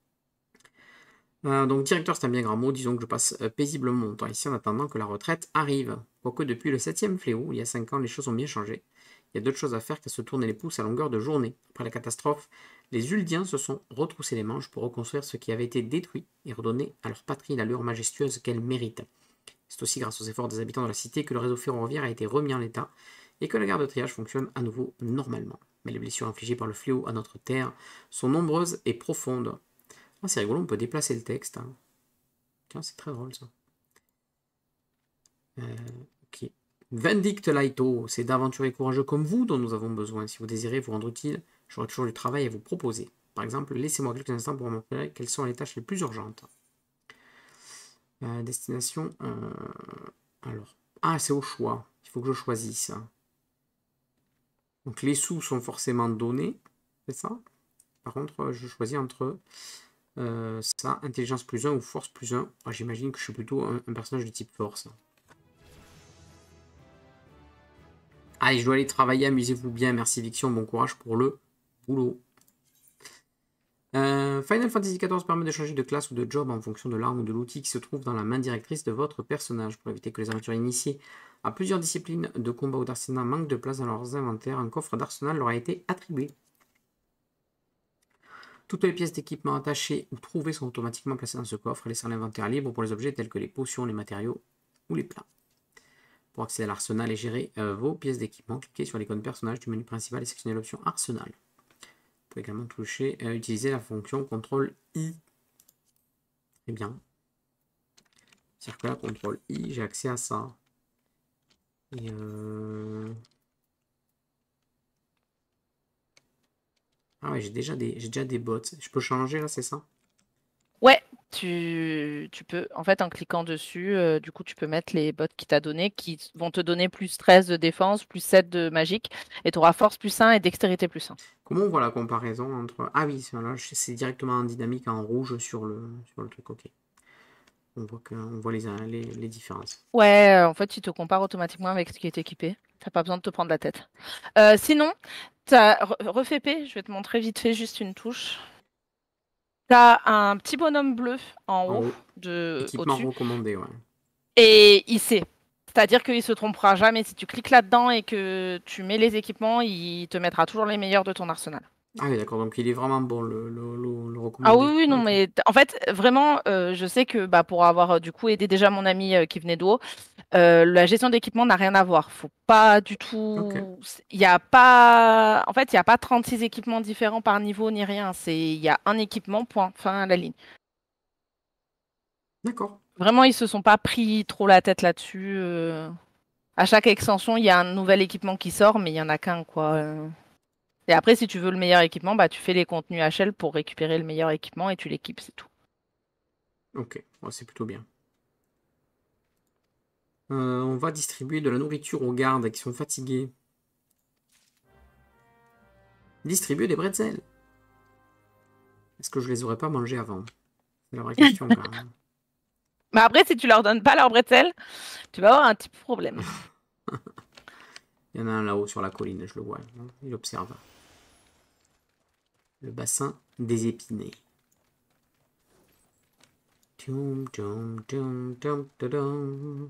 Euh, donc, directeur, c'est un bien grand mot. Disons que je passe euh, paisiblement mon temps ici en attendant que la retraite arrive. Quoique depuis le septième fléau, il y a cinq ans, les choses ont bien changé. Il y a d'autres choses à faire qu'à se tourner les pouces à longueur de journée. Après la catastrophe, les Uldiens se sont retroussés les manches pour reconstruire ce qui avait été détruit et redonner à leur patrie l'allure majestueuse qu'elle mérite. C'est aussi grâce aux efforts des habitants de la cité que le réseau ferroviaire a été remis en état et que la gare de triage fonctionne à nouveau normalement. Mais les blessures infligées par le fléau à notre terre sont nombreuses et profondes. Ah, c'est rigolo, on peut déplacer le texte. Hein. Tiens, c'est très drôle ça. Euh, ok. Vendict Laito, c'est d'aventuriers courageux comme vous dont nous avons besoin. Si vous désirez vous rendre utile, j'aurai toujours du travail à vous proposer. Par exemple, laissez-moi quelques instants pour me montrer quelles sont les tâches les plus urgentes. Euh, destination. euh, Alors. Ah, c'est au choix. Il faut que je choisisse. Donc les sous sont forcément donnés. C'est ça? Par contre, je choisis entre euh, ça, intelligence plus un ou force plus un. Ah, j'imagine que je suis plutôt un, un personnage de type force. Allez, je dois aller travailler, amusez-vous bien. Merci Viction, bon courage pour le boulot. Euh, Final Fantasy quatorze permet de changer de classe ou de job en fonction de l'arme ou de l'outil qui se trouve dans la main directrice de votre personnage. Pour éviter que les aventuriers initiés à plusieurs disciplines de combat ou d'arsenal manquent de place dans leurs inventaires, un coffre d'arsenal leur a été attribué. Toutes les pièces d'équipement attachées ou trouvées sont automatiquement placées dans ce coffre, laissant l'inventaire libre pour les objets tels que les potions, les matériaux ou les plats. Pour accéder à l'arsenal et gérer euh, vos pièces d'équipement, cliquez sur l'icône personnage du menu principal et sélectionnez l'option arsenal. Vous pouvez également toucher, euh, utiliser la fonction contrôle I. Très bien. C'est-à-dire que là, contrôle I, j'ai accès à ça. Et euh... Ah ouais, j'ai déjà des, j'ai déjà des bots. Je peux changer là, c'est ça? Ouais, tu, tu peux. En fait, en cliquant dessus, euh, du coup, tu peux mettre les bots qui t'a donné, qui vont te donner plus treize de défense, plus sept de magique, et tu auras force plus un et dextérité plus un. Comment on voit la comparaison entre... Ah oui, là, c'est directement en dynamique en rouge sur le, sur le truc, ok. On voit, que, on voit les, les, les différences. Ouais, euh, en fait, il te compare automatiquement avec ce qui est équipé. T'as pas besoin de te prendre la tête. Euh, sinon, t'as re- refait P, je vais te montrer vite fait juste une touche. T'as un petit bonhomme bleu en En haut, haut. de Équipement au-dessus, recommandé, ouais. et il sait. C'est-à-dire qu'il se trompera jamais. Si tu cliques là-dedans et que tu mets les équipements, il te mettra toujours les meilleurs de ton arsenal. Ah oui, d'accord, donc il est vraiment bon, le, le, le, le Ah recommandé. oui, oui, non, Ok. mais t- en fait, vraiment, euh, je sais que bah, pour avoir euh, du coup aidé déjà mon ami euh, qui venait d'eau, euh, la gestion d'équipement n'a rien à voir. Faut pas du Ok. tout. Il y a pas. En fait, il n'y a pas trente-six équipements différents par niveau ni rien. C'est il y a un équipement, point, fin à la ligne. D'accord. Vraiment, ils se sont pas pris trop la tête là-dessus. euh. À chaque extension, il y a un nouvel équipement qui sort, mais il y en a qu'un, quoi. euh. Et après, si tu veux le meilleur équipement, bah tu fais les contenus H L pour récupérer le meilleur équipement et tu l'équipes, c'est tout. Ok, ouais, c'est plutôt bien. Euh, on va distribuer de la nourriture aux gardes qui sont fatigués. Distribuer des bretzels. Est-ce que je les aurais pas mangés avant? C'est la vraie question quand même. Mais après, si tu leur donnes pas leur bretzel, tu vas avoir un petit problème. Il y en a un là-haut sur la colline, je le vois. Il observe. Le bassin des épinets. Tchoum, tchoum, tchoum, tchoum, tadam.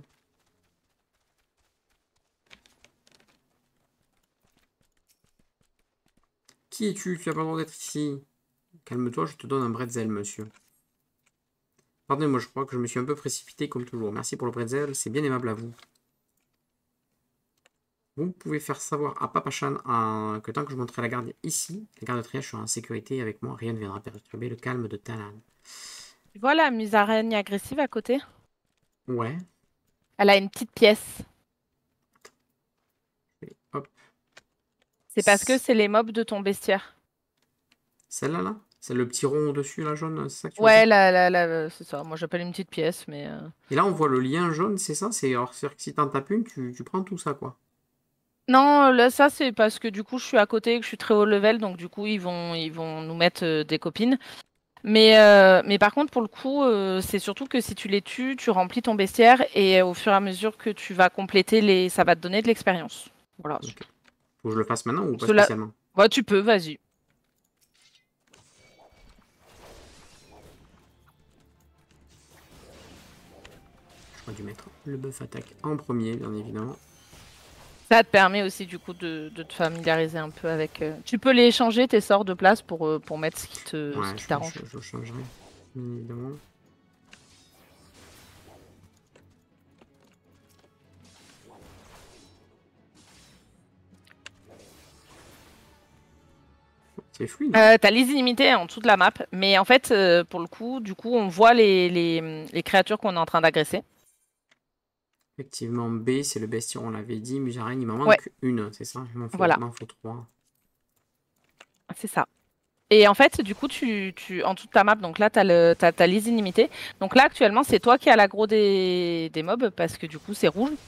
Qui es-tu? Tu n'as pas le droit d'être ici. Calme-toi, je te donne un bretzel, monsieur. Pardonnez-moi, je crois que je me suis un peu précipité comme toujours. Merci pour le bretzel, c'est bien aimable à vous. Vous pouvez faire savoir à Papachan euh, que tant que je monterai la garde ici, la garde de triage sera en sécurité avec moi, rien ne viendra perturber le calme de Talan. Tu vois la musaraigne agressive à côté? Ouais. Elle a une petite pièce. Et hop. C'est parce que c'est les mobs de ton bestiaire. Celle-là, là? C'est le petit rond au-dessus, la jaune, c'est ça que tu veux Ouais, dire? la, la, la- c'est ça. Moi, j'appelle une petite pièce, mais... euh, Et là, on voit le lien jaune, c'est ça? C'est alors, c'est-à-dire que si t'en tapes une, tu, tu prends tout ça, quoi. Non, là, ça, c'est parce que du coup, je suis à côté et que je suis très haut level, donc du coup, ils vont, ils vont nous mettre euh, des copines. Mais, euh, mais par contre, pour le coup, euh, c'est surtout que si tu les tues, tu remplis ton bestiaire et euh, au fur et à mesure que tu vas compléter les... ça va te donner de l'expérience. Voilà. Ok. Faut que je le fasse maintenant ou pas Cela... spécialement? Ouais, tu peux, vas-y. J'aurais dû mettre le buff attaque en premier, bien évidemment. Ça te permet aussi du coup de, de te familiariser un peu avec. euh, Tu peux les changer tes sorts de place pour, euh, pour mettre ce qui te, ce Ouais, qui je, t'arrange. je, je le changerai, bien évidemment. C'est fluide. Hein. Euh, t'as les illimités en dessous de la map, mais en fait, euh, pour le coup, du coup, on voit les, les, les créatures qu'on est en train d'agresser. Effectivement, B, c'est le bestiaire, on l'avait dit. Musaraigne, il m'en Ouais, manque une, c'est ça? Il m'en faut, voilà, il m'en faut trois. c'est ça. Et en fait, du coup, tu, tu, en toute ta map, donc là, tu as, le, t'as, t'as les illimités. Donc là, actuellement, c'est toi qui as l'aggro des, des mobs parce que du coup, c'est rouge.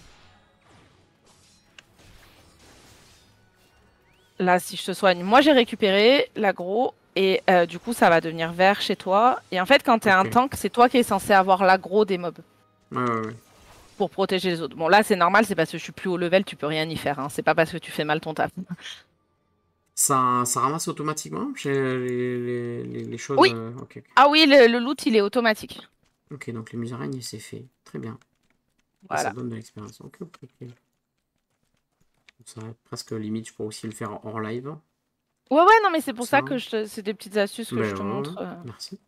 Là, si je te soigne, moi, j'ai récupéré l'aggro et euh, du coup, ça va devenir vert chez toi. Et en fait, quand tu es un Ok. tank, c'est toi qui es censé avoir l'aggro des mobs Ouais, ouais, ouais. pour protéger les autres. Bon, là, c'est normal, c'est parce que je suis plus haut level, tu peux rien y faire. Hein. C'est pas parce que tu fais mal ton taf. Ça, ça ramasse automatiquement j'ai les, les, les, les choses. Oui. euh, Ok, ok. Ah oui, le, le loot, il est automatique. Ok, donc les musaraignes, c'est fait. Très bien. Et ça Voilà. donne de l'expérience. Ok, ok, ok. Ça va être presque limite, je pourrais aussi le faire hors live. Ouais, ouais, non, mais c'est pour ça Ça. que je te... c'est des petites astuces que je Ben te ouais, ouais, montre. euh. merci.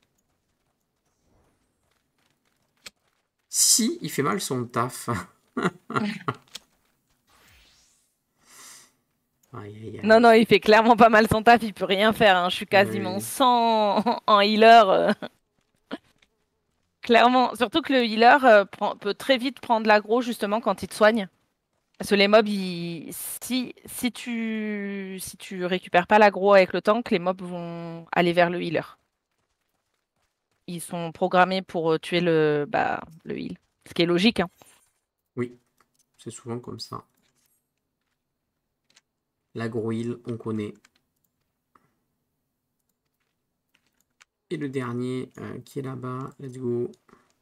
Si, il fait mal son taf. Aïe, aïe, aïe. Non, non, il fait clairement pas mal son taf, il peut rien faire. Hein. Je suis quasiment Oui. cent en healer. euh. Clairement. Surtout que le healer euh, prend- peut très vite prendre l'aggro justement quand il te soigne. Parce que les mobs, ils- si, si tu si tu récupères pas l'aggro avec le tank, les mobs vont aller vers le healer. Ils sont programmés pour euh, tuer le, bah, le heal. Ce qui est logique, hein. Oui, c'est souvent comme ça. L'agro-heal, on connaît. Et le dernier euh, qui est là-bas, let's go.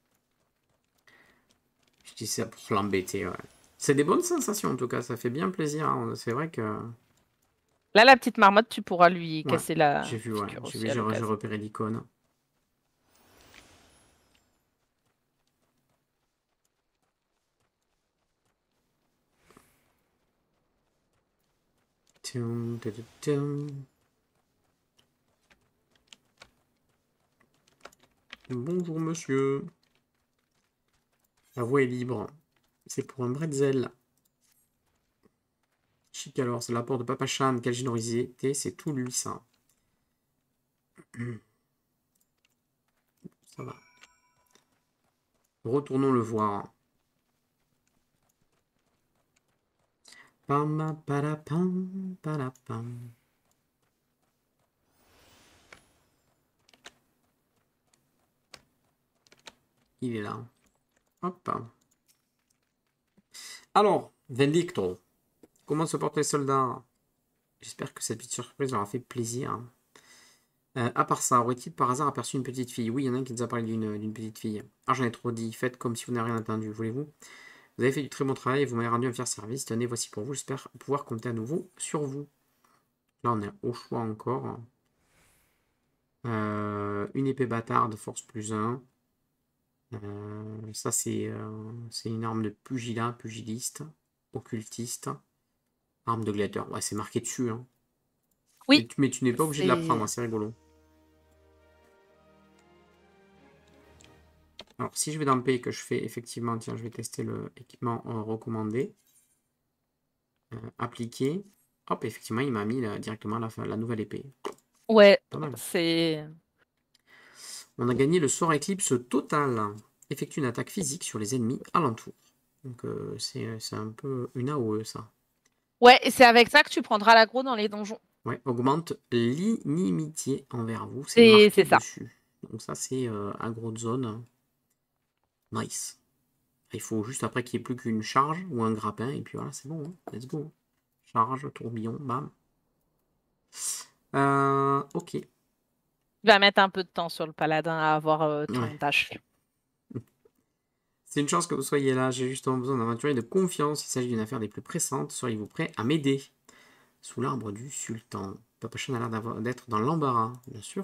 Je dis ça pour l'embêter, ouais. C'est des bonnes sensations en tout cas, ça fait bien plaisir. Hein. C'est vrai que. Là, la petite marmotte, tu pourras lui Ouais, casser la j'ai vu, ouais. figure J'ai aussi vu, à j'ai j'ai l'occasion. repéré l'icône. Tium, tium, tium. Bonjour monsieur. La voie est libre. C'est pour un bretzel. Chic alors, c'est l'apport de Papa Chan, quelle générosité, c'est tout lui ça. Ça va. Retournons le voir. Pam, parapam, parapam. Il est là. Hop. Alors, Vendicto. Comment se portent les soldats? J'espère que cette petite surprise leur a fait plaisir. Euh, à part ça, aurait-il par hasard aperçu une petite fille? Oui, il y en a un qui nous a parlé d'une d'une petite fille. Ah, j'en ai trop dit. Faites comme si vous n'avez rien entendu, voulez-vous? Vous avez fait du très bon travail et vous m'avez rendu un fier service. Tenez, voici pour vous. J'espère pouvoir compter à nouveau sur vous. Là, on est au choix encore. Euh, une épée bâtarde, force plus un. Euh, ça, c'est euh, c'est une arme de pugilat, pugiliste, occultiste, arme de gladiateur. Ouais, c'est marqué dessus. Hein. Mais Oui, tu, mais tu n'es pas obligé de la prendre, c'est hein, c'est rigolo. Alors, si je vais dans le pays que je fais, effectivement, tiens, je vais tester le équipement euh, recommandé. Euh, appliquer. Hop, effectivement, il m'a mis là, directement la, la nouvelle épée. ouais, Pas mal. c'est On a gagné le sort éclipse total. Effectue une attaque physique sur les ennemis alentours. Donc, euh, c'est c'est un peu une A O E, ça. ouais, et c'est avec ça que tu prendras l'aggro dans les donjons. Ouais, augmente l'inimitié envers vous. C'est C'est marqué c'est ça. dessus. Donc ça, c'est euh, aggro de zone. Nice. Il faut juste après qu'il n'y ait plus qu'une charge ou un grappin. Et puis voilà, c'est bon. Hein. Let's go. Charge, tourbillon, bam. Euh, ok. Tu vas mettre un peu de temps sur le paladin à avoir euh, ton Ouais. dash. C'est une chance que vous soyez là. J'ai justement besoin d'un aventurier de confiance. Il s'agit d'une affaire des plus pressantes. Seriez-vous prêt à m'aider? Sous l'arbre du sultan. Papa Chan a l'air d'être dans l'embarras, bien sûr.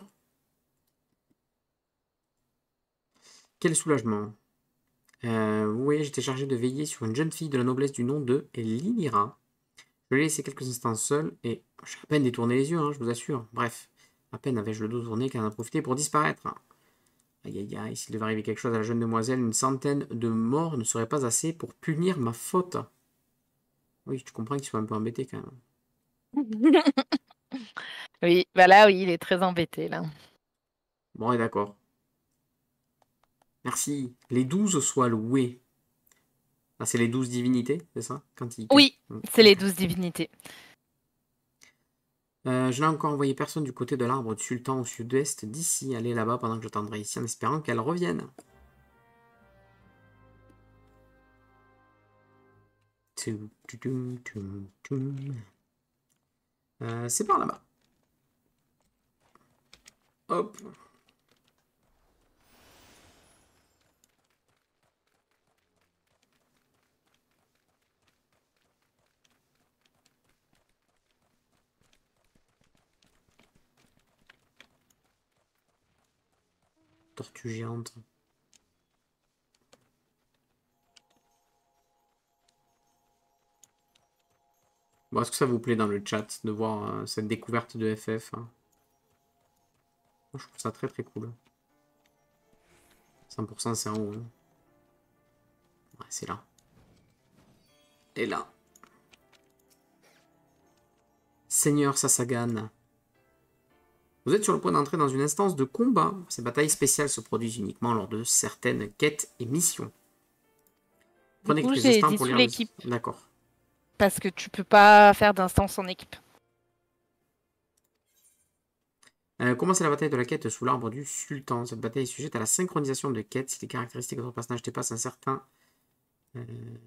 Quel soulagement. Euh, vous voyez, j'étais chargé de veiller sur une jeune fille de la noblesse du nom de Lynira. Je l'ai laissée quelques instants seule et j'ai à peine détourné les yeux, hein, je vous assure. Bref, à peine avais-je le dos tourné qu'elle en a profité pour disparaître. Aïe aïe aïe, s'il devait arriver quelque chose à la jeune demoiselle, une centaine de morts ne serait pas assez pour punir ma faute. Oui, tu comprends qu'il soit un peu embêté quand même. Oui, bah là, oui, il est très embêté, là. Bon, et d'accord. Merci. Les douze soient loués. Ah, c'est les douze divinités, c'est ça? Quand il... Oui, Mm, c'est les ok. douze divinités. Euh, je n'ai encore envoyé personne du côté de l'arbre du sultan au sud-est d'ici. Allez là-bas pendant que j'attendrai ici en espérant qu'elle revienne. Tum, tum, tum, tum. Euh, c'est par là-bas. Hop. Tortue géante. Bon, est-ce que ça vous plaît dans le chat de voir euh, cette découverte de F F, hein? Moi, je trouve ça très très cool. cent pour cent c'est en haut. Hein. Ouais, c'est là. Et là. Seigneur Sasagan. Vous êtes sur le point d'entrer dans une instance de combat. Ces batailles spéciales se produisent uniquement lors de certaines quêtes et missions. Prenez Du coup, quelques j'ai instants pour dissous lire l'équipe. le... D'accord. Parce que tu peux pas faire d'instance en équipe. Euh, commencez la bataille de la quête sous l'arbre du sultan. Cette bataille est sujette à la synchronisation de quêtes. Si les caractéristiques de votre personnage dépassent un certain euh,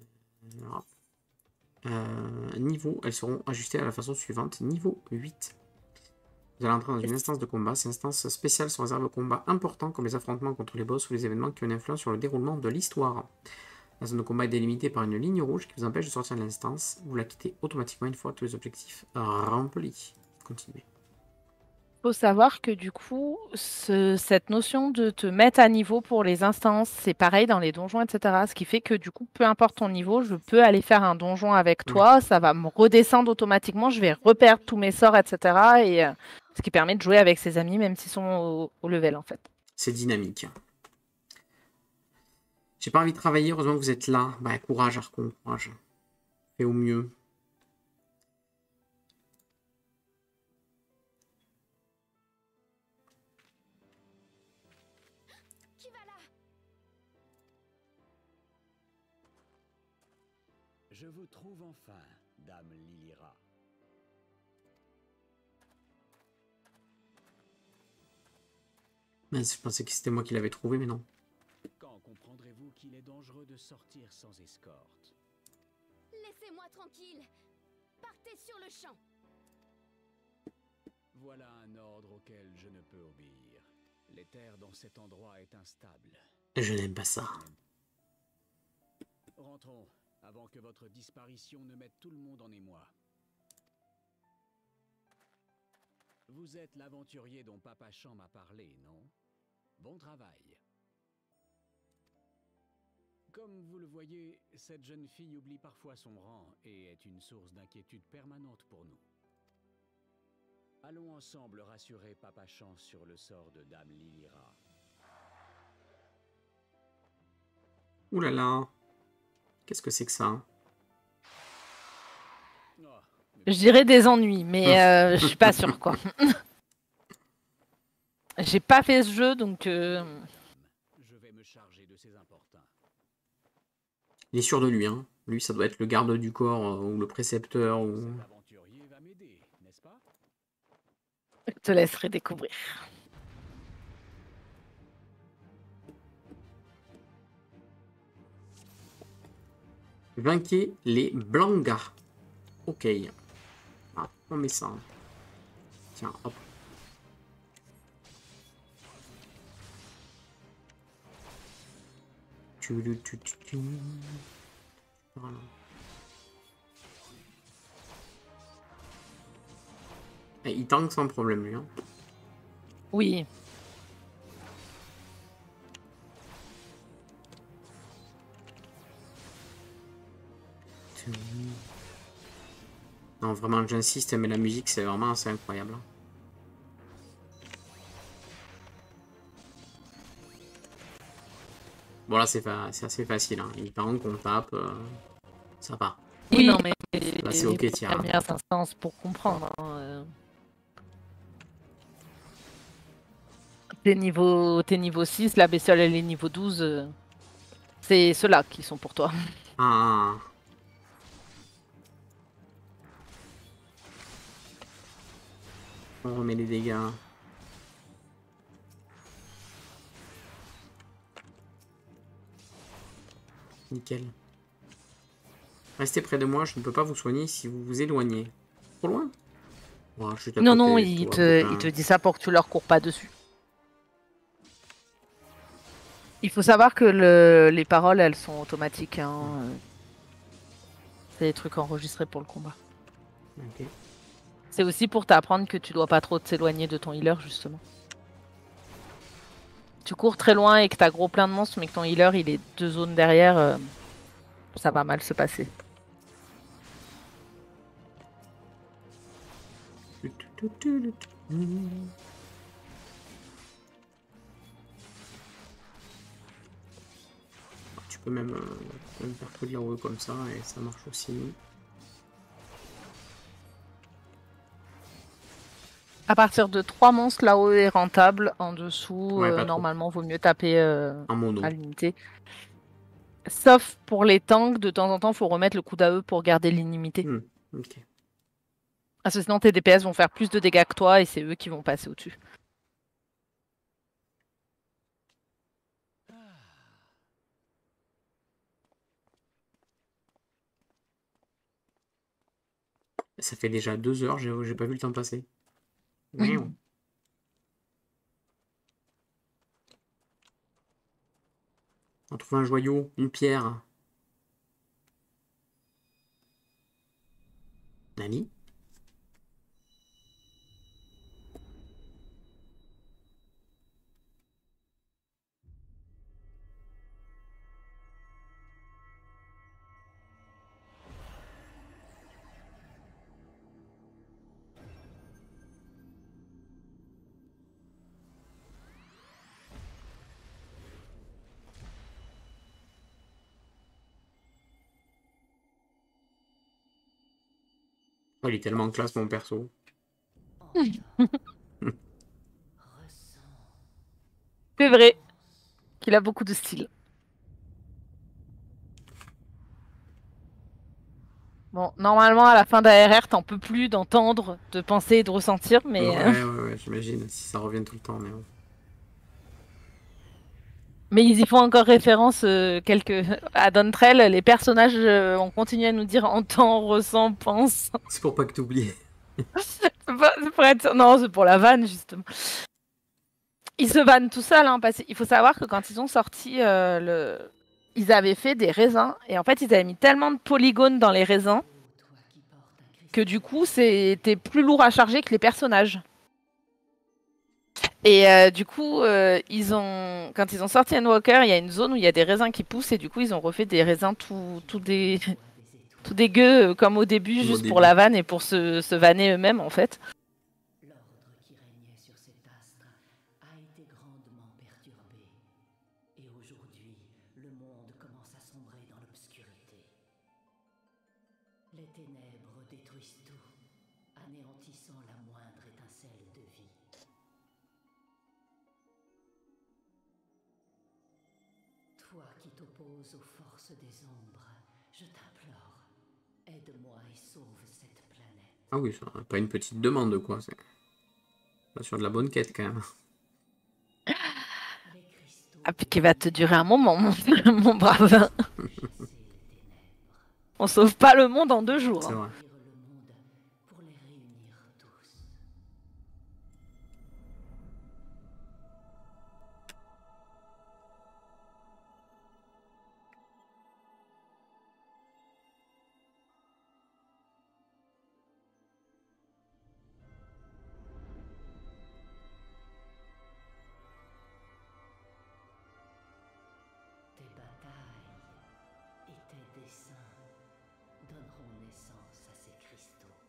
euh, niveau, elles seront ajustées à la façon suivante. Niveau huit. Vous allez entrer dans une instance de combat. Ces instances spéciales sont réservées aux combats importants comme les affrontements contre les boss ou les événements qui ont une influence sur le déroulement de l'histoire. La zone de combat est délimitée par une ligne rouge qui vous empêche de sortir de l'instance. Vous la quittez automatiquement une fois tous les objectifs remplis. Continuez. Faut savoir que du coup, ce- cette notion de te mettre à niveau pour les instances, c'est pareil dans les donjons, et cetera. Ce qui fait que du coup, peu importe ton niveau, je peux aller faire un donjon avec toi, ça va me redescendre automatiquement, je vais reperdre tous mes sorts, et cetera. Et euh, ce qui permet de jouer avec ses amis, même s'ils sont au, au level en fait. C'est dynamique. J'ai pas envie de travailler, heureusement que vous êtes là. Bah, courage, Arcon, courage. Fais au mieux. Je vous trouve enfin, dame Lilira. Mince, je pensais que c'était moi qui l'avais trouvé, mais non. Quand comprendrez-vous qu'il est dangereux de sortir sans escorte? Laissez-moi tranquille. Partez sur le champ. Voilà un ordre auquel je ne peux obéir. Les terres dans cet endroit est instable. Je n'aime pas ça. Rentrons, avant que votre disparition ne mette tout le monde en émoi. Vous êtes l'aventurier dont Papa Champ m'a parlé, non? Bon travail. Comme vous le voyez, cette jeune fille oublie parfois son rang et est une source d'inquiétude permanente pour nous. Allons ensemble rassurer Papa Champ sur le sort de Dame Lilira. Ouh là là. Qu'est-ce que c'est que ça? Oh, Je dirais des ennuis, mais euh, je suis pas sûre quoi. J'ai pas fait ce jeu, donc euh, je vais me charger de ces importuns. Il est sûr de lui, hein. Lui, ça doit être le garde du corps euh, ou le précepteur ou... Cet aventurier va m'aider, n'est-ce pas? je te laisserai découvrir. Vainquez les Blangas. Ok. Ah, on met ça. Tiens, hop. Tu, tu, tu, tu, tu. Voilà. Et il tank sans problème, lui. Hein. Oui. Non, vraiment, j'insiste, mais la musique, c'est vraiment assez incroyable. Bon, là, c'est fa assez facile. Hein. Il tank, on tape, euh, ça va. Oui, non, mais Là, c'est ok, tiens. premières instances pour comprendre. Hein, euh. T'es niveau, t'es niveau six, la bestiole elle est niveau douze. euh, C'est ceux-là qui sont pour toi. Ah. On remet les dégâts. Nickel. Restez près de moi, je ne peux pas vous soigner si vous vous éloignez. Trop loin? Oh, je suis à Non, côté, non, toi, il te, putain. il te dit ça pour que tu leur cours pas dessus. Il faut savoir que le, les paroles, elles sont automatiques. Hein. C'est des trucs enregistrés pour le combat. Ok. C'est aussi pour t'apprendre que tu dois pas trop t'éloigner de ton healer, justement. Tu cours très loin et que t'as gros plein de monstres, mais que ton healer, il est deux zones derrière, euh, ça va mal se passer. Tu peux même, euh, même faire que de la haut comme ça et ça marche aussi. À partir de trois monstres, là-haut est rentable. En dessous, Ouais, euh, pas trop. normalement, vaut mieux taper euh, En mono. à l'unité. Sauf pour les tanks, de temps en temps, faut remettre le coup d'A E pour garder l'inimité. Hmm, ok. Parce que sinon, tes D P S vont faire plus de dégâts que toi et c'est eux qui vont passer au-dessus. Ça fait déjà deux heures, j'ai j'ai pas vu le temps passer. Miaou. On trouve un joyau, une pierre. Nani? Oh, il est tellement classe mon perso. C'est vrai qu'il a beaucoup de style. Bon, normalement, à la fin d'A R R, t'en peux plus d'entendre, de penser et de ressentir, mais... Ouais, euh, ouais, ouais, j'imagine, si ça revient tout le temps, mais bon. Mais ils y font encore référence euh, quelques... à Dontrell. Les personnages euh, ont continué à nous dire entend, ressent, pense. C'est pour pas que t'oublies. C'est pas- c'est pour être... Non, c'est pour la vanne, justement. Ils se vannent tout seuls, hein, parce qu'il faut savoir que quand ils ont sorti euh, le... Ils avaient fait des raisins, et en fait, ils avaient mis tellement de polygones dans les raisins que du coup, c'était plus lourd à charger que les personnages. Et euh, du coup, euh, ils ont, quand ils ont sorti Endwalker, il y a une zone où il y a des raisins qui poussent, et du coup, ils ont refait des raisins tout, tout, des... tout dégueux, euh, comme au début, Comme au juste début. pour la vanne et pour se, se vanner eux-mêmes, en fait. L'ordre qui régnait sur cet astre a été grandement perturbé. Et aujourd'hui, le monde commence à sombrer dans l'obscurité. Les ténèbres détruisent tout, anéantissant la moindre étincelle de vie. Toi qui t'opposes aux forces des ombres, je t'implore, aide-moi et sauve cette planète. Ah oui, ça, pas une petite demande, quoi. C'est pas sur de la bonne quête, quand même. Les cristaux Ah, puis qui va te durer un moment, mon, mon brave. chasser les ténèbres. On sauve pas le monde en deux jours. C'est hein. vrai. le monde pour les réunir tous. Tes batailles et tes desseins donneront naissance à ces cristaux.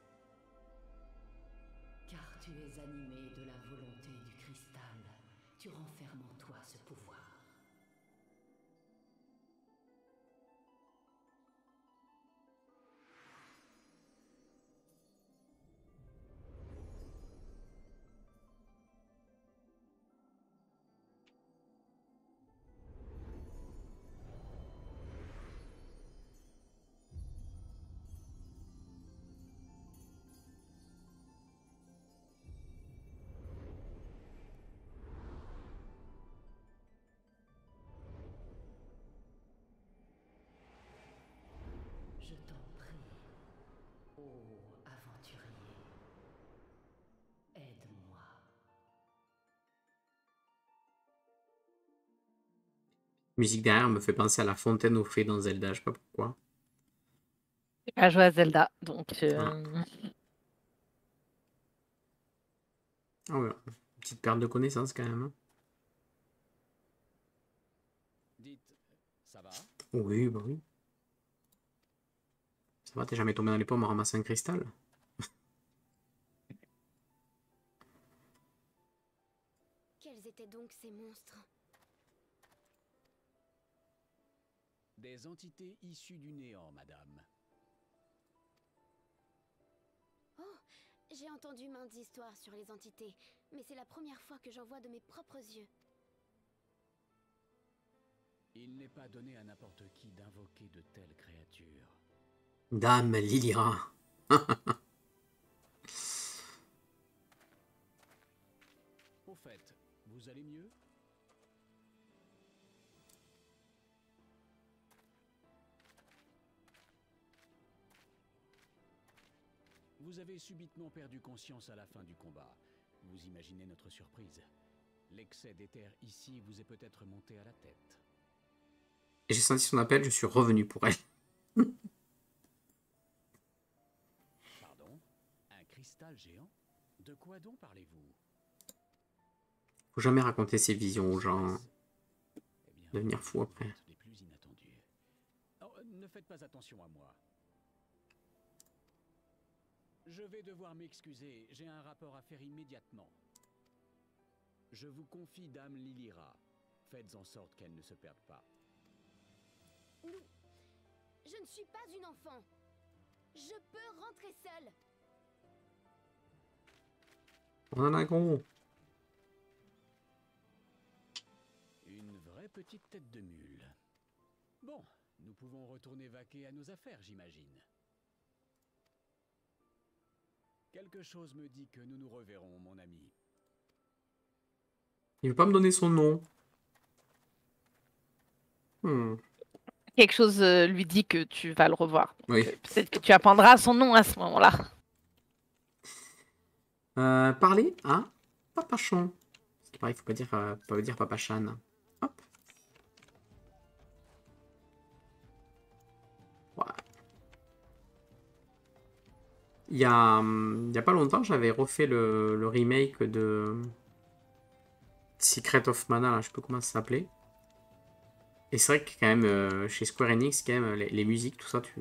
Car tu es animé de la volonté du cristal, tu renfermes en toi ce pouvoir. Musique derrière me fait penser à la fontaine aux fées dans Zelda, je sais pas pourquoi. J'ai pas joué à Zelda, donc. euh, Ah. Ah ouais, une petite perte de connaissances quand même. hein. Dites, ça va? Oui, bah oui. Ça va, t'es jamais tombé dans les pommes à ramasser un cristal? Quels étaient donc ces monstres? Des entités issues du néant, madame. Oh, j'ai entendu maintes histoires sur les entités, mais c'est la première fois que j'en vois de mes propres yeux. Il n'est pas donné à n'importe qui d'invoquer de telles créatures. Dame Lilira. Au fait, vous allez mieux? Vous avez subitement perdu conscience à la fin du combat. Vous imaginez notre surprise. L'excès d'éther ici vous est peut-être monté à la tête. Et j'ai senti son appel, je suis revenu pour elle. Pardon? Un cristal géant? De quoi donc parlez-vous? Faut jamais raconter ses visions aux gens. Eh bien, Devenir fou après. les plus inattendus. Oh, ne faites pas attention à moi. Je vais devoir m'excuser, j'ai un rapport à faire immédiatement. Je vous confie Dame Lilira. Faites en sorte qu'elle ne se perde pas. Nous... Je ne suis pas une enfant. Je peux rentrer seule. On en a gros. Une vraie petite tête de mule. Bon, nous pouvons retourner vaquer à nos affaires, j'imagine. Quelque chose me dit que nous nous reverrons, mon ami. Il veut pas me donner son nom. Hmm. Quelque chose euh, lui dit que tu vas le revoir. Oui. Euh, Peut-être que tu apprendras son nom à ce moment-là. Euh, parler à Papachon. C'est pareil, faut pas dire, euh, pas dire Papachan. Hop. Ouais. Il y a, hum, il y a pas longtemps, j'avais refait le, le remake de Secret of Mana, là, je sais pas comment ça s'appelait. Et c'est vrai que quand même, euh, chez Square Enix, quand même, les, les musiques, tout ça, tu...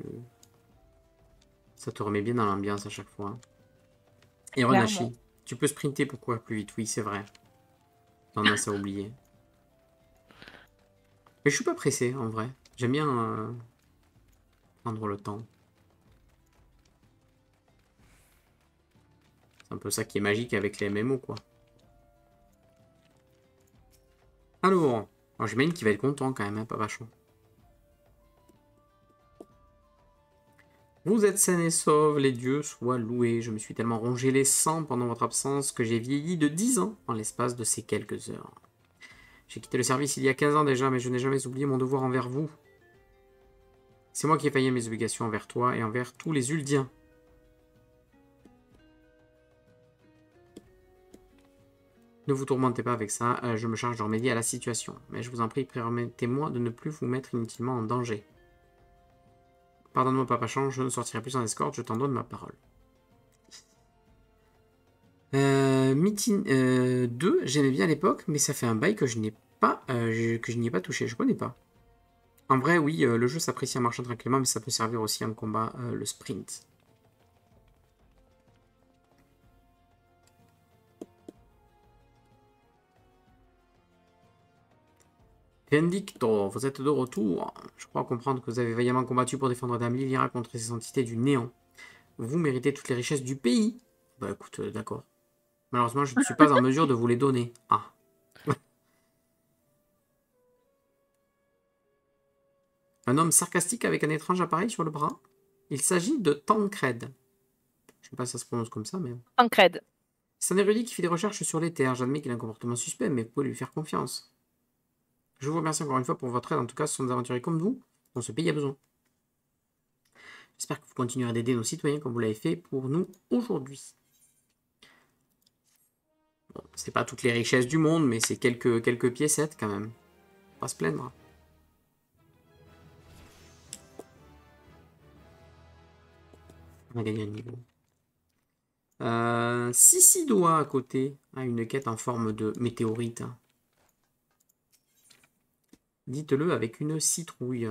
ça te remet bien dans l'ambiance à chaque fois. hein. Et Renashi, Clairement. tu peux sprinter pourquoi plus vite? Oui, c'est vrai. Tendance à oublier. Mais je suis pas pressé, en vrai. J'aime bien euh, prendre le temps. C'est un peu ça qui est magique avec les M M O, quoi. Alors, alors j'imagine qu'il va être content quand même, hein, Papachon. Vous êtes sains et saufs, les dieux soient loués. Je me suis tellement rongé les sangs pendant votre absence que j'ai vieilli de dix ans en l'espace de ces quelques heures. J'ai quitté le service il y a quinze ans déjà, mais je n'ai jamais oublié mon devoir envers vous. C'est moi qui ai failli à mes obligations envers toi et envers tous les Uldiens. Ne vous tourmentez pas avec ça, euh, je me charge de remédier à la situation. Mais je vous en prie, permettez-moi de ne plus vous mettre inutilement en danger. Pardonne-moi, Papachon, je ne sortirai plus en escorte, je t'en donne ma parole. Euh, Meeting euh, deux, j'aimais bien à l'époque, mais ça fait un bail que je n'ai pas, euh, je- que je n'y ai pas touché, je connais pas. En vrai, oui, euh, le jeu s'apprécie en marchant tranquillement, mais ça peut servir aussi en combat, euh, le sprint. Vendicto, vous êtes de retour. Je crois comprendre que vous avez vaillamment combattu pour défendre Dame Lilira contre ces entités du néant. Vous méritez toutes les richesses du pays. Bah écoute, euh, d'accord. Malheureusement, je ne suis pas en mesure de vous les donner. Ah. Un homme sarcastique avec un étrange appareil sur le bras. Il s'agit de Tancred. Je sais pas si ça se prononce comme ça, mais... Tancred. C'est un érudit qui fait des recherches sur les terres. J'admets qu'il a un comportement suspect, mais vous pouvez lui faire confiance. Je vous remercie encore une fois pour votre aide. En tout cas, ce sont des aventuriers comme vous dont ce pays a besoin. J'espère que vous continuerez d'aider nos citoyens comme vous l'avez fait pour nous aujourd'hui. Bon, c'est pas toutes les richesses du monde, mais c'est quelques, quelques piécettes quand même. Pas se plaindre. On a gagné un niveau. Euh, Sissi-Doa à côté a une quête en forme de météorite. Dites-le avec une citrouille.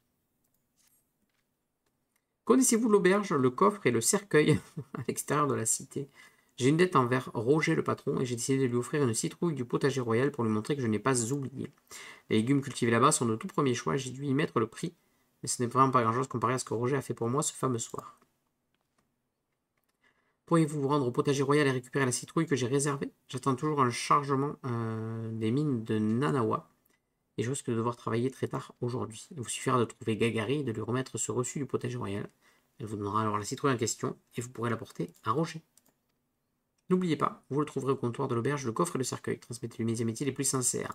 Connaissez-vous l'auberge, le coffre et le cercueil à l'extérieur de la cité? J'ai une dette envers Roger le patron et j'ai décidé de lui offrir une citrouille du potager royal pour lui montrer que je n'ai pas oublié. Les légumes cultivés là-bas sont de tout premier choix, j'ai dû y mettre le prix, mais ce n'est vraiment pas grand-chose comparé à ce que Roger a fait pour moi ce fameux soir. Pourriez-vous vous rendre au potager royal et récupérer la citrouille que j'ai réservée? J'attends toujours un chargement euh, des mines de Nanawa et je risque de devoir travailler très tard aujourd'hui. Il vous suffira de trouver Gagari et de lui remettre ce reçu du potager royal. Elle vous donnera alors la citrouille en question et vous pourrez la porter à Roger. N'oubliez pas, vous le trouverez au comptoir de l'auberge, le coffre et le cercueil. Transmettez-lui mes amitiés les plus sincères.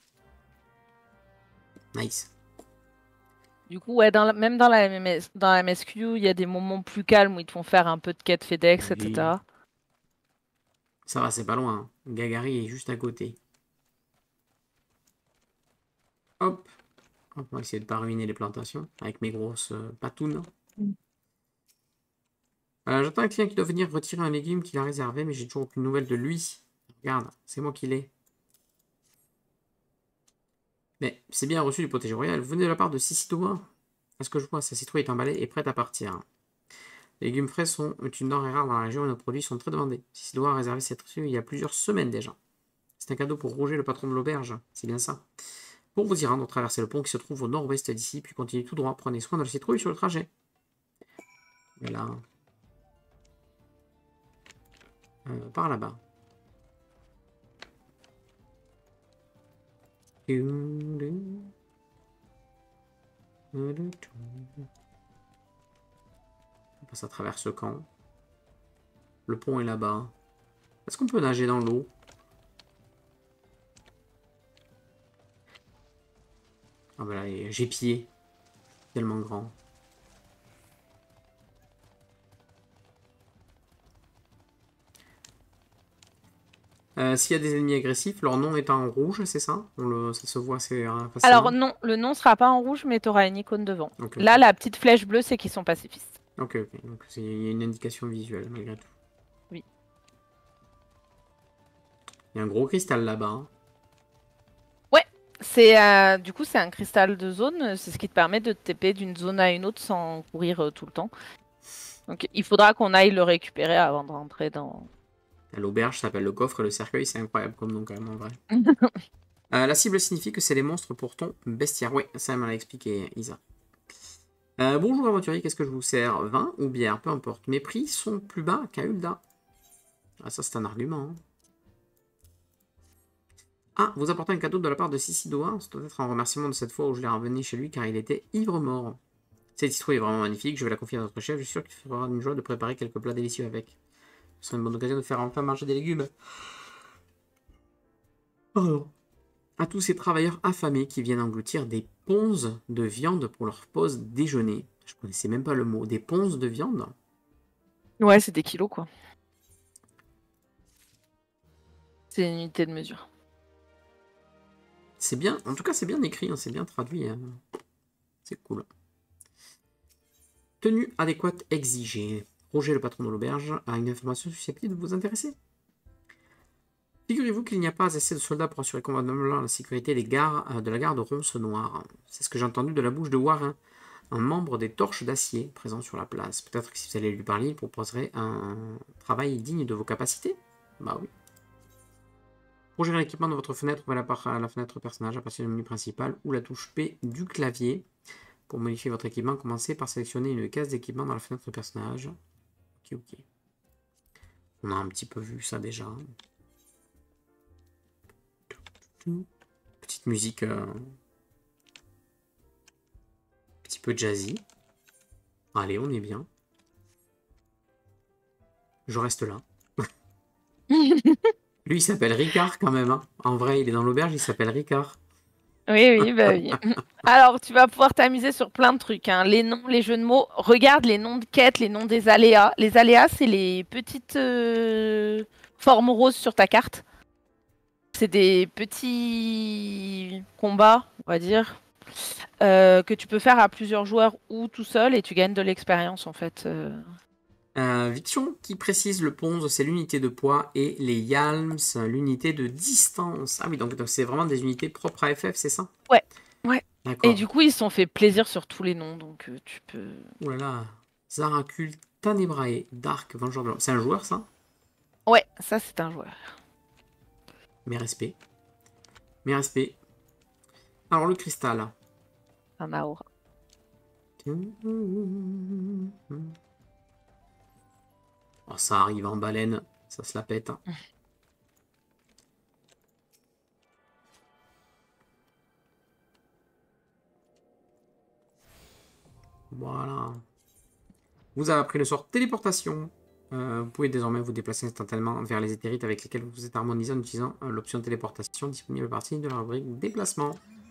Nice. Du coup, ouais, dans la- même dans la, M M S, dans la M S Q, il y a des moments plus calmes où ils te font faire un peu de quête FedEx, Oui. et cetera. Ça va, c'est pas loin. Hein. Gagari est juste à côté. Hop. Hop, on va essayer de pas ruiner les plantations avec mes grosses euh, patounes. Mm. Euh, J'attends un client qui doit venir retirer un légume qu'il a réservé, mais j'ai toujours aucune nouvelle de lui. Regarde, c'est moi qui l'ai. Mais c'est bien reçu du potager royal. Vous venez de la part de Sissi-Doa. À ce que je vois, sa citrouille est emballée et prête à partir. Les légumes frais sont une denrée rare dans la région et nos produits sont très demandés. Sissi-Doa a réservé cette reçue il y a plusieurs semaines déjà. C'est un cadeau pour Roger, le patron de l'auberge. C'est bien ça. Pour vous y rendre, traversez le pont qui se trouve au nord-ouest d'ici, puis continuez tout droit. Prenez soin de la citrouille sur le trajet. Voilà. Euh, par là-bas. On passe à travers ce camp. Le pont est là-bas. Est-ce qu'on peut nager dans l'eau? Ah bah là, j'ai pied. Tellement grand. Euh, S'il y a des ennemis agressifs, leur nom est en rouge, c'est ça? On le, ça se voit assez euh, facilement. Alors non, le nom sera pas en rouge, mais tu auras une icône devant. Ok, Là, ok. la petite flèche bleue, c'est qu'ils sont pacifistes. Ok, ok. Donc c'est- il y a une indication visuelle malgré tout. Oui. Il y a un gros cristal là-bas. Hein. C'est euh, du coup c'est un cristal de zone, c'est ce qui te permet de te T P d'une zone à une autre sans courir euh, tout le temps. Donc il faudra qu'on aille le récupérer avant de rentrer dans. L'auberge s'appelle le coffre et le cercueil, c'est incroyable comme nom quand même en vrai. Euh, la cible signifie que c'est les monstres pour ton bestiaire. Oui, ça m'a expliqué Isa. Euh, bonjour aventurier, qu'est-ce que je vous sers? Vin ou bière? Peu importe. Mes prix sont plus bas qu'à Ulda. Ah, ça c'est un argument. Hein. Ah, vous apportez un cadeau de la part de Sissi-Doa. C'est peut-être un remerciement de cette fois où je l'ai ramené chez lui car il était ivre-mort. Cette citrouille est vraiment magnifique, je vais la confier à notre chef. Je suis sûr qu'il fera une joie de préparer quelques plats délicieux avec. Ce sera une bonne occasion de faire enfin manger des légumes. Oh. À tous ces travailleurs affamés qui viennent engloutir des ponces de viande pour leur pause déjeuner. Je connaissais même pas le mot. Des ponces de viande? Ouais, c'est des kilos quoi. C'est une unité de mesure. C'est bien, en tout cas c'est bien écrit, hein, c'est bien traduit. Hein. C'est cool. Tenue adéquate exigée. Roger, le patron de l'auberge, a une information susceptible de vous intéresser. Figurez-vous qu'il n'y a pas assez de soldats pour assurer convenablement la sécurité des gares, euh, de la gare de Ronce-Noire. C'est ce que j'ai entendu de la bouche de Warin, un membre des Torches d'Acier présent sur la place. Peut-être que si vous allez lui parler, il proposerait un travail digne de vos capacités. Bah oui. Pour gérer l'équipement de votre fenêtre, ouvrez la, par la fenêtre personnage à partir du menu principal ou la touche P du clavier. Pour modifier votre équipement, commencez par sélectionner une case d'équipement dans la fenêtre personnage. Ok, ok. On a un petit peu vu ça déjà. Petite musique euh, un petit peu jazzy. Allez, on est bien. Je reste là. Lui, il s'appelle Ricard quand même. Hein. En vrai, il est dans l'auberge, il s'appelle Ricard. Oui, oui, bah oui. Alors, tu vas pouvoir t'amuser sur plein de trucs. Hein. Les noms, les jeux de mots. Regarde les noms de quêtes, les noms des aléas. Les aléas, c'est les petites euh, formes roses sur ta carte. C'est des petits combats, on va dire, euh, que tu peux faire à plusieurs joueurs ou tout seul et tu gagnes de l'expérience en fait. Euh... Euh, Viction qui précise le ponze, c'est l'unité de poids et les yalms, l'unité de distance. Ah oui, donc donc c'est vraiment des unités propres à F F, c'est ça? Ouais, ouais. Et D'accord. du coup, ils se sont fait plaisir sur tous les noms, donc euh, tu peux. Ouh là là. Zarakul, Tanebrae, Dark, Vengeur de l'Or- C'est un joueur, ça? Ouais, ça c'est un joueur. Mes respects. Mes respects. Alors, le cristal. Un aura. Oh, ça arrive en baleine. Ça se la pète. hein. Voilà. Vous avez appris le sort téléportation. Euh, vous pouvez désormais vous déplacer instantanément vers les éthérites avec lesquels vous êtes harmonisé en utilisant euh, l'option téléportation disponible à partir de la rubrique déplacement.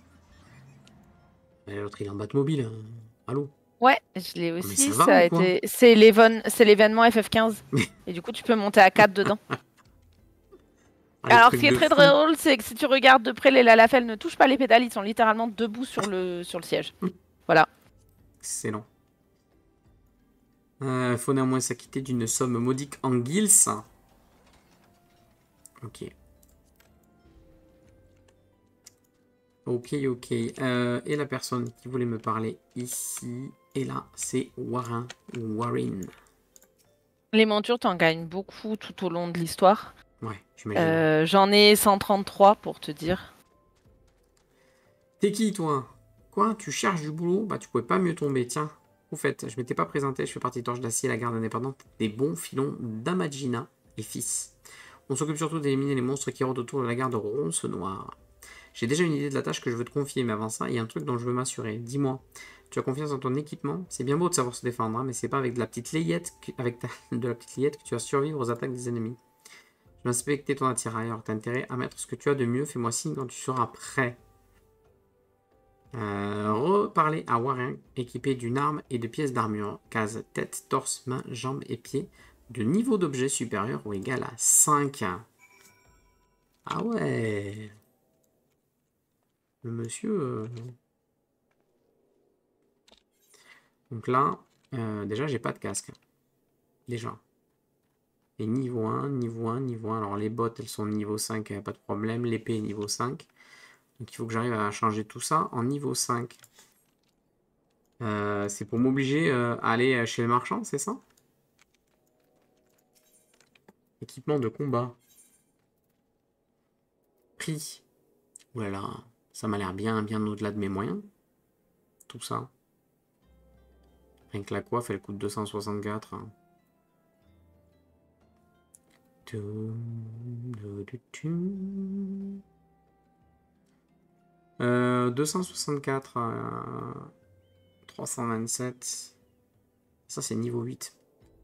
Et l'autre, il est en Batmobile. hein. Allô? Ouais, je l'ai mais aussi. ça va Ça a ou quoi été. C'est l'évon- c'est l'événement F F quinze. Et du coup, tu peux monter à quatre dedans. Ah, les Alors, ce trucs qui est de très fou. drôle, c'est que si tu regardes de près, les Lalafell ne touchent pas les pédales, ils sont littéralement debout sur le, sur le siège. Voilà. Excellent. Il euh, faut néanmoins s'acquitter d'une somme modique en guilds. Ok. Ok, ok. Euh, et la personne qui voulait me parler ici et là, c'est Warren. Warren. Les montures, t'en gagnes beaucoup tout au long de l'histoire. Ouais, j'imagine. Euh, J'en ai cent trente-trois pour te dire. T'es qui, toi? Quoi? Tu cherches du boulot? Bah, tu pouvais pas mieux tomber. Tiens, au fait, je m'étais pas présenté. Je fais partie de Torche d'Acier, la garde indépendante des bons filons d'Amagina et fils. On s'occupe surtout d'éliminer les monstres qui rôdent autour de la garde Ronce Noire. J'ai déjà une idée de la tâche que je veux te confier, mais avant ça, il y a un truc dont je veux m'assurer. Dis-moi, tu as confiance en ton équipement? C'est bien beau de savoir se défendre, hein, mais c'est pas avec de la petite layette que, avec ta, de la petite layette que tu vas survivre aux attaques des ennemis. Je vais inspecter ton attirail. T'as intérêt à mettre ce que tu as de mieux. Fais-moi signe quand tu seras prêt. Euh, reparler à Warren, équipé d'une arme et de pièces d'armure. Case tête, torse, main, jambes et pieds. De niveau d'objet supérieur ou égal à cinq. Ah ouais. Le monsieur... euh, Donc là, euh, déjà, j'ai pas de casque. Déjà. Et niveau un, niveau un, niveau un. Alors les bottes, elles sont niveau cinq, pas de problème. L'épée est niveau cinq. Donc il faut que j'arrive à changer tout ça en niveau cinq. Euh, c'est pour m'obliger euh, à aller chez le marchand, c'est ça? Équipement de combat. Prix. Voilà, ça m'a l'air bien, bien au-delà de mes moyens. Tout ça. Rien que la coiffe, elle coûte deux cent soixante-quatre. hein. Euh, deux cent soixante-quatre. Euh, trois cent vingt-sept. Ça, c'est niveau huit.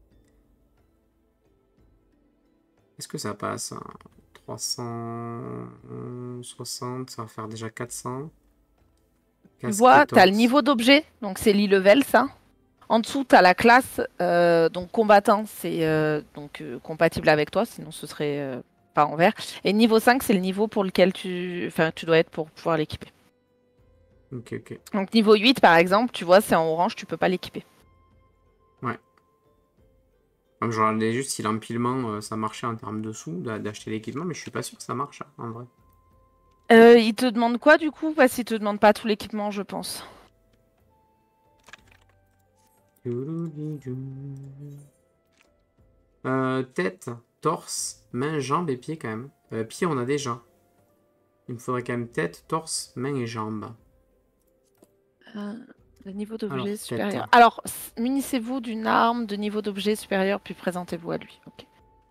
Est-ce que ça passe? trois cent soixante, ça va faire déjà quatre cents. Tu vois, Casque t'as le torse. niveau d'objet, donc c'est l'e-level, ça. En dessous, t'as la classe, euh, donc combattant, c'est euh, donc euh, compatible avec toi, sinon ce serait euh, pas en vert. Et niveau cinq, c'est le niveau pour lequel tu, enfin, tu dois être pour pouvoir l'équiper. Ok, ok. Donc niveau huit, par exemple, tu vois, c'est en orange, tu peux pas l'équiper. Ouais. Donc, je regardais juste si l'empilement, euh, ça marchait en termes de sous, d'a- d'acheter l'équipement, mais je suis pas sûr que ça marche, hein, en vrai. Euh, il te demande quoi du coup? Parce qu'il te demande pas tout l'équipement, je pense. Euh, tête, torse, main, jambes et pieds quand même. Euh, pieds, on a déjà. Il me faudrait quand même tête, torse, main et jambes. Euh, le niveau Alors, d'objet tête. supérieur. Alors, s- munissez-vous d'une arme de niveau d'objet supérieur, puis présentez-vous à lui. Ok.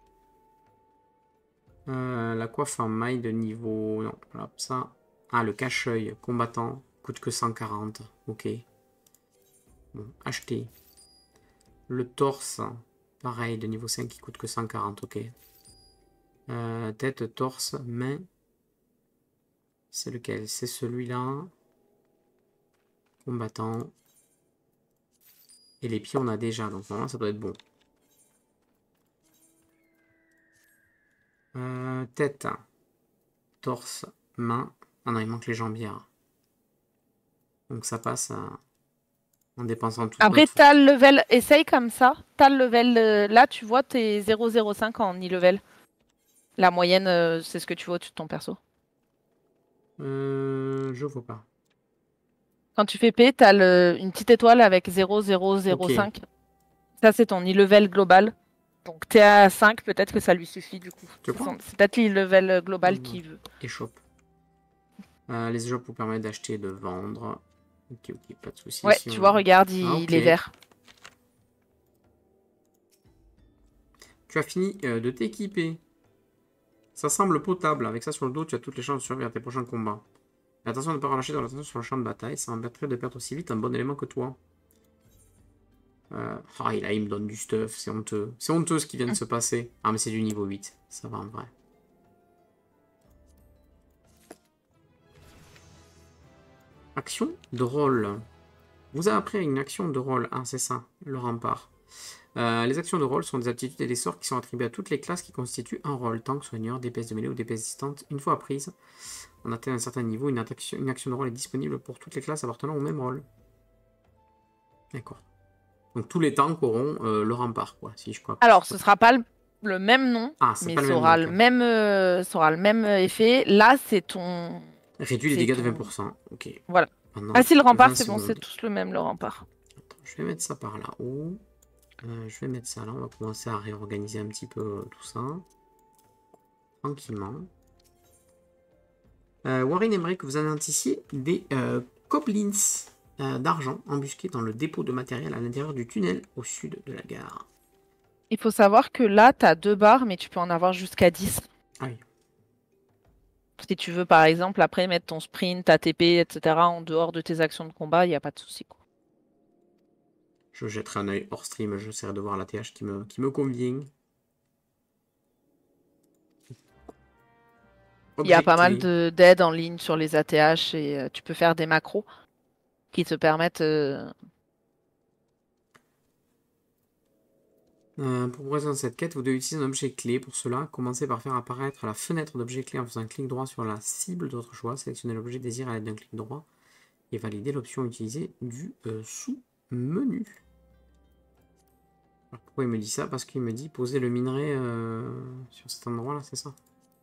Euh, la coiffe en maille de niveau... Non, hop, ça. Ah, le cache-œil combattant coûte que cent quarante. Ok. Bon, acheter. Le torse, pareil, de niveau cinq qui coûte que cent quarante. Ok. Euh, tête, torse, main. C'est lequel? C'est celui-là. Combattant. Et les pieds, on a déjà. Donc, normalement, ça doit être bon. Euh, tête, torse, main. Ah non, il manque les jambières. Donc ça passe à... En dépensant tout. Après, t'as le level, essaye comme ça. T'as le level, euh, là, tu vois, t'es zéro virgule zéro cinq en e-level. La moyenne, euh, c'est ce que tu vois au-dessus de ton perso. Euh, je vois pas. Quand tu fais P, t'as le, une petite étoile avec zéro virgule zéro zéro cinq. Ok. Ça, c'est ton e-level global. Donc, t'es à cinq, peut-être que ça lui suffit du coup. Tu C'est crois son- c'est peut-être l'e-level global Mhm. qui veut. Et shop. Euh, les shops vous permettent d'acheter et de vendre. Ok, ok, pas de soucis. Ouais, si tu on- vois, regarde, il, Ah, il ok. est vert. Tu as fini euh, de t'équiper. Ça semble potable. Avec ça sur le dos, tu as toutes les chances de survivre à tes prochains combats. Mais attention de ne pas relâcher dans l'attention sur le champ de bataille. Ça m'embêterait de perdre aussi vite un bon élément que toi. Euh... Ah, là, il me donne du stuff. C'est honteux. C'est honteux ce qui vient de se passer. Ah, mais c'est du niveau huit. Ça va en vrai. Action de rôle. Vous avez appris une action de rôle. Ah, c'est ça, le rempart. Euh, les actions de rôle sont des aptitudes et des sorts qui sont attribués à toutes les classes qui constituent un rôle, tank, soigneur, D P S de mêlée ou D P S distante. Une fois apprise, on atteint un certain niveau, une, action, une action de rôle est disponible pour toutes les classes appartenant au même rôle. D'accord. Donc tous les tanks auront euh, le rempart, quoi, si je crois. Alors, ce sera pas le, le même nom, Ah, c'est mais pas le ça même aura nom, le ok. même, euh, ça aura le même effet. Là, c'est ton. Réduit les c'est dégâts de ton- vingt pour cent. Ok. Voilà. Pendant Ah si, le rempart, vingt c'est bon, c'est secondes. tous le même, le rempart. Attends, je vais mettre ça par là-haut. Euh, je vais mettre ça là. On va commencer à réorganiser un petit peu euh, tout ça. Tranquillement. Euh, Warren aimerait que vous identifiez des euh, goblins euh, d'argent embusqués dans le dépôt de matériel à l'intérieur du tunnel au sud de la gare. Il faut savoir que là, tu as deux barres, mais tu peux en avoir jusqu'à dix. Ah oui. Si tu veux, par exemple, après mettre ton sprint, ta T P, et cetera en dehors de tes actions de combat, il n'y a pas de souci, quoi. Je jetterai un œil hors stream. J'essaierai de voir la T H qui me, qui me convient. Il y a pas mal Objet clé. de- d'aides en ligne sur les A T H et euh, tu peux faire des macros qui te permettent. euh, Euh, pour progresser dans cette quête, vous devez utiliser un objet clé. Pour cela, commencez par faire apparaître la fenêtre d'objet clé en faisant un clic droit sur la cible de votre choix. Sélectionnez l'objet désiré à l'aide d'un clic droit et validez l'option utilisée du euh, sous-menu. Alors, pourquoi il me dit ça? Parce qu'il me dit poser le minerai euh, sur cet endroit-là, c'est ça?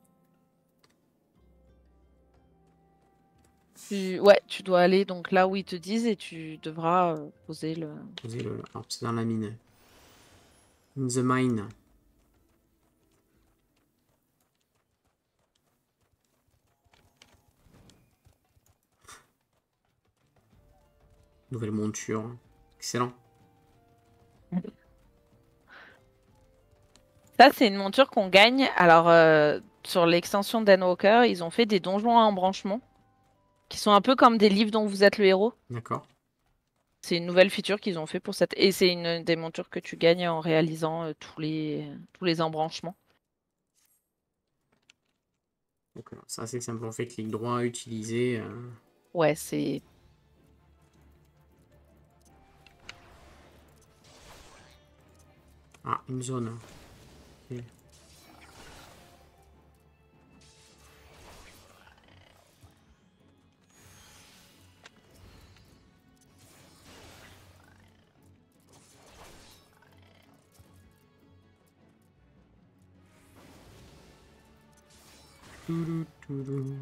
tu- Ouais, tu dois aller donc là où ils te disent et tu devras euh, poser le. Poser le... Alors, c'est dans la mine. In the mine. Nouvelle monture. Excellent. Ça, c'est une monture qu'on gagne. Alors, euh, sur l'extension d'Endwalker, ils ont fait des donjons à embranchement qui sont un peu comme des livres dont vous êtes le héros. D'accord. C'est une nouvelle feature qu'ils ont fait pour cette. Et c'est une des montures que tu gagnes en réalisant euh, tous les... tous les embranchements. Donc, alors, ça, c'est simple. On fait clic droit, utiliser. euh, Ouais, c'est. Ah, une zone. Ok. Toulou, toulou.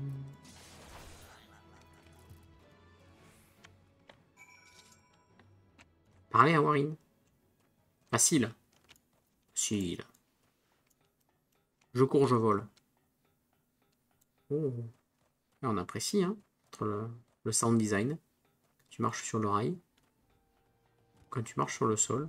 Parlez à Warren. Facile. Facile. Je cours, je vole. Oh. Là, on apprécie, hein, entre le, le sound design. Tu marches sur le rail. Quand tu marches sur le sol.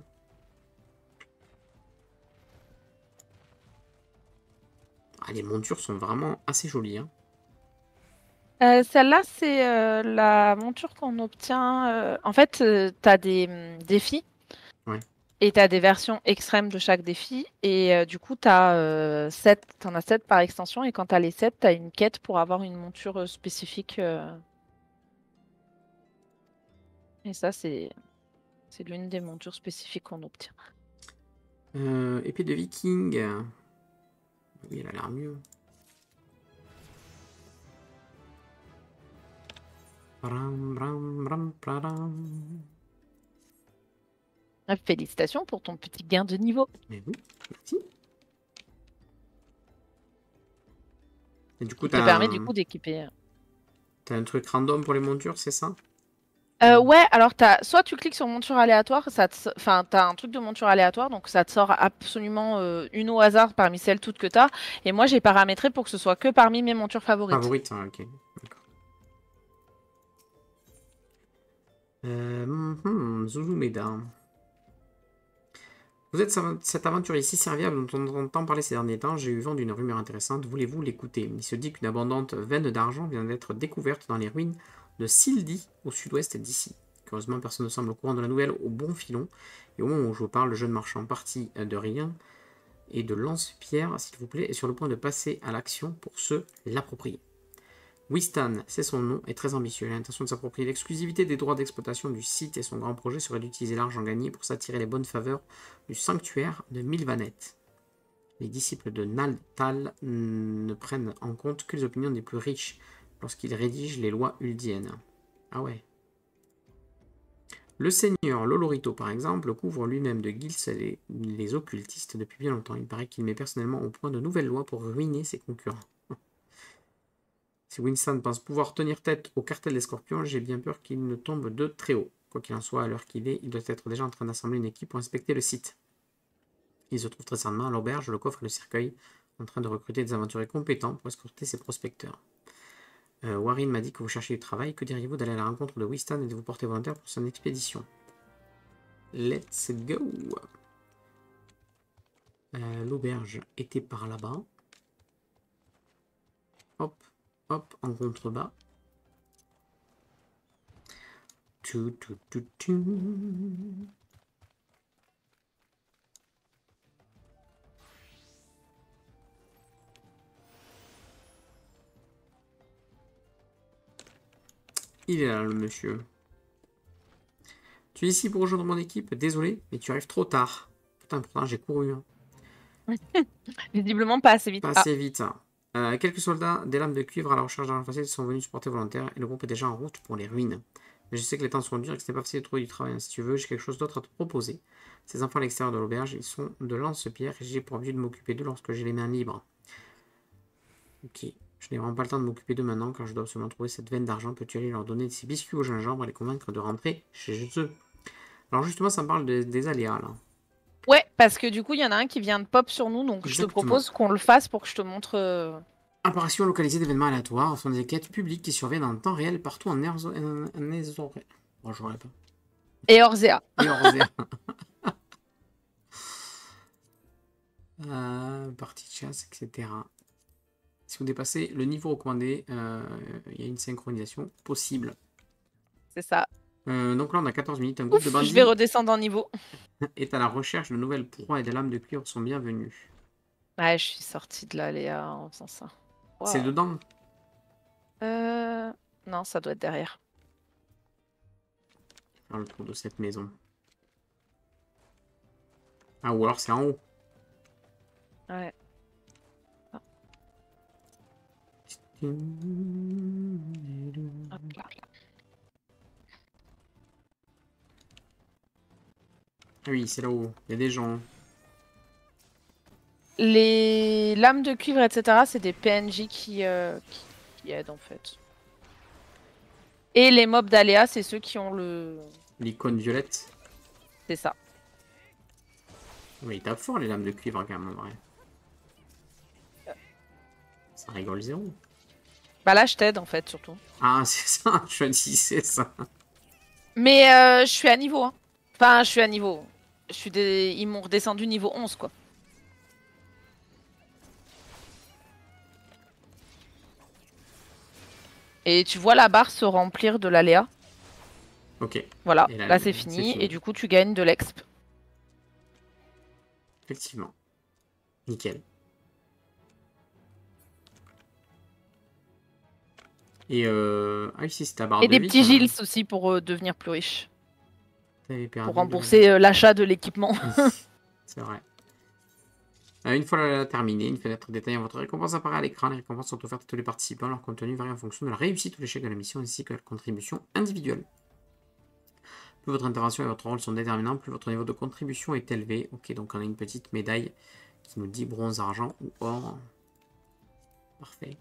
Ah, les montures sont vraiment assez jolies. Hein. Euh, celle-là, c'est euh, la monture qu'on obtient. euh, En fait, tu as des hum, défis. Ouais. Et tu as des versions extrêmes de chaque défi. Et euh, du coup, tu as sept. Tu en as sept par extension. Et quand tu as les sept, tu as une quête pour avoir une monture euh, spécifique. euh. Et ça, c'est c'est l'une des montures spécifiques qu'on obtient. Euh, épée de viking. Oui, elle a l'air mieux. Bram, bram, bram, bram. Ah, félicitations pour ton petit gain de niveau. Mais oui, merci. Et du coup, Qui te t'as permet un... du coup d'équiper. t'as un truc random pour les montures, c'est ça? Euh, ouais, alors t'as soit tu cliques sur monture aléatoire, ça te... enfin t'as un truc de monture aléatoire, donc ça te sort absolument euh, une au hasard parmi celles toutes que t'as. Et moi j'ai paramétré pour que ce soit que parmi mes montures favorites. Favorite, ah, ok. D'accord. Euh, hum, Zouzou Meda. Vous êtes sa- cet aventurier si serviable dont on entend parler ces derniers temps. J'ai eu vent d'une rumeur intéressante. Voulez-vous l'écouter? Il se dit qu'une abondante veine d'argent vient d'être découverte dans les ruines de Sildie, au sud-ouest d'ici. Curieusement, personne ne semble au courant de la nouvelle au bon filon. Et au moment où je vous parle, le jeune marchand parti de rien et de lance-pierre, s'il vous plaît, est sur le point de passer à l'action pour se l'approprier. Wistan, c'est son nom, est très ambitieux. Il a l'intention de s'approprier l'exclusivité des droits d'exploitation du site et son grand projet serait d'utiliser l'argent gagné pour s'attirer les bonnes faveurs du sanctuaire de Milvanet. Les disciples de Naltal ne prennent en compte que les opinions des plus riches lorsqu'ils rédigent les lois uldiennes. Ah ouais. Le seigneur Lolorito, par exemple, couvre lui-même de guilds les, les occultistes depuis bien longtemps. Il paraît qu'il met personnellement au point de nouvelles lois pour ruiner ses concurrents. Si Winston pense pouvoir tenir tête au cartel des Scorpions, j'ai bien peur qu'il ne tombe de très haut. Quoi qu'il en soit, à l'heure qu'il est, il doit être déjà en train d'assembler une équipe pour inspecter le site. Il se trouve très certainement à l'auberge, le coffre et le cercueil, en train de recruter des aventuriers compétents pour escorter ses prospecteurs. Euh, Warren m'a dit que vous cherchez du travail. Que diriez-vous d'aller à la rencontre de Winston et de vous porter volontaire pour son expédition? Let's go. euh, L'auberge était par là-bas. Hop. Hop, en contrebas. Tout, tout, tout, tout. Il est là, le monsieur. Tu es ici pour rejoindre mon équipe? Désolé, mais tu arrives trop tard. Putain, pourtant j'ai couru. Hein. Visiblement pas assez vite. Pas Ah. assez vite. Hein. Euh, quelques soldats, des lames de cuivre à la recherche d'argent facile sont venus se porter volontaire et le groupe est déjà en route pour les ruines. Mais je sais que les temps sont durs et que ce n'est pas facile de trouver du travail. Si tu veux, j'ai quelque chose d'autre à te proposer. Ces enfants à l'extérieur de l'auberge, ils sont de lance-pierre et j'ai pour but de m'occuper d'eux lorsque j'ai les mains libres. Ok. Je n'ai vraiment pas le temps de m'occuper d'eux maintenant car je dois absolument trouver cette veine d'argent. Peux-tu aller leur donner ces biscuits au gingembre et les convaincre de rentrer chez eux? Alors justement, ça me parle de, des aléas là. Ouais, parce que du coup, il y en a un qui vient de pop sur nous, donc Exactement. je te propose qu'on le fasse pour que je te montre... Euh... Apparition localisée d'événements aléatoires sont des quêtes publiques qui surviennent en temps réel partout en Erzo... en Erzo... Bon, je n'aurais pas. Et Orzea. Et Orzea. euh, partie de chasse, et cetera. Si vous dépassez le niveau recommandé, euh, il y a une synchronisation possible. C'est ça. Euh, donc là, on a quatorze minutes. Un groupe Ouf, de bandits je vais redescendre en niveau. est à la recherche de nouvelles proies et des lames de cuivre sont bienvenues. Ouais, je suis sortie de là, Léa, en faisant ça. Wow. C'est dedans? Euh... Non, ça doit être derrière. Faire le tour de cette maison. Ah, ou alors c'est en haut. Ouais. Ah. Hop là. Ah oui, c'est là-haut. Il y a des gens. Les lames de cuivre, et cetera, c'est des P N J qui, euh, qui, qui aident en fait. Et les mobs d'aléa, c'est ceux qui ont le... L'icône violette. C'est ça. Oui, il tape fort les lames de cuivre quand même en vrai. Ça rigole zéro. Bah là, je t'aide en fait, surtout. Ah, c'est ça, je dis c'est ça. Mais euh, je suis à niveau. Hein. Enfin, je suis à niveau. Je suis des... Ils m'ont redescendu niveau onze, quoi. Et tu vois la barre se remplir de l'aléa. Ok. Voilà, Et là, là c'est c'est fini, fini. et du coup tu gagnes de l'exp. Effectivement. Nickel. Et euh... ah oui, si, c'est ta barre Et de des vie, petits ça. gils aussi pour euh, devenir plus riche. T'avais perdu Pour rembourser euh, l'achat de l'équipement. de- C'est vrai. Euh, Une fois la terminée, une fenêtre détaillant votre récompense apparaît à l'écran. Les récompenses sont offertes à tous les participants. Leur contenu varie en fonction de la réussite ou l'échec de la mission ainsi que la contribution individuelle. Plus votre intervention et votre rôle sont déterminants, plus votre niveau de contribution est élevé. Ok, donc on a une petite médaille qui nous dit bronze, argent ou or. Parfait.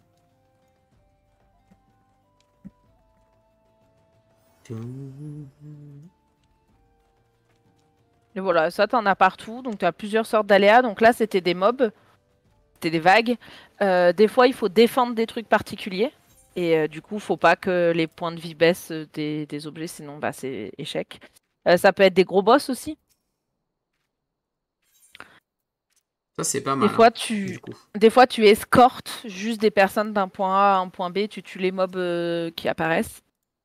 Et voilà, ça t'en as partout, donc tu as plusieurs sortes d'aléas. Donc là, c'était des mobs, c'était des vagues. Euh, des fois, il faut défendre des trucs particuliers. Et euh, du coup, faut pas que les points de vie baissent des, des objets, sinon bah, c'est échec. Euh, ça peut être des gros boss aussi. Ça, c'est pas mal. Des fois, hein, tu, du coup. des fois, tu escortes juste des personnes d'un point A à un point B, tu tues les mobs euh, qui apparaissent.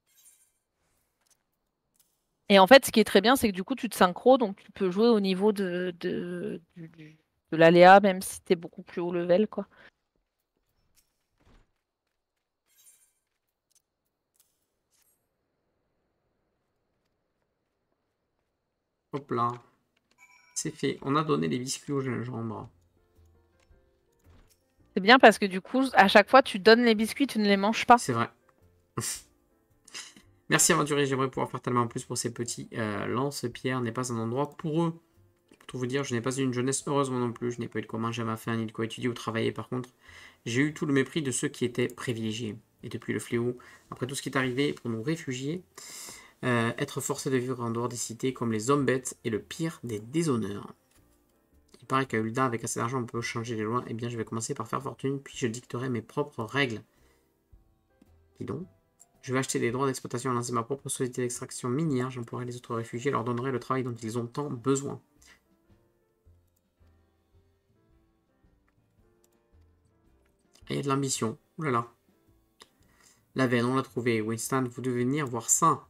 Et en fait, ce qui est très bien, c'est que du coup, tu te synchro, donc tu peux jouer au niveau de, de, du- du- de l'aléa, même si t'es beaucoup plus haut level, quoi. Hop là. C'est fait. On a donné les biscuits au gingembre. C'est bien parce que du coup, à chaque fois, tu donnes les biscuits, tu ne les manges pas. C'est vrai. Merci aventurier, j'aimerais pouvoir faire tellement plus pour ces petits. Euh, Lance-pierre n'est pas un endroit pour eux. Pour tout vous dire, je n'ai pas eu une jeunesse heureuse moi non plus. Je n'ai pas eu de quoi manger à ma faim, ni de quoi étudier ou travailler. Par contre, j'ai eu tout le mépris de ceux qui étaient privilégiés. Et depuis le fléau, après tout ce qui est arrivé pour nous réfugier, euh, être forcé de vivre en dehors des cités comme les hommes bêtes est le pire des déshonneurs. Il paraît qu'à Ulda, avec assez d'argent, on peut changer les lois. Eh bien, je vais commencer par faire fortune, puis je dicterai mes propres règles. Dis donc. Je vais acheter des droits d'exploitation et lancer ma propre société d'extraction minière. J'emploierai les autres réfugiés et leur donnerai le travail dont ils ont tant besoin. Et il y a de l'ambition. Ouh là là. La veine, on l'a trouvé. Winston, vous devez venir voir ça.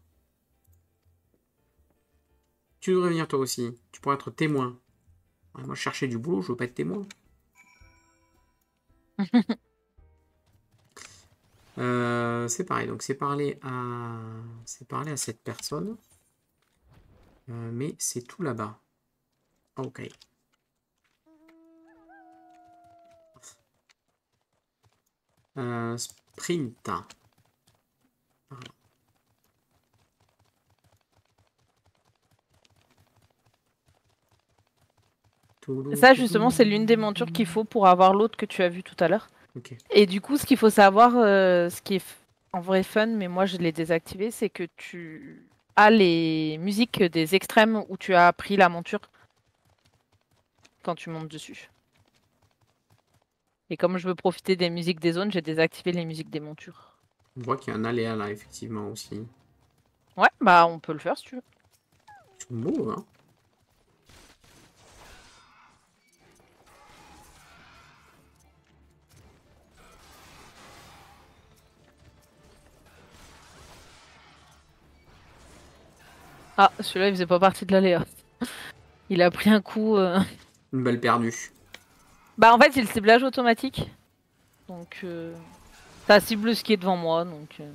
Tu devrais venir toi aussi. Tu pourrais être témoin. Ouais, moi, je cherchais du boulot, je veux pas être témoin. Euh, c'est pareil, donc c'est parler à c'est parler à cette personne, Euh, mais c'est tout là-bas. Ok. Euh, sprint. Voilà. Ça, justement, c'est l'une des montures qu'il faut pour avoir l'autre que tu as vu tout à l'heure. Ok. Et du coup, ce qu'il faut savoir, euh, ce qui est f- en vrai fun, mais moi je l'ai désactivé, c'est que tu as les musiques des extrêmes où tu as pris la monture quand tu montes dessus. Et comme je veux profiter des musiques des zones, j'ai désactivé les musiques des montures. On voit qu'il y a un aléa là, effectivement, aussi. Ouais, bah on peut le faire si tu veux. C'est beau, hein. Ah, celui-là il faisait pas partie de l'aléa. Il a pris un coup. euh, Une balle perdue. Bah en fait, c'est le ciblage automatique. Donc euh, ça cible ce qui est devant moi. Donc euh,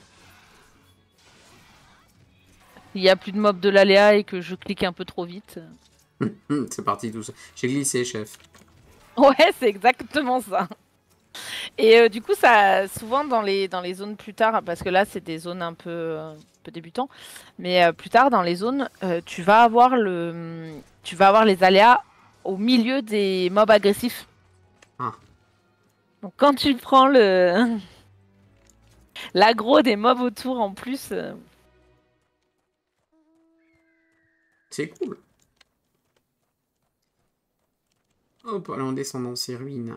s'il y a plus de mobs de l'aléa et que je clique un peu trop vite. euh, C'est parti tout ça. J'ai glissé, chef. Ouais, c'est exactement ça. Et euh, du coup, ça, souvent dans les, dans les zones plus tard, parce que là, c'est des zones un peu, euh, un peu débutants, mais euh, plus tard dans les zones, euh, tu vas avoir le, tu vas avoir les aléas au milieu des mobs agressifs. Ah. Donc quand tu prends le l'aggro des mobs autour en plus, euh, C'est cool. Hop, allez, on descend dans ces ruines.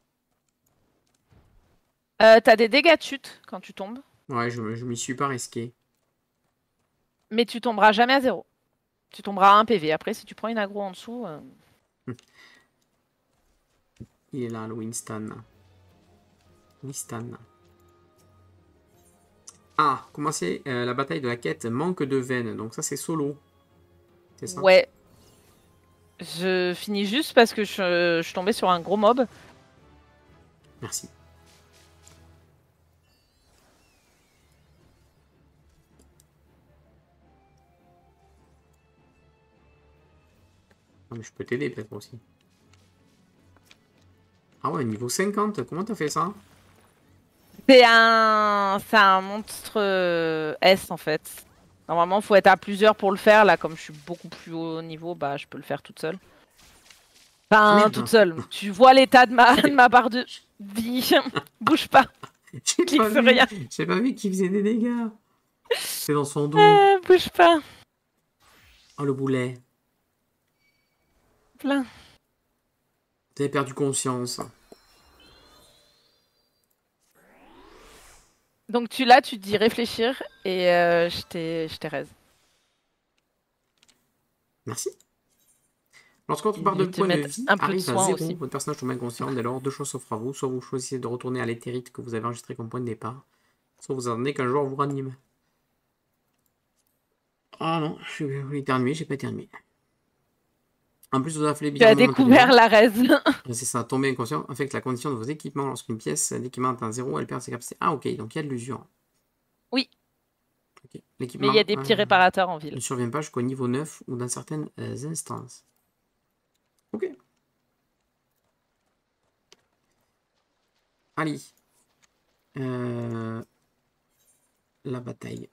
euh, t'as des dégâts de chute quand tu tombes, Ouais, je, je m'y suis pas risqué. mais tu tomberas jamais à zéro. Tu tomberas à un P V. Après, si tu prends une aggro en dessous, euh, Il est là, le Winston. Winston. Ah, commencer euh, la bataille de la quête manque de veine. Donc ça, c'est solo. C'est ça? ouais. Je finis juste parce que je, je suis tombée sur un gros mob. Merci. Ah, mais je peux t'aider peut-être aussi. Ah ouais, niveau cinquante, comment t'as fait ça? C'est un, c'est un monstre euh, S en fait. Normalement, faut être à plusieurs pour le faire. Là, comme je suis beaucoup plus haut niveau, bah, je peux le faire toute seule. Enfin, Merde. toute seule. Tu vois l'état de ma, de ma barre de vie. Bouge pas. J'ai Clique pas, sur vu... rien. J'ai pas vu qu'il faisait des dégâts. C'est dans son dos. Euh, bouge pas. Oh, le boulet. Plein. Vous avez perdu conscience. Donc tu là, tu te dis réfléchir et euh, je t'ai je t'ai raise. Merci. Lorsque votre barre Je de vais te points de mettre vie un peu de arrive à soin zéro, aussi. votre personnage tombe inconscient. Dès lors, deux choses s'offrent à vous. Soit vous choisissez de retourner à l'éthérite que vous avez enregistré comme point de départ, soit vous attendez qu'un joueur vous ranime. Ah non, je vais éternuer, j'ai pas éternué. En plus, vous afflez Tu as bizarrement découvert la raise. c'est ça, tomber inconscient affecte la condition de vos équipements. Lorsqu'une pièce d'équipement atteint zéro, elle perd ses capacités. Ah ok, donc il y a de l'usure. Oui. Okay. Mais L'équipement il y a des petits euh, réparateurs en ne ville. survient pas jusqu'au niveau neuf ou dans certaines euh, instances. Ok. Allez. Euh, La bataille.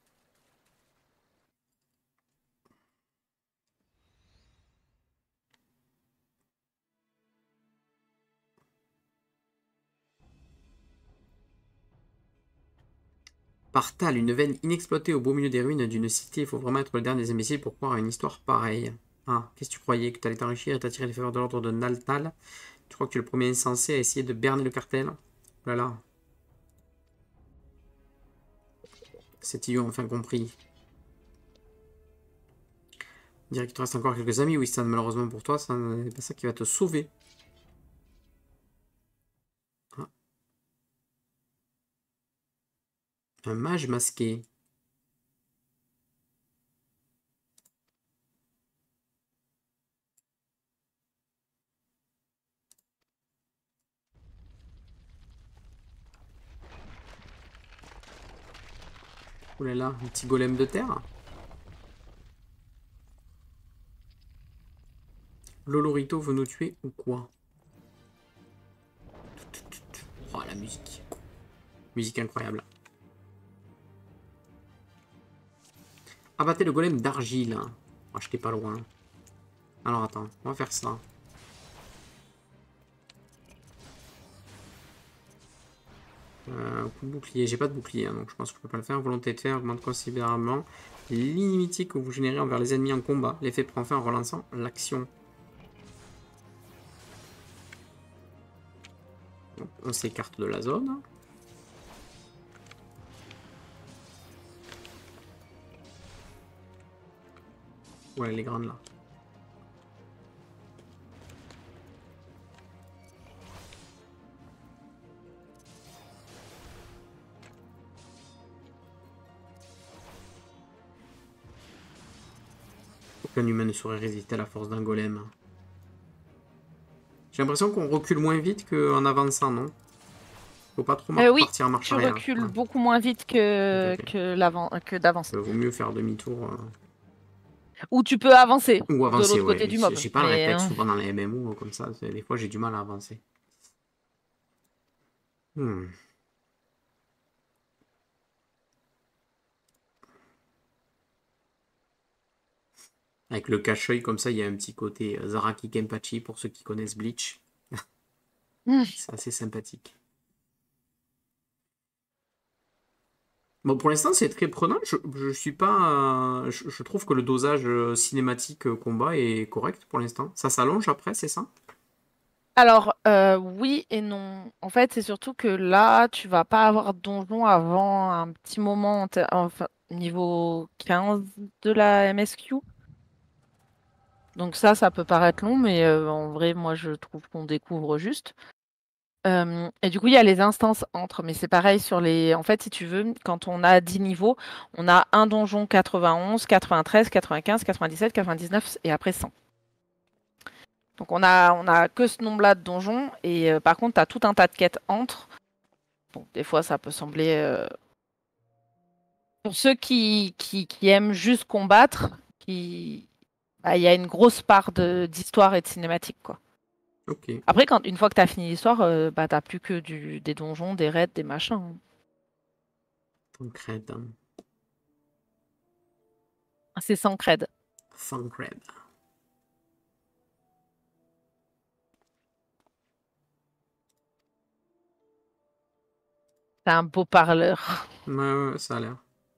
Partal, une veine inexploitée au beau milieu des ruines d'une cité. Il faut vraiment être le dernier des imbéciles pour croire à une histoire pareille. Ah, qu'est-ce que tu croyais? Que tu allais t'enrichir et t'attirer les faveurs de l'ordre de Naltal? Tu crois que tu es le premier insensé à essayer de berner le cartel? Voilà. Cet idiot a enfin compris. On dirait qu'il te reste encore quelques amis, Winston. Malheureusement pour toi, ce n'est pas ça qui va te sauver. Ah. Un mage masqué. Oh là là, un petit golem de terre. Lolorito veut nous tuer ou quoi? Oh la musique. Musique incroyable. Abattez le golem d'argile. Oh, j'étais pas loin. Alors attends, on va faire ça. Euh, coup de bouclier, j'ai pas de bouclier, hein, donc je pense que je peux pas le faire. Volonté de fer augmente considérablement l'inimitié que vous générez envers les ennemis en combat. L'effet prend fin en relançant l'action. On s'écarte de la zone. Ouais, elle est grande là. Aucun humain ne saurait résister à la force d'un golem. J'ai l'impression qu'on recule moins vite qu'en avançant, non? Faut pas trop Euh, oui, partir en marche tu arrière. recules Ouais. beaucoup moins vite que, Ok, ok. que, l'avant- que d'avancer. Euh, vaut mieux faire demi-tour. euh, Ou tu peux avancer Ou de avancer, l'autre côté ouais. du mob. J'ai pas le Mais, réflexe euh, souvent dans les M M O comme ça. Des fois, j'ai du mal à avancer. Hmm. Avec le cache-œil comme ça, il y a un petit côté euh, Zaraki Kenpachi pour ceux qui connaissent Bleach. Mm. C'est assez sympathique. Bon, pour l'instant, c'est très prenant. Je, je suis pas. euh, je, je trouve que le dosage euh, cinématique euh, combat est correct pour l'instant. Ça s'allonge après, c'est ça? Alors, euh, oui et non. En fait, c'est surtout que là, tu vas pas avoir de donjon avant un petit moment, en ter- enfin, niveau quinze de la M S Q. Donc ça, ça peut paraître long, mais euh, en vrai, moi, je trouve qu'on découvre juste. Euh, et du coup, il y a les instances entre, mais c'est pareil sur les... En fait, si tu veux, quand on a dix niveaux, on a un donjon quatre-vingt-onze, quatre-vingt-treize, quatre-vingt-quinze, quatre-vingt-dix-sept, quatre-vingt-dix-neuf et après cent. Donc on a, on a que ce nombre-là de donjons, et euh, par contre, tu as tout un tas de quêtes entre. Bon, des fois, ça peut sembler... euh, Pour ceux qui, qui, qui aiment juste combattre, qui... bah, il y a une grosse part de- d'histoire et de cinématique, quoi. Ok. Après, quand, une fois que tu as fini l'histoire, euh, bah, tu plus que du, des donjons, des raids, des machins. Concrète. Hein. C'est sans cred. Thancred. C'est un beau parleur. Ouais, ouais, ça a l'air.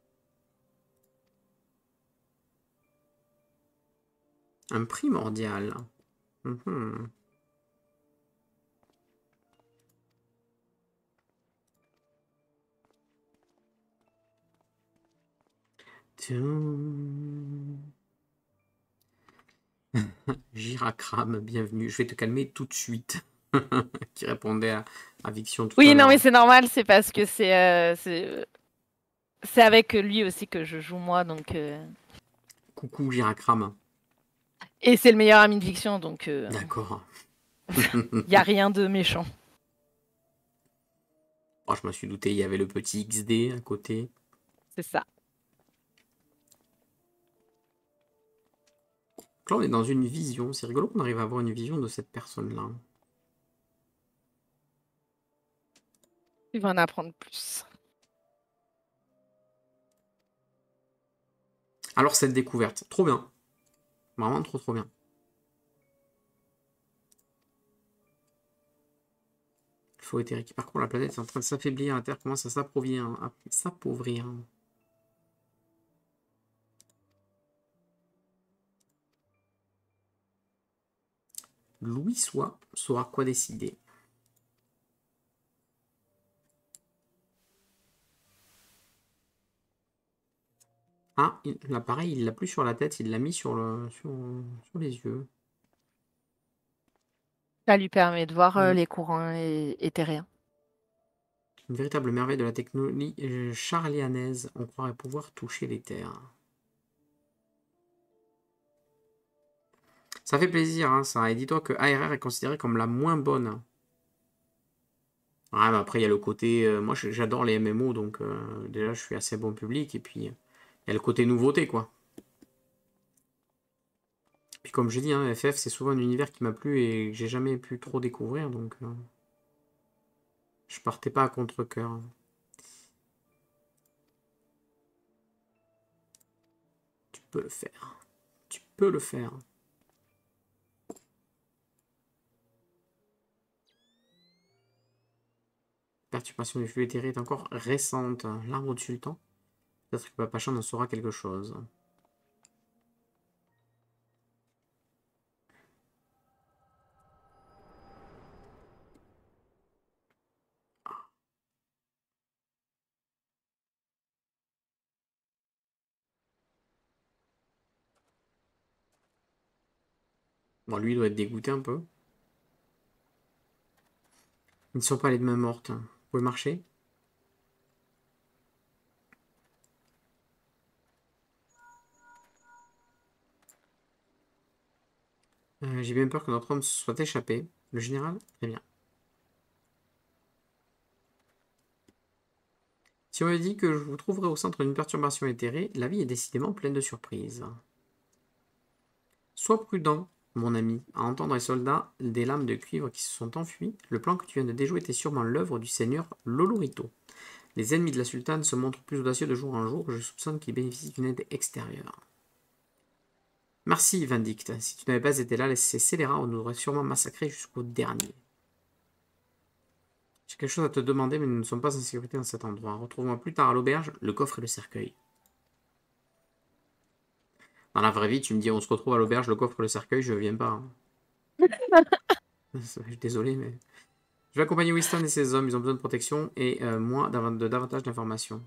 Un primordial. Mhm. Tiens. Giracram, bienvenue. Je vais te calmer tout de suite. Qui répondait à, à Viction tout à Oui, non, l'heure. mais c'est normal, c'est parce que c'est euh, c'est euh, c'est avec lui aussi que je joue moi, donc euh, Coucou Giracram. et c'est le meilleur ami de Fiction, donc il D'accord. y a rien de méchant. Oh, je me suis douté, il y avait le petit X D à côté. C'est ça. Donc là, on est dans une vision. C'est rigolo qu'on arrive à avoir une vision de cette personne-là. Tu vas en apprendre plus. Alors, cette découverte, trop bien. Vraiment trop, trop bien. Le faux éthérique qui parcourt la planète est en train de s'affaiblir. La Terre commence à s'appauvrir. À s'appauvrir. Louis Soie saura quoi décider. Ah, l'appareil, il l'a plus sur la tête, il l'a mis sur, le, sur, sur les yeux. Ça lui permet de voir euh, Mm. les courants é- éthériens. Une véritable merveille de la technologie charlianaise. On croirait pouvoir toucher les terres. Ça fait plaisir, hein, ça. Et dis-toi que A R R est considérée comme la moins bonne. Ouais, mais après, il y a le côté... euh, moi, je- j'adore les M M O, donc euh, déjà, je suis assez bon public. Et puis, il y a le côté nouveauté, quoi. Puis comme je dis, hein, F F, c'est souvent un univers qui m'a plu et que j'ai jamais pu trop découvrir, donc... euh, je partais pas à contre-cœur. Tu peux le faire. Tu peux le faire. Perturbation du flux éthéré est encore récente. L'arbre du sultan. Peut-être que Papa Chan en saura quelque chose. Bon, lui, il doit être dégoûté un peu. Ils ne sont pas les deux mains mortes. Vous pouvez marcher? Euh, J'ai bien peur que notre homme se soit échappé. Le général? Très bien. Si on me dit que je vous trouverai au centre d'une perturbation éthérée, la vie est décidément pleine de surprises. Sois prudent, mon ami, à entendre les soldats des lames de cuivre qui se sont enfuis. Le plan que tu viens de déjouer était sûrement l'œuvre du seigneur Lolorito. Les ennemis de la sultane se montrent plus audacieux de jour en jour. Je soupçonne qu'ils bénéficient d'une aide extérieure. Merci, Vindict. Si tu n'avais pas été là, ces scélérats nous auraient sûrement massacrés jusqu'au dernier. J'ai quelque chose à te demander, mais nous ne sommes pas en sécurité dans cet endroit. Retrouve-moi plus tard à l'auberge, le coffre et le cercueil. Dans la vraie vie, tu me dis on se retrouve à l'auberge, le coffre et le cercueil, je viens pas. Hein. Je suis désolé, mais... Je vais accompagner Winston et ses hommes, ils ont besoin de protection, et euh, moi, de davantage d'informations.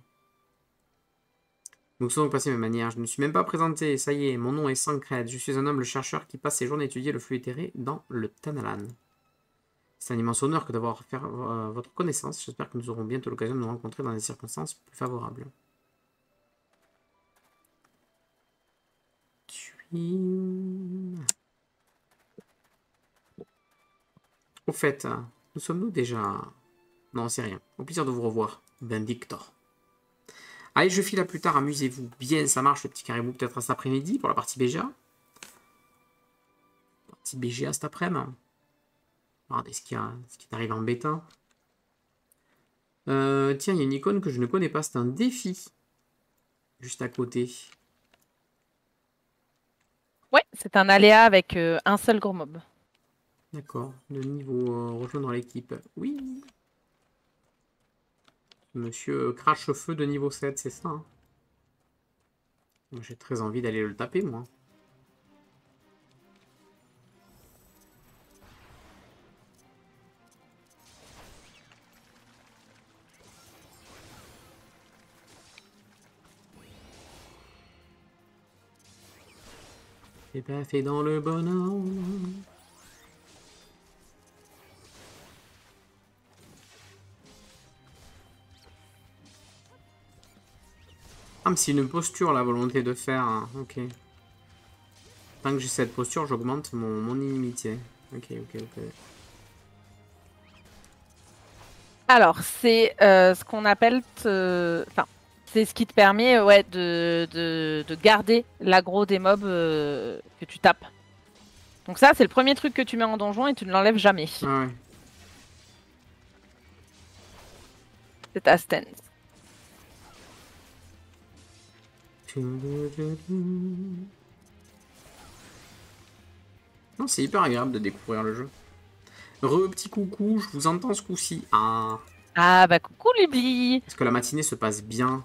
Nous sommes passés mes manières, je ne me suis même pas présenté, ça y est, mon nom est Sancred, je suis un humble chercheur qui passe ses journées à étudier le flux éthéré dans le Tanalan. C'est un immense honneur que d'avoir fait euh, votre connaissance, j'espère que nous aurons bientôt l'occasion de nous rencontrer dans des circonstances plus favorables. Au fait, nous sommes-nous déjà... Non, c'est rien. Au plaisir de vous revoir, Vindictor. Allez, je file à plus tard, amusez-vous bien, ça marche le petit caribou, peut-être cet après-midi pour la partie B G A. Partie B G A cet après-midi. Regardez ce qui, a, ce qui arrive en bêta. Euh, tiens, il y a une icône que je ne connais pas, c'est un défi. Juste à côté. Ouais, c'est un aléa avec euh, un seul gros mob. D'accord. De niveau euh, rejoindre l'équipe. Oui. Monsieur Crache-Feu de niveau sept, c'est ça. Hein. J'ai très envie d'aller le taper, moi. C'est pas fait dans le bon ordre. Ah, mais c'est une posture, la volonté de faire. Hein. Ok. Tant que j'ai cette posture, j'augmente mon, mon inimitié. Ok, ok, ok. Alors, c'est euh, ce qu'on appelle... te- Enfin, c'est ce qui te permet ouais, de, de, de garder l'aggro des mobs euh, que tu tapes. Donc ça, c'est le premier truc que tu mets en donjon et tu ne l'enlèves jamais. Ah ouais. C'est ta stance. Non, c'est hyper agréable de découvrir le jeu. Re, petit coucou, je vous entends ce coup-ci. Ah. Ah bah coucou Libli. Est-ce que la matinée se passe bien?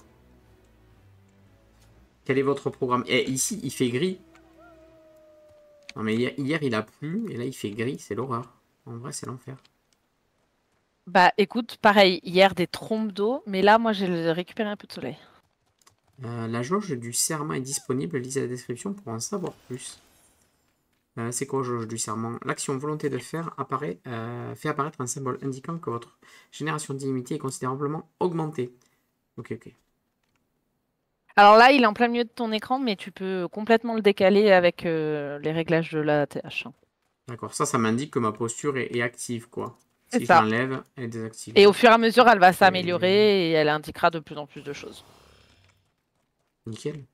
Quel est votre programme? Et ici, il fait gris. Non mais hier, hier, il a plu, et là il fait gris, c'est l'horreur. En vrai, c'est l'enfer. Bah écoute, pareil, hier des trompes d'eau, mais là moi j'ai récupéré un peu de soleil. Euh, la jauge du serment est disponible, lisez la description pour en savoir plus. Euh, c'est quoi jauge du serment? L'action volonté de faire apparaît, euh, fait apparaître un symbole indiquant que votre génération d'inimitié est considérablement augmentée. Ok, ok. Alors là, il est en plein milieu de ton écran, mais tu peux complètement le décaler avec euh, les réglages de la T H. D'accord, ça, ça m'indique que ma posture est, est active, quoi. C'est Si je ça. l'enlève, elle est désactivée. Et au fur et à mesure, elle va s'améliorer et elle indiquera de plus en plus de choses. Nickel.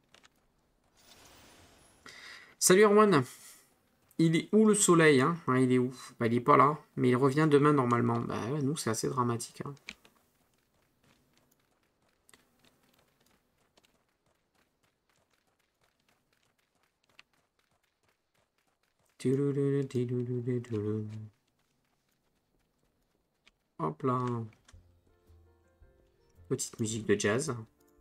Salut Erwan. Il est où le soleil hein ouais, il est où? Bah, il est pas là, mais il revient demain normalement. Bah ouais, nous c'est assez dramatique. Hein. Hop là. Petite musique de jazz.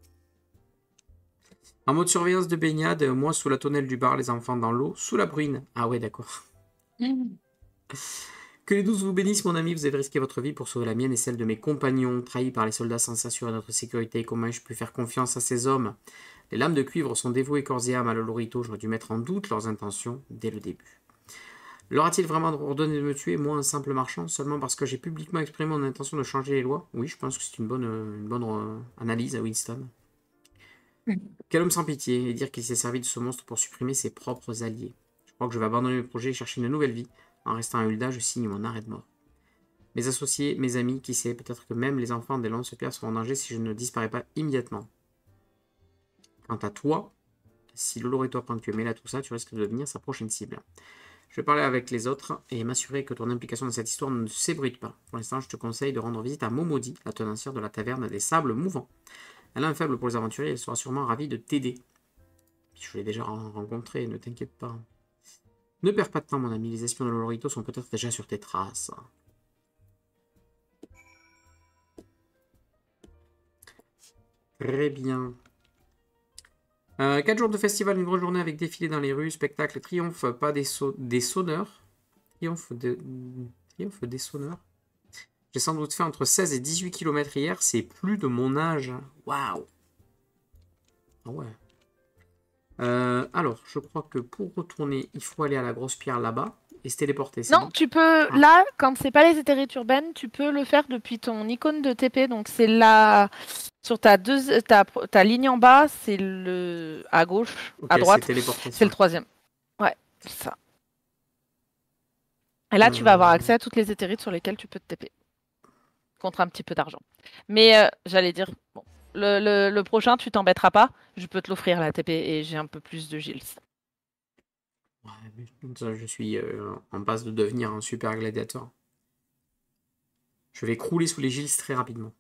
En mode surveillance de baignade, moi sous la tonnelle du bar, les enfants dans l'eau, sous la bruine. Ah ouais, d'accord. Mmh. Que les douze vous bénissent, mon ami. Vous avez risqué votre vie pour sauver la mienne et celle de mes compagnons, trahis par les soldats sans s'assurer de notre sécurité. Comment ai-je pu faire confiance à ces hommes? Les lames de cuivre sont dévouées corps et âme à Lolorito. J'aurais dû mettre en doute leurs intentions dès le début. Leur a-t-il vraiment ordonné de me tuer, moi, un simple marchand, seulement parce que j'ai publiquement exprimé mon intention de changer les lois? Oui, je pense que c'est une bonne, une bonne euh, analyse à Winston. Mmh. Quel homme sans pitié, et dire qu'il s'est servi de ce monstre pour supprimer ses propres alliés. Je crois que je vais abandonner le projet et chercher une nouvelle vie. En restant à Hulda, je signe mon arrêt de mort. Mes associés, mes amis, qui sait, peut-être que même les enfants des Lance-Pierre seront en danger si je ne disparais pas immédiatement. Quant à toi, si Lolorito apprend que tu es mêlé à tout ça, tu risques de devenir sa prochaine cible. Je vais parler avec les autres et m'assurer que ton implication dans cette histoire ne s'ébruite pas. Pour l'instant, je te conseille de rendre visite à Momodi, la tenancière de la taverne des Sables Mouvants. Elle a un faible pour les aventuriers et elle sera sûrement ravie de t'aider. Je l'ai déjà rencontré, ne t'inquiète pas. Ne perds pas de temps, mon ami, les espions de Lolorito sont peut-être déjà sur tes traces. Très bien. Euh, quatre jours de festival, une grosse journée avec défilé dans les rues, spectacle, triomphe, pas des, so des sonneurs. Triomphe, de... triomphe des sonneurs. J'ai sans doute fait entre seize et dix-huit kilomètres hier, c'est plus de mon âge. Waouh. Ah ouais. Euh, alors, je crois que pour retourner, il faut aller à la grosse pierre là-bas et se téléporter. Non, bon tu peux, ah. Là, quand c'est pas les éthérites urbaines, tu peux le faire depuis ton icône de T P. Donc c'est là, sur ta, deux, ta, ta ligne en bas, c'est le à gauche, okay, à droite, c'est le troisième. Ouais, c'est ça. Et là, euh... tu vas avoir accès à toutes les éthérites sur lesquelles tu peux te T P. Contre un petit peu d'argent. Mais euh, j'allais dire, bon, le, le, le prochain, tu t'embêteras pas. Je peux te l'offrir la T P et j'ai un peu plus de gils. Ouais, je suis euh, en passe de devenir un super gladiateur. Je vais crouler sous les gils très rapidement.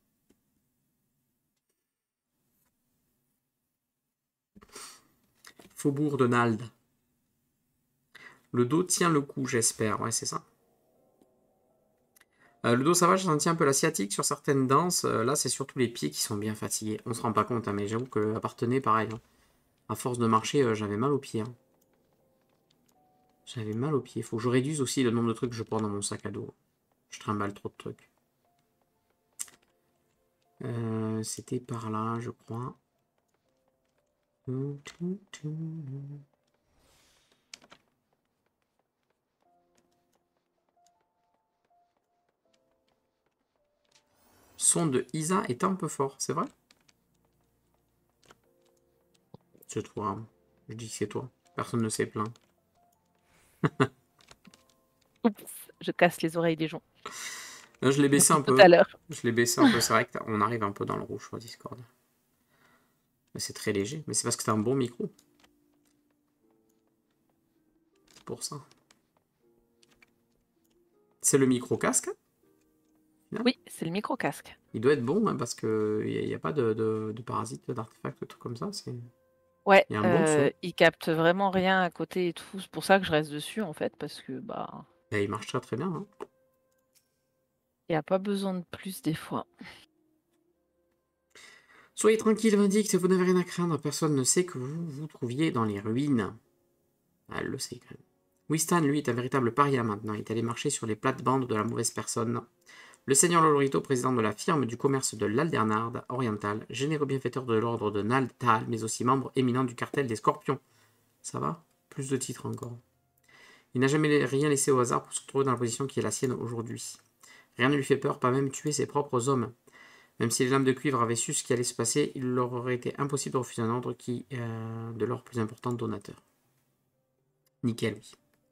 Faubourg de Nald. Le dos tient le coup, j'espère. Ouais, c'est ça. Euh, le dos, ça va, j'ai senti un peu la sciatique sur certaines danses. Euh, là, c'est surtout les pieds qui sont bien fatigués. On se rend pas compte, hein, mais j'avoue que appartenait pareil. Hein. À force de marcher, euh, j'avais mal aux pieds. Hein. J'avais mal aux pieds. Faut que je réduise aussi le nombre de trucs que je porte dans mon sac à dos. Je trimballe trop de trucs. Euh, C'était par là, je crois. Son de Isa est un peu fort, c'est vrai? C'est toi. Hein. Je dis que c'est toi. Personne ne s'est plaint. Oups, je casse les oreilles des gens. Là, je l'ai baissé un Tout peu. à l'heure. Je l'ai baissé un peu. C'est vrai qu'on arrive un peu dans le rouge sur Discord. Mais c'est très léger. Mais c'est parce que t'as un bon micro. C'est pour ça. C'est le micro casque? Oui, c'est le micro-casque. Il doit être bon hein, parce qu'il n'y a, y a pas de, de, de parasites, d'artefacts, de trucs comme ça. C'est... Ouais, Il y a un bon euh, son. il capte vraiment rien à côté et tout. C'est pour ça que je reste dessus en fait, parce que bah, Et il marche très très bien. Hein. il n'y a pas besoin de plus des fois. Soyez tranquille, Vindicte, vous n'avez rien à craindre. Personne ne sait que vous vous trouviez dans les ruines. Ah, elle le sait quand même. Wistan, lui, est un véritable paria maintenant. Il est allé marcher sur les plates-bandes de la mauvaise personne. Le seigneur Lolorito, président de la firme du commerce de l'Aldernard oriental, généreux bienfaiteur de l'ordre de Naltal, mais aussi membre éminent du cartel des Scorpions. Ça va? Plus de titres encore. Il n'a jamais rien laissé au hasard pour se retrouver dans la position qui est la sienne aujourd'hui. Rien ne lui fait peur, pas même tuer ses propres hommes. Même si les lames de cuivre avaient su ce qui allait se passer, il leur aurait été impossible de refuser un ordre qui euh, de leurs plus importants donateurs. Nickel, oui.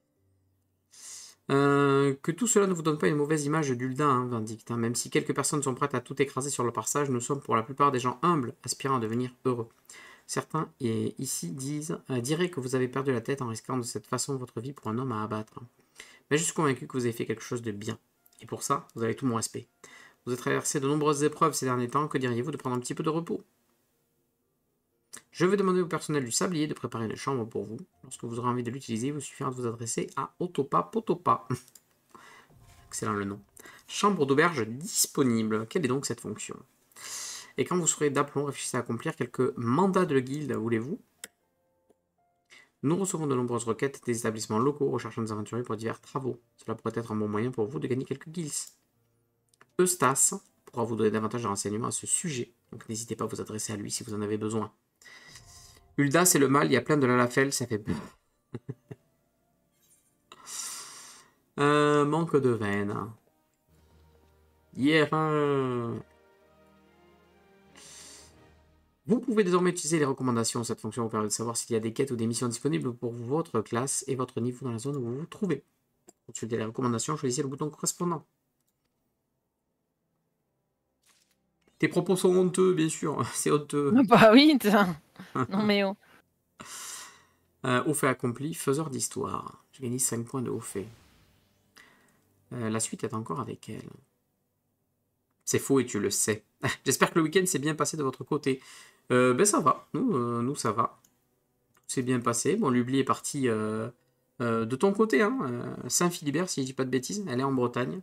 Euh, que tout cela ne vous donne pas une mauvaise image d'Ulda, hein, Vindicte. Hein. Même si quelques personnes sont prêtes à tout écraser sur le passage, nous sommes pour la plupart des gens humbles, aspirant à devenir heureux. Certains et ici disent, euh, diraient que vous avez perdu la tête en risquant de cette façon votre vie pour un homme à abattre. Mais je suis convaincu que vous avez fait quelque chose de bien. Et pour ça, vous avez tout mon respect. Vous avez traversé de nombreuses épreuves ces derniers temps, que diriez-vous de prendre un petit peu de repos? Je vais demander au personnel du sablier de préparer une chambre pour vous. Lorsque vous aurez envie de l'utiliser, il vous suffira de vous adresser à Otopa Potopa. Excellent le nom. Chambre d'auberge disponible. Quelle est donc cette fonction? Et quand vous serez d'aplomb, réfléchissez à accomplir quelques mandats de guilde, voulez-vous? Nous recevons de nombreuses requêtes des établissements locaux recherchant des aventuriers pour divers travaux. Cela pourrait être un bon moyen pour vous de gagner quelques guilds. Eustace pourra vous donner davantage de renseignements à ce sujet, donc n'hésitez pas à vous adresser à lui si vous en avez besoin. Ulda, c'est le mal, il y a plein de lalafel, ça fait peur. euh, manque de veine. Hier. Euh... Vous pouvez désormais utiliser les recommandations. Cette fonction vous permet de savoir s'il y a des quêtes ou des missions disponibles pour votre classe et votre niveau dans la zone où vous vous trouvez. Pour consulter les recommandations, choisissez le bouton correspondant. Tes propos sont honteux, bien sûr. C'est honteux. Bah oui, non mais oh. Euh, au fait accompli, faiseur d'histoire. J'ai gagné cinq points de haut fait. Euh, la suite est encore avec elle. C'est faux et tu le sais. J'espère que le week-end s'est bien passé de votre côté. Euh, ben ça va, nous, euh, nous ça va. Tout s'est bien passé. Bon, l'Ubli est parti euh, euh, de ton côté, hein, euh, Saint-Philibert, si je dis pas de bêtises. Elle est en Bretagne.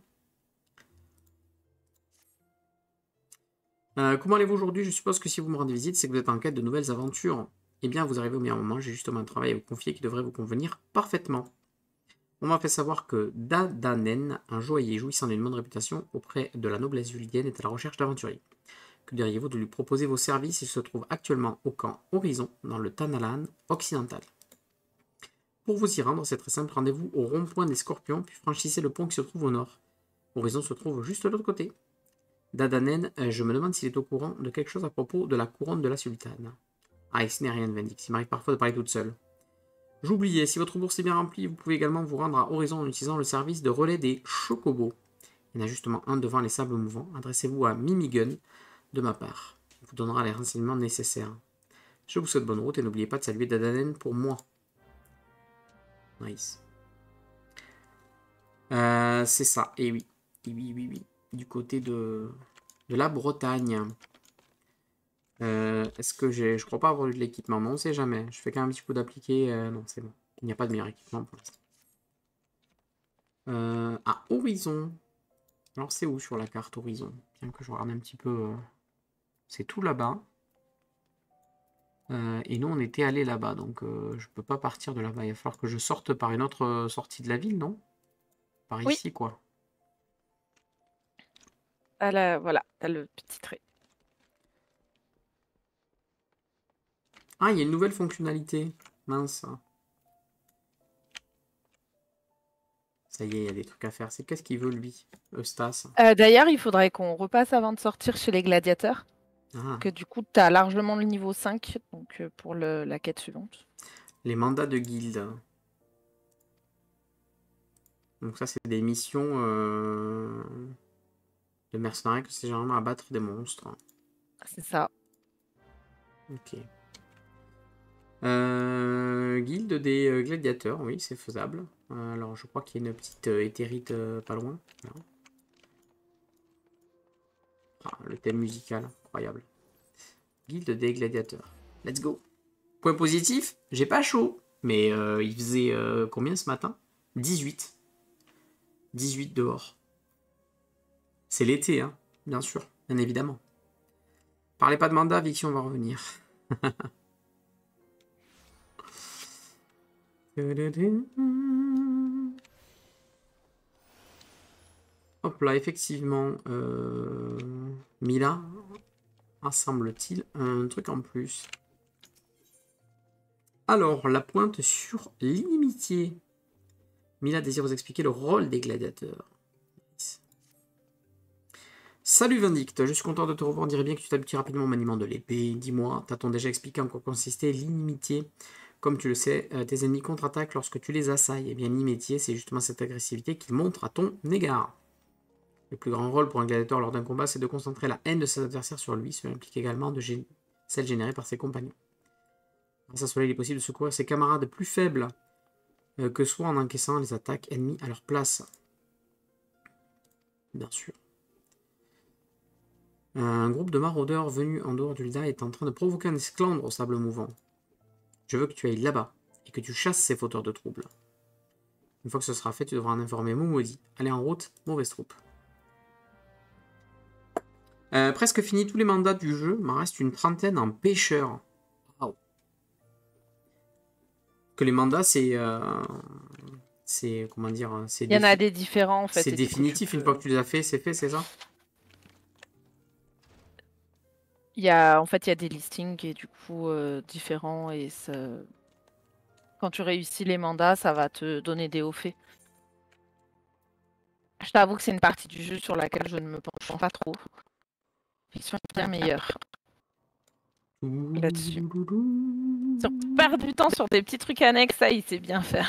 Euh, comment allez-vous aujourd'hui? Je suppose que si vous me rendez visite, c'est que vous êtes en quête de nouvelles aventures. Eh bien, vous arrivez au meilleur moment. J'ai justement un travail à vous confier qui devrait vous convenir parfaitement. On m'a fait savoir que Dadanen, un joaillier jouissant d'une bonne réputation auprès de la noblesse julienne, est à la recherche d'aventuriers. Que diriez-vous de lui proposer vos services? Il se trouve actuellement au camp Horizon, dans le Tanalan occidental. Pour vous y rendre, c'est très simple. Rendez-vous au rond-point des Scorpions, puis franchissez le pont qui se trouve au nord. Horizon se trouve juste de l'autre côté. Dadanen, je me demande s'il est au courant de quelque chose à propos de la couronne de la sultane. Ah, ici n'est rien de Vindicte. Il m'arrive parfois de parler toute seule. J'oubliais, si votre bourse est bien remplie, vous pouvez également vous rendre à Horizon en utilisant le service de relais des Chocobos. Il y en a justement un devant les sables mouvants. Adressez-vous à Mimigun de ma part. Il vous donnera les renseignements nécessaires. Je vous souhaite bonne route et n'oubliez pas de saluer Dadanen pour moi. Nice. Euh, c'est ça, et oui. Oui, oui, oui. Du côté de, de la Bretagne. Euh, Est-ce que j'ai... Je crois pas avoir eu de l'équipement, mais on sait jamais. Je fais quand même un petit coup d'appliquer. Euh, non, c'est bon. Il n'y a pas de meilleur équipement pour l'instant. Euh, à Horizon. Alors, c'est où sur la carte Horizon? Bien que je regarde un petit peu. euh, C'est tout là-bas. Euh, et nous, on était allés là-bas. Donc, euh, je peux pas partir de là-bas. Il va falloir que je sorte par une autre euh, sortie de la ville, non? Par Oui. ici, quoi. Ah là, voilà, t'as le petit trait. Ah, il y a une nouvelle fonctionnalité. Mince. Ça y est, il y a des trucs à faire. C'est qu'est-ce qu'il veut, lui? Eustace. Euh, D'ailleurs, il faudrait qu'on repasse avant de sortir chez les gladiateurs. Ah, Que du coup, t'as largement le niveau cinq donc, euh, pour le, la quête suivante. les mandats de guilde. Donc ça, c'est des missions euh, de mercenaires que c'est généralement abattre des monstres. C'est ça. Ok. Euh, guilde des euh, gladiateurs, oui, c'est faisable. Euh, alors, je crois qu'il y a une petite euh, éthérite euh, pas loin. Là. Ah, le thème musical, incroyable. Guilde des gladiateurs. Let's go. Point positif, j'ai pas chaud. Mais euh, il faisait euh, combien ce matin? dix-huit. dix-huit dehors. C'est l'été, hein, bien sûr, bien évidemment. Parlez pas de mandat, Vixi, on va revenir. Hop là, effectivement, euh, Mila assemble-t-il un truc en plus? Alors, la pointe sur l'inimitié. Mila désire vous expliquer le rôle des gladiateurs. Salut Vindicte, je suis content de te revoir. On dirait bien que tu t'habitues rapidement au maniement de l'épée. Dis-moi, t'a-t-on déjà expliqué en quoi consistait l'inimitié? Comme tu le sais, euh, tes ennemis contre-attaquent lorsque tu les assailles. Et bien l'inimitié, c'est justement cette agressivité qu'ils montrent à ton égard. Le plus grand rôle pour un gladiateur lors d'un combat, c'est de concentrer la haine de ses adversaires sur lui. Cela implique également de gé- celle générée par ses compagnons. Grâce à cela, il est possible de secourir ses camarades plus faibles euh, que soit en encaissant les attaques ennemies à leur place. Bien sûr. Un groupe de maraudeurs venus en dehors du Lda est en train de provoquer un esclandre au sable mouvant. Je veux que tu ailles là-bas et que tu chasses ces fauteurs de troubles. Une fois que ce sera fait, tu devras en informer Moumoudi. Allez en route, mauvaise troupe. Euh, presque fini tous les mandats du jeu, il m'en reste une trentaine en pêcheur. Wow. Que les mandats, c'est... Euh, c'est... Comment dire? Il y en a des différents en fait. C'est définitif, peux... une fois que tu les as fait, c'est fait, c'est ça? Il y a, en fait, il y a des listings et du coup euh, différents et ça... quand tu réussis les mandats, ça va te donner des hauts faits. Je t'avoue que c'est une partie du jeu sur laquelle je ne me penche pas trop. Fiction est bien meilleure là-dessus. Sur perdre du temps sur des petits trucs annexes, ça, il sait bien faire.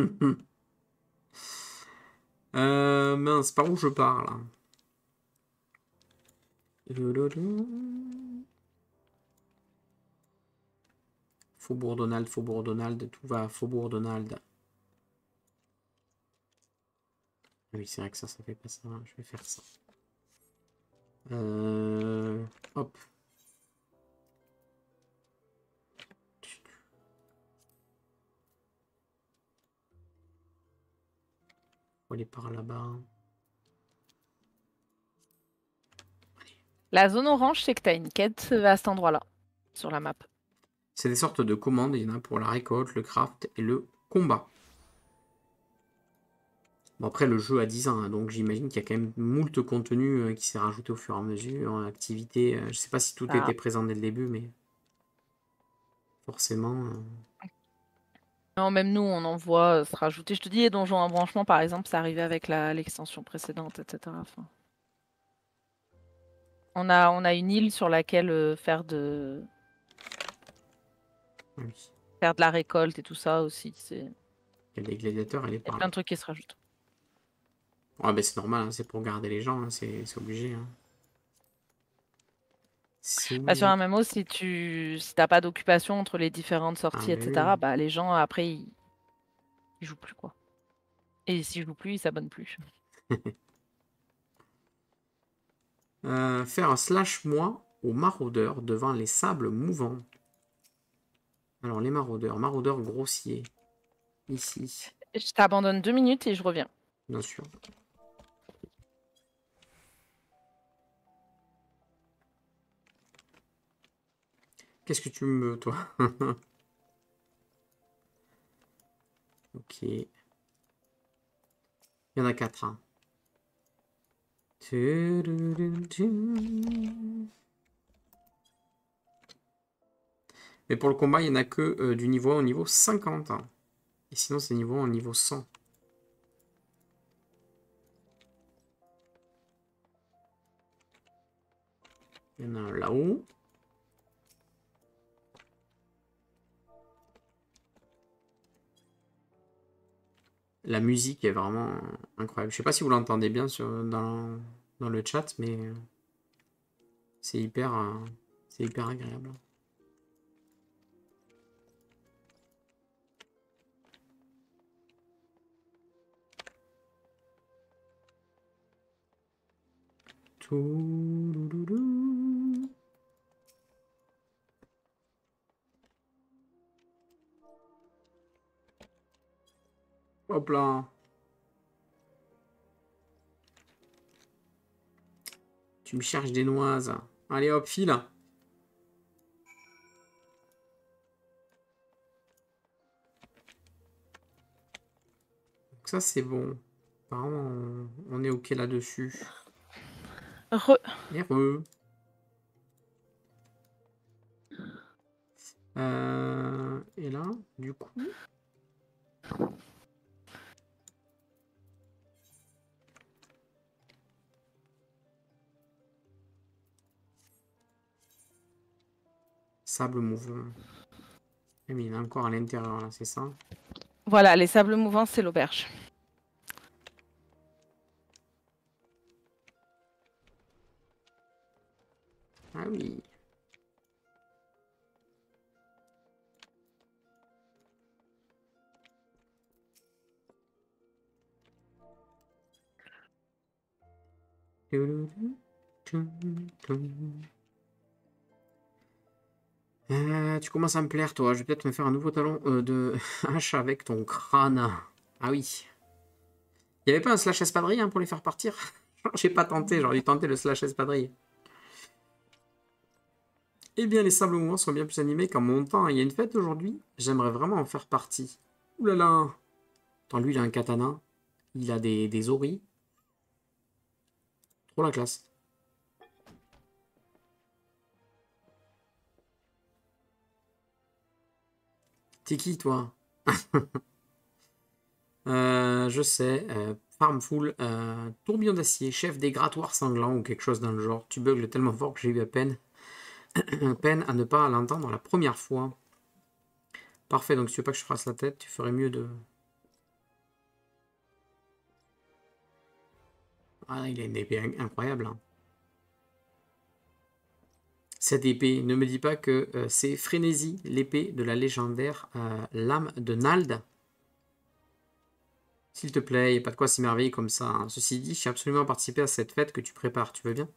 euh, mince, par où je pars là? Faubourg Donald, Faubourg Donald, tout va à Faubourg Donald. Ah oui, c'est vrai que ça, ça fait pas ça. Je vais faire ça. Euh... Hop. Faut aller par là-bas. La zone orange, c'est que tu as une quête à cet endroit-là, sur la map. C'est des sortes de commandes. Il y en a pour la récolte, le craft et le combat. Bon, après, le jeu a dix ans, hein, donc j'imagine qu'il y a quand même moult contenu euh, qui s'est rajouté au fur et à mesure, en activité. Euh, je sais pas si tout Ah. était présent dès le début, mais forcément... Euh... Non, même nous, on en voit euh, se rajouter. Je te dis, les donjons en branchement, par exemple, ça arrivait avec la- l'extension précédente, et cetera. Enfin, on, a, on a une île sur laquelle euh, faire, de... Oui. faire de la récolte et tout ça aussi. Il y a des gladiateurs, elle est Il y a par plein là. de trucs qui se rajoutent. Ouais, ben c'est normal, hein, c'est pour garder les gens, hein, c'est obligé. Hein. Bah, sur un M M O, si tu si t'as pas d'occupation entre les différentes sorties, Ah, et cetera, oui. bah, les gens, après, ils... ils jouent plus, quoi. Et s'ils jouent plus, ils s'abonnent plus. euh, faire un slash moi aux maraudeurs devant les sables mouvants. Alors, les maraudeurs, maraudeurs grossiers. Ici. Je t'abandonne deux minutes et je reviens. Bien sûr. Qu'est-ce que tu me veux, toi? Ok. Il y en a quatre. Hein. Mais pour le combat, il n'y en a que euh, du niveau un au niveau cinquante. Hein. Et sinon, c'est niveau un au niveau cent. Il y en a un là-haut. La musique est vraiment incroyable. Je sais pas si vous l'entendez bien sur, dans, dans le chat, mais c'est hyper, euh, c'est hyper agréable. Toulouloulou. Hop là. Tu me cherches des noises. Allez hop, file. Donc ça c'est bon. Apparemment on, on est ok là-dessus. Re. Et re. Euh, et là, du coup. Sable mouvant. Eh, mais il est encore à l'intérieur là, c'est ça? Voilà, les sables mouvants, c'est l'auberge. Ah oui. Euh, tu commences à me plaire, toi. Je vais peut-être me faire un nouveau talon euh, de hache avec ton crâne. Ah oui. Il n'y avait pas un slash espadrille hein, pour les faire partir? J'ai pas tenté, j'aurais dû tenter le slash espadrille. Eh bien, les sables mouvants sont bien plus animés qu'en montant. Il y a une fête aujourd'hui. J'aimerais vraiment en faire partie. Ouh là là. Attends, lui, il a un katana. Il a des, des oris. Trop la classe. T'es qui, toi? euh, Je sais. Euh, Farmful. Euh, tourbillon d'acier. Chef des grattoirs sanglants ou quelque chose dans le genre. Tu buggles tellement fort que j'ai eu à peine. peine à ne pas l'entendre la première fois. Parfait. Donc, si tu veux pas que je fasse la tête, tu ferais mieux de... Ah, il a une épée incroyable. Hein. Cette épée, ne me dis pas que euh, c'est Frénésie, l'épée de la légendaire euh, lame de Nald. S'il te plaît, il n'y a pas de quoi s'émerveiller comme ça. Hein. Ceci dit, j'ai absolument participé à cette fête que tu prépares. Tu veux bien?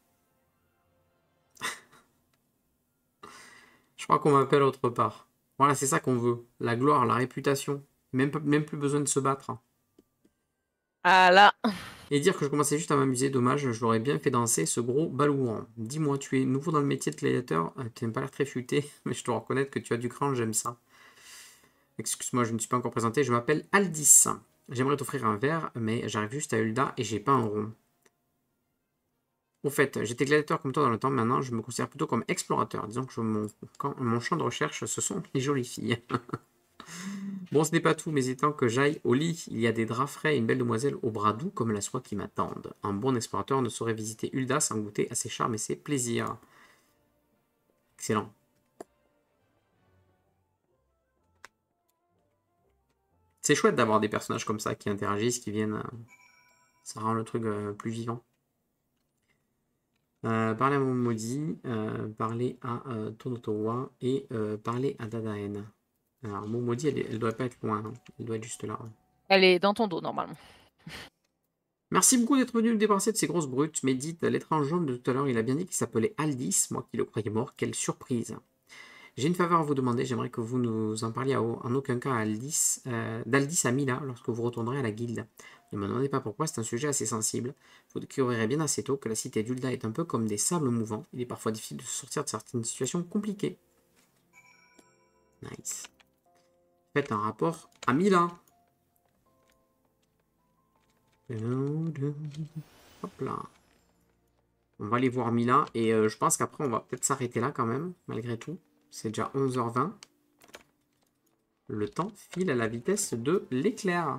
Je crois qu'on m'appelle autre part. Voilà, c'est ça qu'on veut. La gloire, la réputation. Même, même plus besoin de se battre. Ah là. Et dire que je commençais juste à m'amuser, dommage, je l'aurais bien fait danser, ce gros balouan. Dis-moi, tu es nouveau dans le métier de gladiateur, tu n'as pas l'air très futé, mais je dois reconnaître que tu as du cran, j'aime ça. Excuse-moi, je ne suis pas encore présenté, je m'appelle Aldis. J'aimerais t'offrir un verre, mais j'arrive juste à Ulda et j'ai pas un rond. Au fait, j'étais gladiateur comme toi dans le temps, maintenant je me considère plutôt comme explorateur. Disons que je, mon, quand, mon champ de recherche, ce sont les jolies filles. Bon, ce n'est pas tout, mais étant que j'aille au lit, il y a des draps frais et une belle demoiselle aux bras doux comme la soie qui m'attendent. Un bon explorateur ne saurait visiter Ulda sans goûter à ses charmes et ses plaisirs. Excellent. C'est chouette d'avoir des personnages comme ça qui interagissent, qui viennent... Ça rend le truc euh, plus vivant. Euh, parler à mon maudit, euh, parler à euh, Tonotowa et euh, parler à Dadaen. Alors, mon maudit, elle, elle doit pas être loin. Hein. Elle doit être juste là. Hein. Elle est dans ton dos, normalement. Merci beaucoup d'être venu me débarrasser de ces grosses brutes. Mais dites, l'étrange jaune de tout à l'heure, il a bien dit qu'il s'appelait Aldis. Moi qui le croyais mort. Quelle surprise. J'ai une faveur à vous demander. J'aimerais que vous nous en parliez à, en aucun cas à Aldis, euh, d'Aldis à Mila lorsque vous retournerez à la guilde. Ne me demandez pas pourquoi, c'est un sujet assez sensible. Vous découvrirez bien assez tôt que la cité d'Ulda est un peu comme des sables mouvants. Il est parfois difficile de sortir de certaines situations compliquées. Nice. Faites un rapport à Mila. Hop là. On va aller voir Mila. Et euh, je pense qu'après, on va peut-être s'arrêter là quand même, malgré tout. C'est déjà onze heures vingt. Le temps file à la vitesse de l'éclair.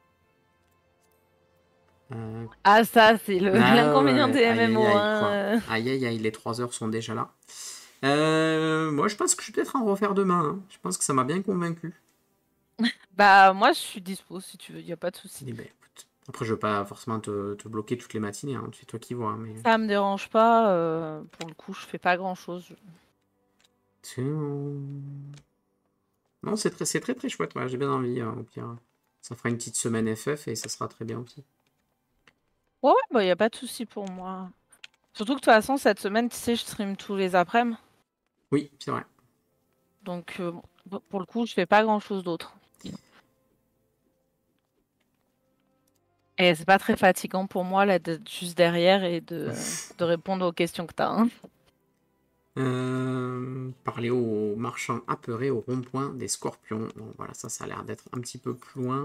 Euh... Ah, ça, c'est l'inconvénient ah, des M M O. Aïe, hein. aïe, aïe, aïe, les trois heures sont déjà là. Euh, moi, je pense que je vais peut-être en refaire demain. Hein. Je pense que ça m'a bien convaincu. Bah, moi, je suis dispo si tu veux, il n'y a pas de souci. Eh ben, écoute. Après, je veux pas forcément te, te bloquer toutes les matinées. Hein. C'est toi qui vois. Mais... Ça me dérange pas. Euh, pour le coup, je fais pas grand-chose. Non, c'est très, c'est très très chouette. Ouais, j'ai bien envie. Hein, au pire, ça fera une petite semaine F F et ça sera très bien aussi. Ouais, ouais, bah, il n'y a pas de souci pour moi. Surtout que de toute façon, cette semaine, tu sais, je stream tous les après-midi. Oui, c'est vrai. Donc, euh, pour le coup, je fais pas grand-chose d'autre. Et c'est pas très fatigant pour moi là d'être juste derrière et de, de répondre aux questions que tu as. Hein. Euh, parler aux marchands apeurés au rond-point des Scorpions. Bon, voilà, ça, ça a l'air d'être un petit peu plus loin.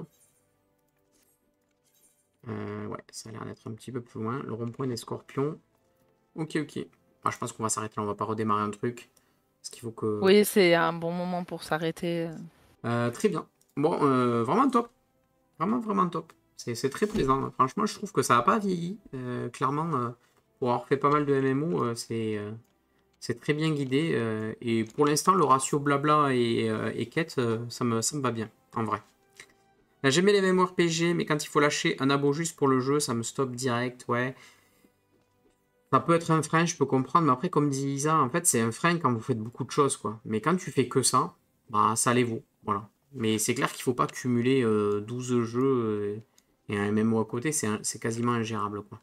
Euh, ouais, ça a l'air d'être un petit peu plus loin. Le rond-point des Scorpions. Ok, ok. Ah, je pense qu'on va s'arrêter là. On va pas redémarrer un truc. Parce qu'il faut que... Oui, c'est un bon moment pour s'arrêter. Euh, très bien. Bon, euh, vraiment top. Vraiment, vraiment top. C'est très plaisant. Franchement, je trouve que ça n'a pas vieilli. Euh, clairement, euh, pour avoir fait pas mal de M M O, euh, c'est... Euh... C'est très bien guidé euh, et pour l'instant le ratio blabla et, euh, et quête euh, ça, me, ça me va bien en vrai. J'aimais les M M O R P G mais quand il faut lâcher un abo juste pour le jeu ça me stoppe direct, ouais. Ça peut être un frein, je peux comprendre, mais après comme dit Isa, en fait c'est un frein quand vous faites beaucoup de choses quoi. Mais quand tu fais que ça, bah ça les vaut, voilà. Mais c'est clair qu'il faut pas cumuler euh, douze jeux euh, et un M M O à côté, c'est quasiment ingérable quoi.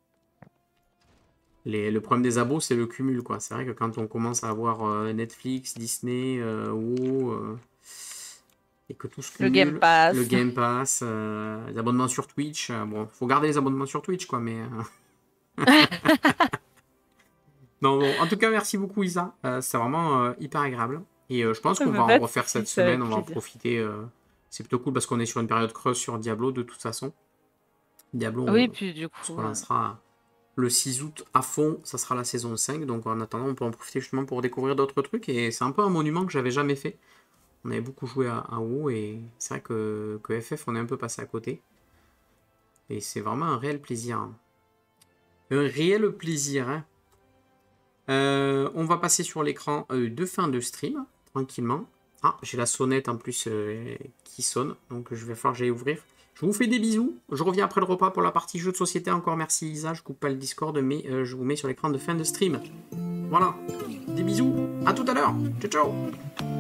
Les, le problème des abos, c'est le cumul, quoi. C'est vrai que quand on commence à avoir euh, Netflix, Disney, euh, WoW, euh, et que tout se cumule, le Game Pass, le Game Pass, euh, les abonnements sur Twitch, euh, bon, faut garder les abonnements sur Twitch, quoi, mais... Euh... non, bon, en tout cas, merci beaucoup, Isa. Euh, c'est vraiment euh, hyper agréable. Et euh, je pense qu'on va en refaire cette semaine, on va en profiter. Euh, c'est plutôt cool parce qu'on est sur une période creuse sur Diablo, de toute façon. Diablo, oui, on, puis du coup... on se relancera... Le six août à fond, ça sera la saison cinq. Donc en attendant, on peut en profiter justement pour découvrir d'autres trucs. Et c'est un peu un monument que j'avais jamais fait. On avait beaucoup joué à, à WoW et c'est vrai que, que F F, on est un peu passé à côté. Et c'est vraiment un réel plaisir. Hein. Un réel plaisir. Hein. Euh, on va passer sur l'écran euh, de fin de stream, tranquillement. Ah, j'ai la sonnette en plus euh, qui sonne. Donc je vais falloir que j'aille ouvrir. Je vous fais des bisous. Je reviens après le repas pour la partie jeu de société. Encore merci Isa. Je coupe pas le Discord, mais euh, je vous mets sur l'écran de fin de stream. Voilà. Des bisous. À tout à l'heure. Ciao, ciao.